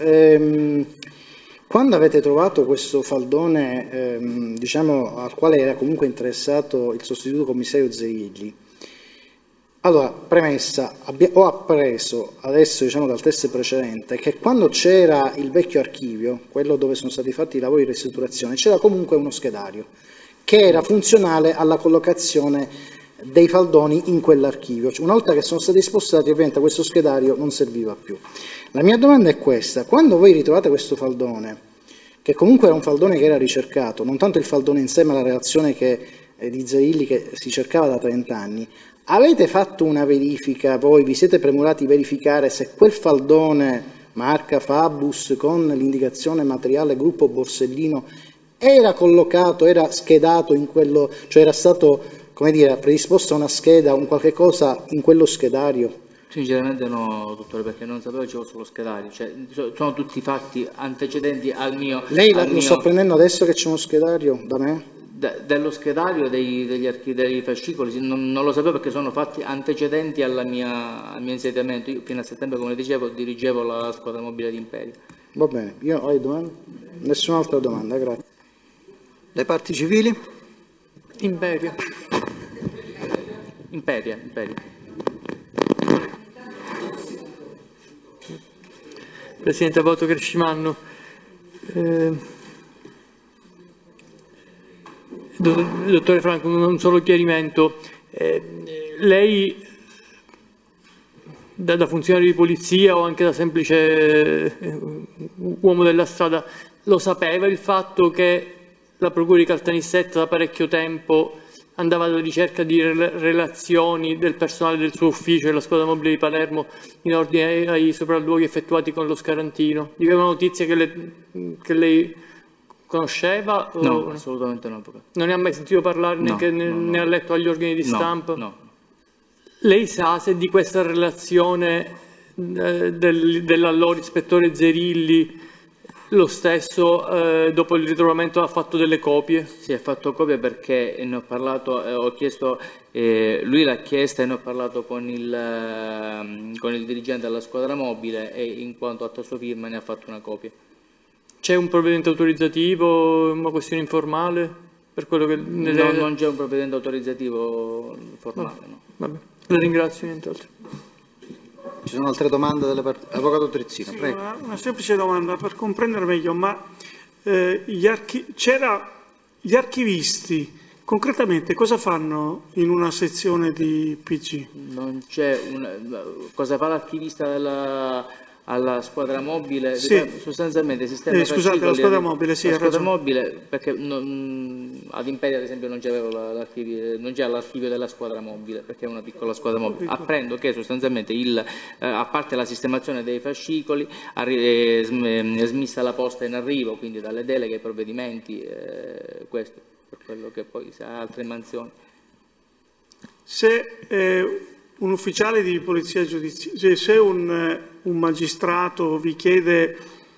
Quando avete trovato questo faldone, diciamo, al quale era comunque interessato il sostituto commissario Zerilli, allora, premessa, ho appreso adesso, diciamo, dal test precedente che quando c'era il vecchio archivio, quello dove sono stati fatti i lavori di ristrutturazione, c'era comunque uno schedario che era funzionale alla collocazione dei faldoni in quell'archivio. Cioè, una volta che sono stati spostati, ovviamente questo schedario non serviva più. La mia domanda è questa: quando voi ritrovate questo faldone, che comunque era un faldone che era ricercato, non tanto il faldone in sé ma la relazione di Zerilli che si cercava da 30 anni, avete fatto una verifica, voi vi siete premurati di verificare se quel faldone marca Fabus con l'indicazione materiale gruppo Borsellino era collocato, era schedato in quello, cioè era stato, come dire, predisposto una scheda, un qualche cosa in quello schedario? Sinceramente no, dottore, perché non sapevo ci fosse lo schedario, cioè, sono tutti fatti antecedenti al mio... Lei lo sta prendendo adesso che c'è uno schedario da me? Dello schedario dei fascicoli, non lo sapevo perché sono fatti antecedenti al mio insediamento. Io fino a settembre, come dicevo, dirigevo la squadra mobile di Imperia. Va bene, io ho le domande? Nessun'altra domanda, grazie. Le parti civili? Imperia. Imperia. Presidente Voto Crescimanno. Dottore Franco, un solo chiarimento. Lei, da funzionario di polizia o anche da semplice uomo della strada, lo sapeva il fatto che la Procura di Caltanissetta da parecchio tempo andava alla ricerca di relazioni del personale del suo ufficio e della squadra mobile di Palermo in ordine ai sopralluoghi effettuati con lo Scarantino? Di una notizia che lei conosceva? No, assolutamente no. Non ne ha mai sentito parlare, neanche ne ha letto agli organi di stampa? No. Lei sa se di questa relazione dell'allora ispettore Zerilli lo stesso dopo il ritrovamento ha fatto delle copie? Sì, ha fatto copie perché ne ho parlato, ho chiesto, lui l'ha chiesta e ne ho parlato con il dirigente della squadra mobile e in quanto atto a sua firma ne ha fatto una copia. C'è un provvedimento autorizzativo, una questione informale? Per quello che non c'è un provvedimento autorizzativo formale. No. Vabbè. La ringrazio, nient'altro. Ci sono altre domande Avvocato Trizzino, sì, prego. Una semplice domanda per comprendere meglio, ma gli archivisti concretamente cosa fanno in una sezione di PG? Non c'è cosa fa l'archivista alla squadra mobile? Sì. Sostanzialmente sistema scusate, la squadra mobile, sì, la squadra mobile, perché ad Imperia ad esempio non c'era l'archivio della squadra mobile, perché è una piccola squadra mobile. Apprendo che sostanzialmente a parte la sistemazione dei fascicoli è smissa la posta in arrivo, quindi dalle deleghe ai provvedimenti, questo per quello che poi si ha altre mansioni. Se un ufficiale di polizia giudiziaria, se un magistrato vi chiede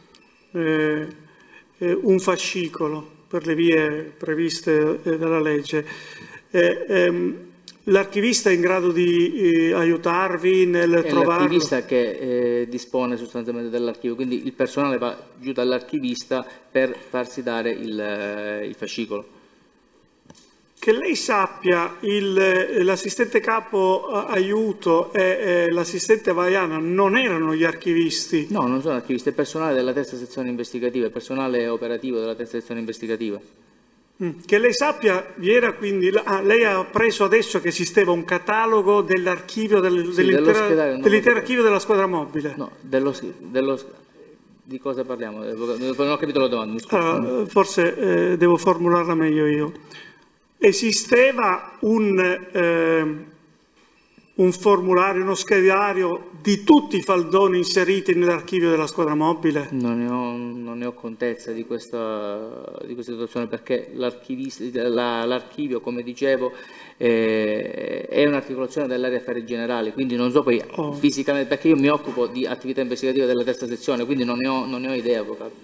un fascicolo per le vie previste dalla legge, l'archivista è in grado di aiutarvi nel trovarlo? È l'archivista che dispone sostanzialmente dell'archivio, quindi il personale va giù dall'archivista per farsi dare il fascicolo. Che lei sappia, l'assistente capo aiuto e l'assistente Vaiana non erano gli archivisti? No, non sono archivisti, è il personale della terza sezione investigativa, il personale operativo della terza sezione investigativa. Che lei sappia, vi era quindi, lei ha preso adesso che esisteva un catalogo dell'archivio dell'intero archivio della squadra mobile? No, di cosa parliamo? Non ho capito la domanda, mi scusi. Forse devo formularla meglio io. Esisteva un formulario, uno schediario di tutti i faldoni inseriti nell'archivio della squadra mobile? Non ne ho contezza di questa situazione, perché l'archivio, come dicevo, è un'articolazione dell'area affari generali, quindi non so poi fisicamente, perché io mi occupo di attività investigativa della terza sezione, quindi non ne ho idea, avvocato.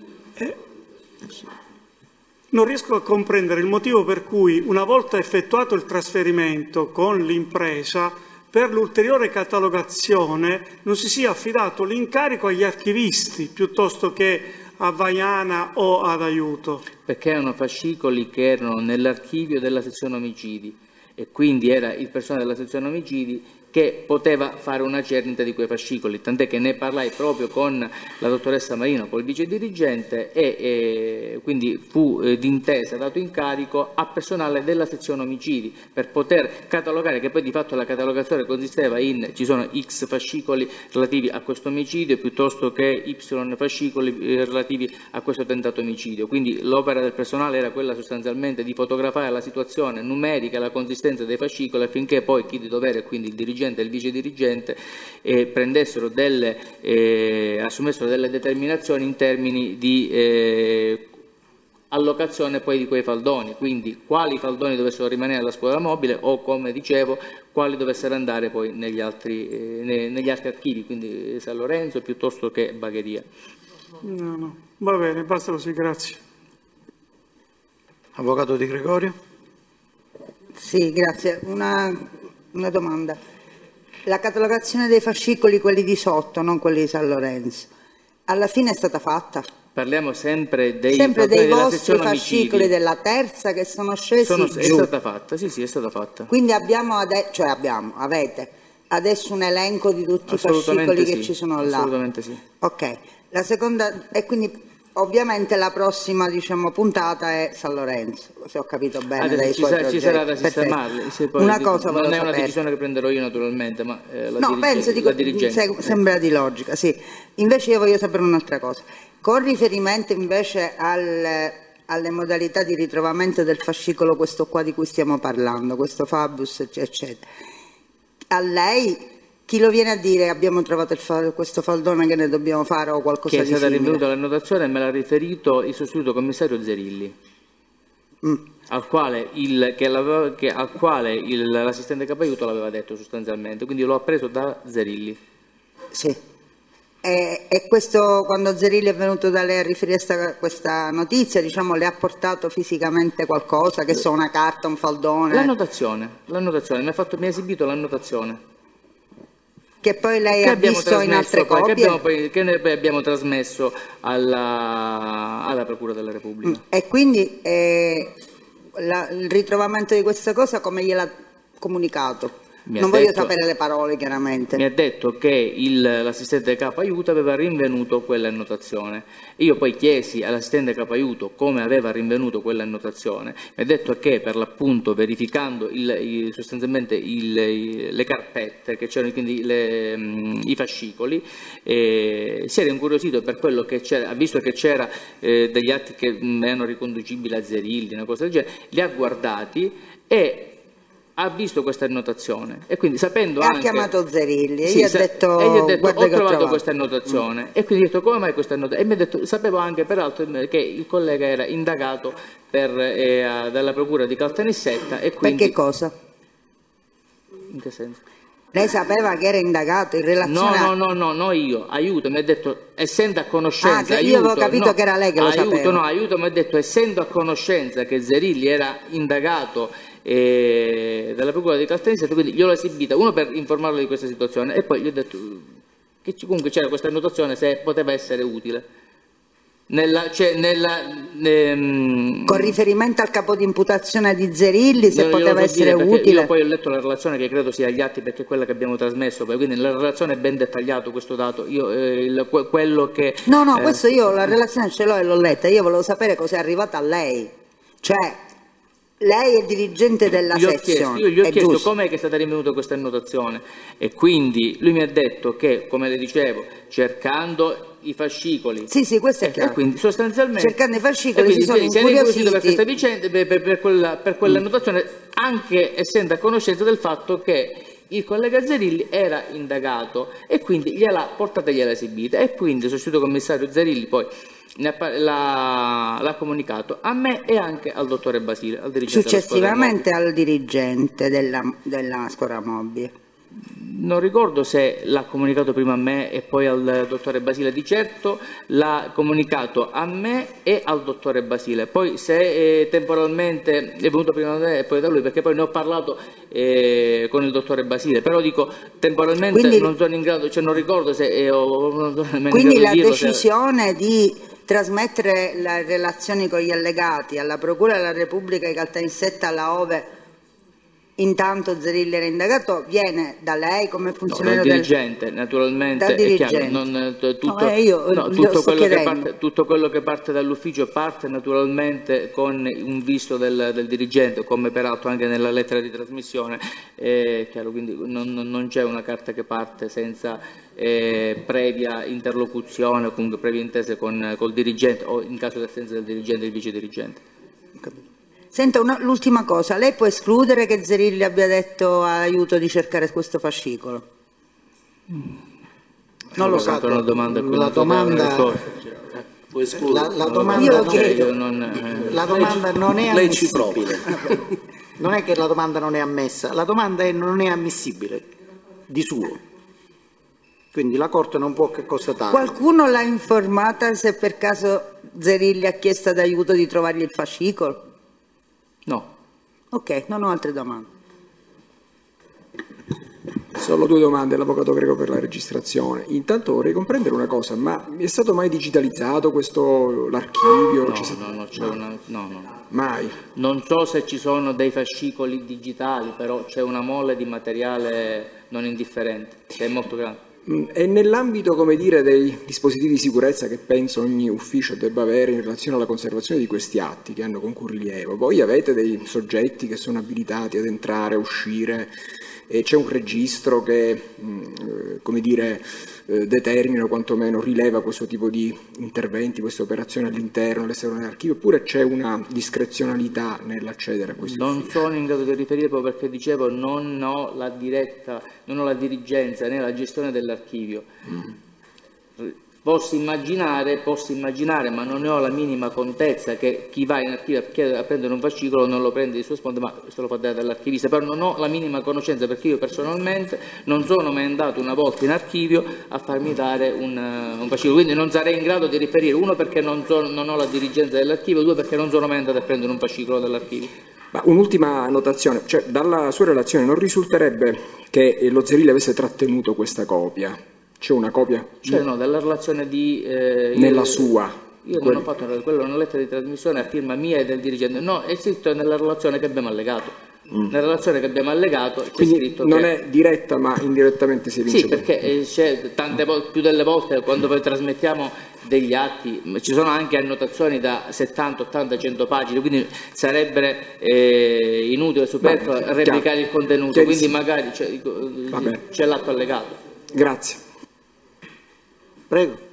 Non riesco a comprendere il motivo per cui, una volta effettuato il trasferimento con l'impresa, per l'ulteriore catalogazione non si sia affidato l'incarico agli archivisti piuttosto che a Vaiana o ad aiuto. Perché erano fascicoli che erano nell'archivio della sezione omicidi e quindi era il personale della sezione omicidi che poteva fare una cernita di quei fascicoli, tant'è che ne parlai proprio con la dottoressa Marino, con il vice dirigente, e quindi fu d'intesa dato incarico a personale della sezione omicidi per poter catalogare, che poi di fatto la catalogazione consisteva in ci sono X fascicoli relativi a questo omicidio piuttosto che Y fascicoli relativi a questo tentato omicidio. Quindi l'opera del personale era quella sostanzialmente di fotografare la situazione numerica, la consistenza dei fascicoli, affinché poi chi di dovere, quindi il dirigente e il vice dirigente, assumessero delle determinazioni in termini di allocazione poi di quei faldoni, quindi quali faldoni dovessero rimanere alla squadra mobile o, come dicevo, quali dovessero andare poi negli altri archivi, quindi San Lorenzo piuttosto che Bagheria. No. Va bene, basta così, grazie. Avvocato Di Gregorio? Sì, grazie. Una domanda. La catalogazione dei fascicoli, quelli di sotto, non quelli di San Lorenzo, alla fine è stata fatta? Parliamo sempre dei vostri fascicoli della terza che sono scesi giù. È stata fatta, sì, è stata fatta. Quindi avete adesso un elenco di tutti i fascicoli che ci sono là? Assolutamente sì. Ok, la seconda, e quindi ovviamente la prossima puntata è San Lorenzo, se ho capito bene dai suoi progetti. Ci sarà da sistemarli. Una cosa non è una decisione che prenderò io naturalmente, ma penso sembra di logica, sì. Invece io voglio sapere un'altra cosa. Con riferimento invece alle modalità di ritrovamento del fascicolo, questo qua di cui stiamo parlando, questo Fabius, eccetera, a lei chi lo viene a dire abbiamo trovato questo faldone, che ne dobbiamo fare o qualcosa di simile? Che è stata rinvenuta l'annotazione e me l'ha riferito il sostituto commissario Zerilli, al quale l'assistente capo aiuto l'aveva detto sostanzialmente, quindi l'ho appreso da Zerilli. Sì. E questo, quando Zerilli è venuto da lei a riferire questa notizia, le ha portato fisicamente qualcosa, che so, una carta, un faldone? L'annotazione, mi ha esibito l'annotazione. Che poi lei ha visto in altre copie? Che noi poi abbiamo trasmesso alla Procura della Repubblica. E quindi il ritrovamento di questa cosa come gliel'ha comunicato? Non voglio sapere le parole, chiaramente. Mi ha detto che l'assistente capo aiuto aveva rinvenuto quella annotazione. Io poi chiesi all'assistente capo aiuto come aveva rinvenuto quella annotazione. Mi ha detto che per l'appunto verificando sostanzialmente le carpette, che c'erano quindi i fascicoli, si era incuriosito per quello che c'era, ha visto che c'era degli atti che erano riconducibili a Zerilli, una cosa del genere, li ha guardati e ha visto questa annotazione e quindi sapendo ha chiamato Zerilli e gli ha detto ho trovato questa annotazione e quindi ho detto come mai questa annotazione e mi ha detto sapevo anche peraltro che il collega era indagato dalla procura di Caltanissetta e quindi... Per che cosa? In che senso? Lei sapeva che era indagato in relazione No, io, aiuto, mi ha detto, essendo a conoscenza... che io avevo capito che era lei che lo sapeva. Aiuto, mi ha detto, essendo a conoscenza che Zerilli era indagato dalla procura di Caltanissetta, quindi gliel'ho esibita, uno per informarlo di questa situazione e poi gli ho detto che comunque c'era questa annotazione se poteva essere utile. Con riferimento al capo di imputazione di Zerilli, se poteva essere utile. Io poi ho letto la relazione che credo sia agli atti perché è quella che abbiamo trasmesso, quindi nella relazione è ben dettagliato questo dato. Quello che questo io la relazione ce l'ho e l'ho letta. Io volevo sapere cosa è arrivata a lei, cioè lei è dirigente della sezione. Io gli ho chiesto com'è che è stata rinvenuta questa annotazione e quindi lui mi ha detto che, come le dicevo, cercando i fascicoli. Sì, questo è chiaro. E quindi sostanzialmente cercando i fascicoli si sono incuriositi per questa vicenda, per quell'annotazione, anche essendo a conoscenza del fatto che il collega Zerilli era indagato e quindi gliel'ha portata e gliel'ha esibita e quindi il sostituto commissario Zerilli poi l'ha comunicato a me e anche al dottore Basile, al dirigente successivamente al dirigente della squadra mobile. Non ricordo se l'ha comunicato prima a me e poi al dottore Basile, di certo l'ha comunicato a me e al dottore Basile, poi se temporalmente è venuto prima da me e poi da lui, perché poi ne ho parlato con il dottore Basile, però dico temporalmente quindi, non sono in grado, non ricordo se quindi la decisione di trasmettere le relazioni con gli allegati alla Procura della Repubblica di Caltanissetta laddove intanto Zerilli era indagato viene da lei come funzionario dal dirigente, naturalmente dal dirigente. È chiaro, tutto quello che parte dall'ufficio parte naturalmente con un visto del dirigente, come peraltro anche nella lettera di trasmissione, è chiaro, quindi non c'è una carta che parte senza previa interlocuzione o comunque previa intesa col dirigente o in caso di assenza del dirigente il vice dirigente. Senta, l'ultima cosa, lei può escludere che Zerilli abbia detto aiuto di cercare questo fascicolo? Non lo so. La domanda non è ammissibile. Non è che la domanda non è ammessa, la domanda non è ammissibile di suo. Quindi la Corte non può che constatare. Qualcuno l'ha informata se per caso Zerilli ha chiesto d'aiuto di trovargli il fascicolo? No. Ok, non ho altre domande. Solo due domande all'avvocato Greco per la registrazione. Intanto vorrei comprendere una cosa, ma è stato mai digitalizzato l'archivio? No. Mai? Non so se ci sono dei fascicoli digitali, però c'è una mole di materiale non indifferente, che è molto grande. E nell'ambito, come dire, dei dispositivi di sicurezza che penso ogni ufficio debba avere in relazione alla conservazione di questi atti che hanno concurrilievo, voi avete dei soggetti che sono abilitati ad entrare, a uscire, e c'è un registro che, come dire, determina o quantomeno rileva questo tipo di interventi, queste operazioni all'interno, all'esterno dell'archivio, oppure c'è una discrezionalità nell'accedere a questi uffici? Non sono in grado di riferire proprio perché dicevo non ho la dirigenza né la gestione dell'archivio. Posso immaginare, ma non ne ho la minima contezza che chi va in archivio a prendere un fascicolo non lo prende di sua sponte, ma se lo fa dare dall'archivista, però non ho la minima conoscenza perché io personalmente non sono mai andato una volta in archivio a farmi dare un fascicolo, quindi non sarei in grado di riferire, uno perché non ho la dirigenza dell'archivio, due perché non sono mai andato a prendere un fascicolo dall'archivio. Ma un'ultima annotazione, cioè dalla sua relazione non risulterebbe che lo Zerilli avesse trattenuto questa copia? C'è una copia? Cioè no, dalla relazione di... nella sua? Io non ho fatto quella, una lettera di trasmissione a firma mia e del dirigente. No, esiste nella relazione che abbiamo allegato. Nella relazione che abbiamo allegato c'è Quindi scritto non che... è diretta, ma indirettamente si vince. Sì, perché c'è più delle volte quando poi trasmettiamo degli atti, ci sono anche annotazioni da 70, 80, 100 pagine, quindi sarebbe inutile, superfluo replicare il contenuto, quindi magari c'è l'atto allegato. Grazie. Prego.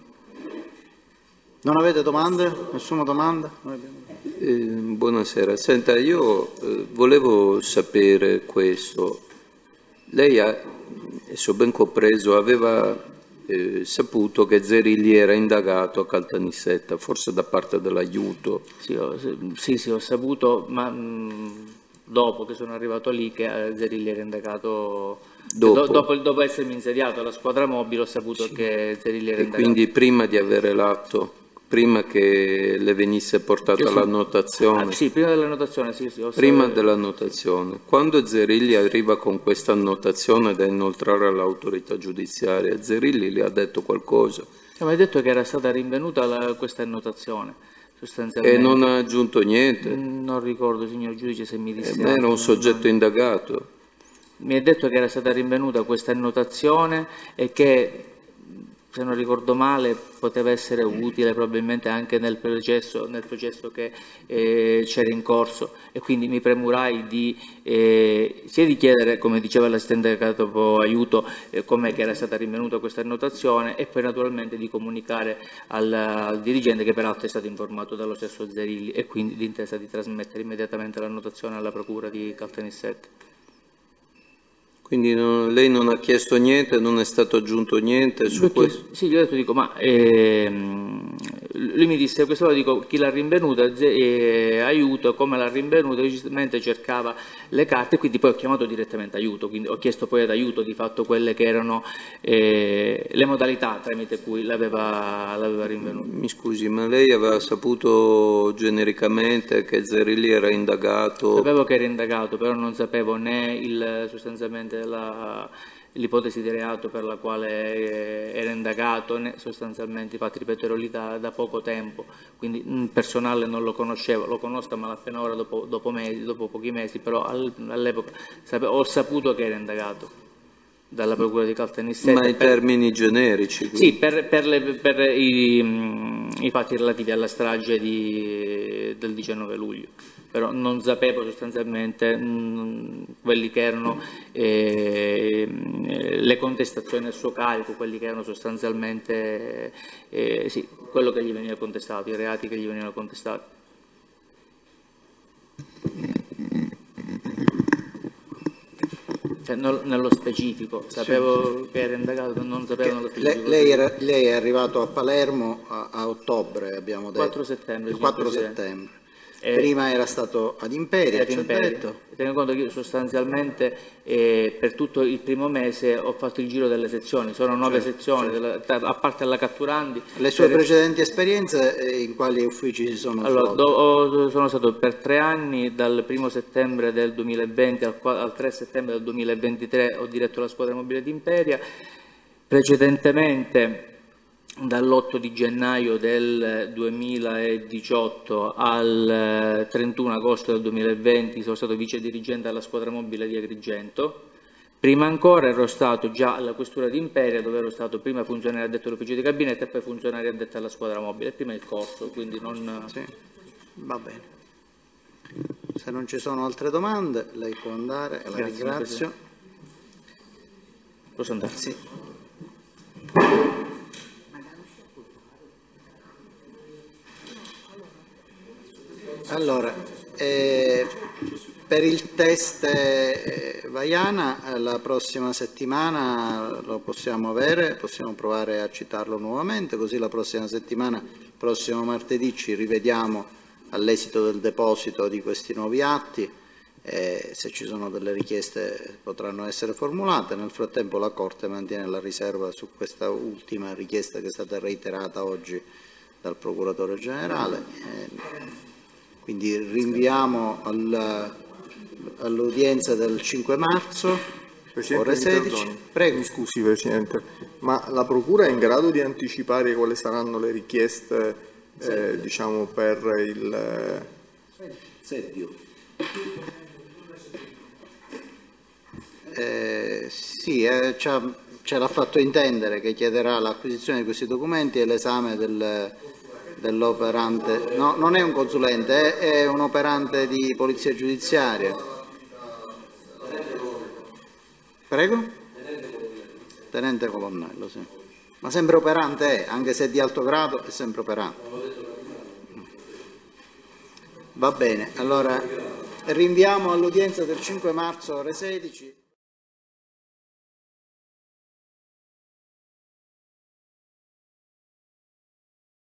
Non avete domande? Nessuna domanda? Buonasera, senta, io volevo sapere questo. Lei ha, se ho ben compreso, aveva saputo che Zerilli era indagato a Caltanissetta, forse da parte dell'aiuto. Sì, ho saputo, ma dopo che sono arrivato lì che Zerilli era indagato. Dopo essermi insediato alla squadra mobile ho saputo che Zerilli era indagato. Quindi prima di avere l'atto? Prima che le venisse portata l'annotazione? Sì, prima dell'annotazione, sì. Prima dell'annotazione. Quando Zerilli arriva con questa annotazione da inoltrare all'autorità giudiziaria, Zerilli le ha detto qualcosa? Mi ha detto che era stata rinvenuta questa annotazione, sostanzialmente. E non ha aggiunto niente? Non ricordo, signor giudice, se mi disse. Era un soggetto indagato. Mi ha detto che era stata rinvenuta questa annotazione e che, se non ricordo male, poteva essere utile probabilmente anche nel processo che c'era in corso, e quindi mi premurai sia di chiedere, come diceva l'assistente capo aiuto, com'è che era stata rinvenuta questa annotazione, e poi naturalmente di comunicare al dirigente, che peraltro è stato informato dallo stesso Zerilli, e quindi d'intesa di trasmettere immediatamente l'annotazione alla procura di Caltanissetta. Quindi lei non ha chiesto niente, non è stato aggiunto niente su questo? Sì, gli ho detto, dico, ma lui mi disse questa volta, dico, chi l'ha rinvenuta, aiuto, come l'ha rinvenuta, lui giustamente cercava le carte, quindi poi ho chiamato direttamente aiuto, quindi ho chiesto poi ad aiuto di fatto quelle che erano le modalità tramite cui l'aveva rinvenuta. Mi scusi, ma lei aveva saputo genericamente che Zerilli era indagato? Sapevo che era indagato, però non sapevo né sostanzialmente l'ipotesi di reato per la quale era indagato, né sostanzialmente, infatti ripeto, ero lì da poco tempo, quindi personale non lo conoscevo, lo conosco ma appena ora dopo pochi mesi, però all'epoca ho saputo che era indagato dalla procura di Caltanissetta. Ma in termini generici? Quindi. Sì, per i fatti relativi alla strage del 19 luglio. Però non sapevo sostanzialmente quelli che erano le contestazioni al suo carico, quelli che erano sostanzialmente quello che gli veniva contestato, i reati che gli venivano contestati. Cioè, nello specifico, sapevo che era indagato, non sapevo nello specifico. Lei è arrivato a Palermo a ottobre, abbiamo detto. 4 settembre. Il 4 settembre. Prima era stato ad Imperia, ci ha detto. Tengo conto che io sostanzialmente per tutto il primo mese ho fatto il giro delle sezioni, sono 9 sezioni, a parte alla Catturandi. Le sue precedenti esperienze in quali uffici si sono svolte? Sono stato per 3 anni, dal 1 settembre del 2020 al 3 settembre del 2023 ho diretto la squadra mobile di Imperia, precedentemente dall'8 di gennaio del 2018 al 31 agosto del 2020 sono stato vice dirigente alla squadra mobile di Agrigento. Prima ancora ero stato già alla questura di Imperia, dove ero stato prima funzionario addetto all'ufficio di gabinetto e poi funzionario addetto alla squadra mobile, prima il corso, quindi non... Sì, va bene. Se non ci sono altre domande, lei può andare, la ringrazio. Posso andare? Sì. Allora, per il test Vaiana la prossima settimana lo possiamo avere, possiamo provare a citarlo nuovamente, così la prossima settimana, il prossimo martedì, ci rivediamo all'esito del deposito di questi nuovi atti, se ci sono delle richieste potranno essere formulate. Nel frattempo la Corte mantiene la riserva su questa ultima richiesta che è stata reiterata oggi dal Procuratore Generale. Quindi rinviamo all'udienza del 5 marzo, ore 16. Prego. Mi scusi Presidente, ma la Procura è in grado di anticipare quali saranno le richieste diciamo per il... Sì, ce l'ha fatto intendere che chiederà l'acquisizione di questi documenti e l'esame dell'operante. No, non è un consulente, è un operante di polizia giudiziaria. Prego? Tenente colonnello, sì. Ma sempre operante è, anche se è di alto grado, è sempre operante. Va bene, allora rinviamo all'udienza del 5 marzo ore 16.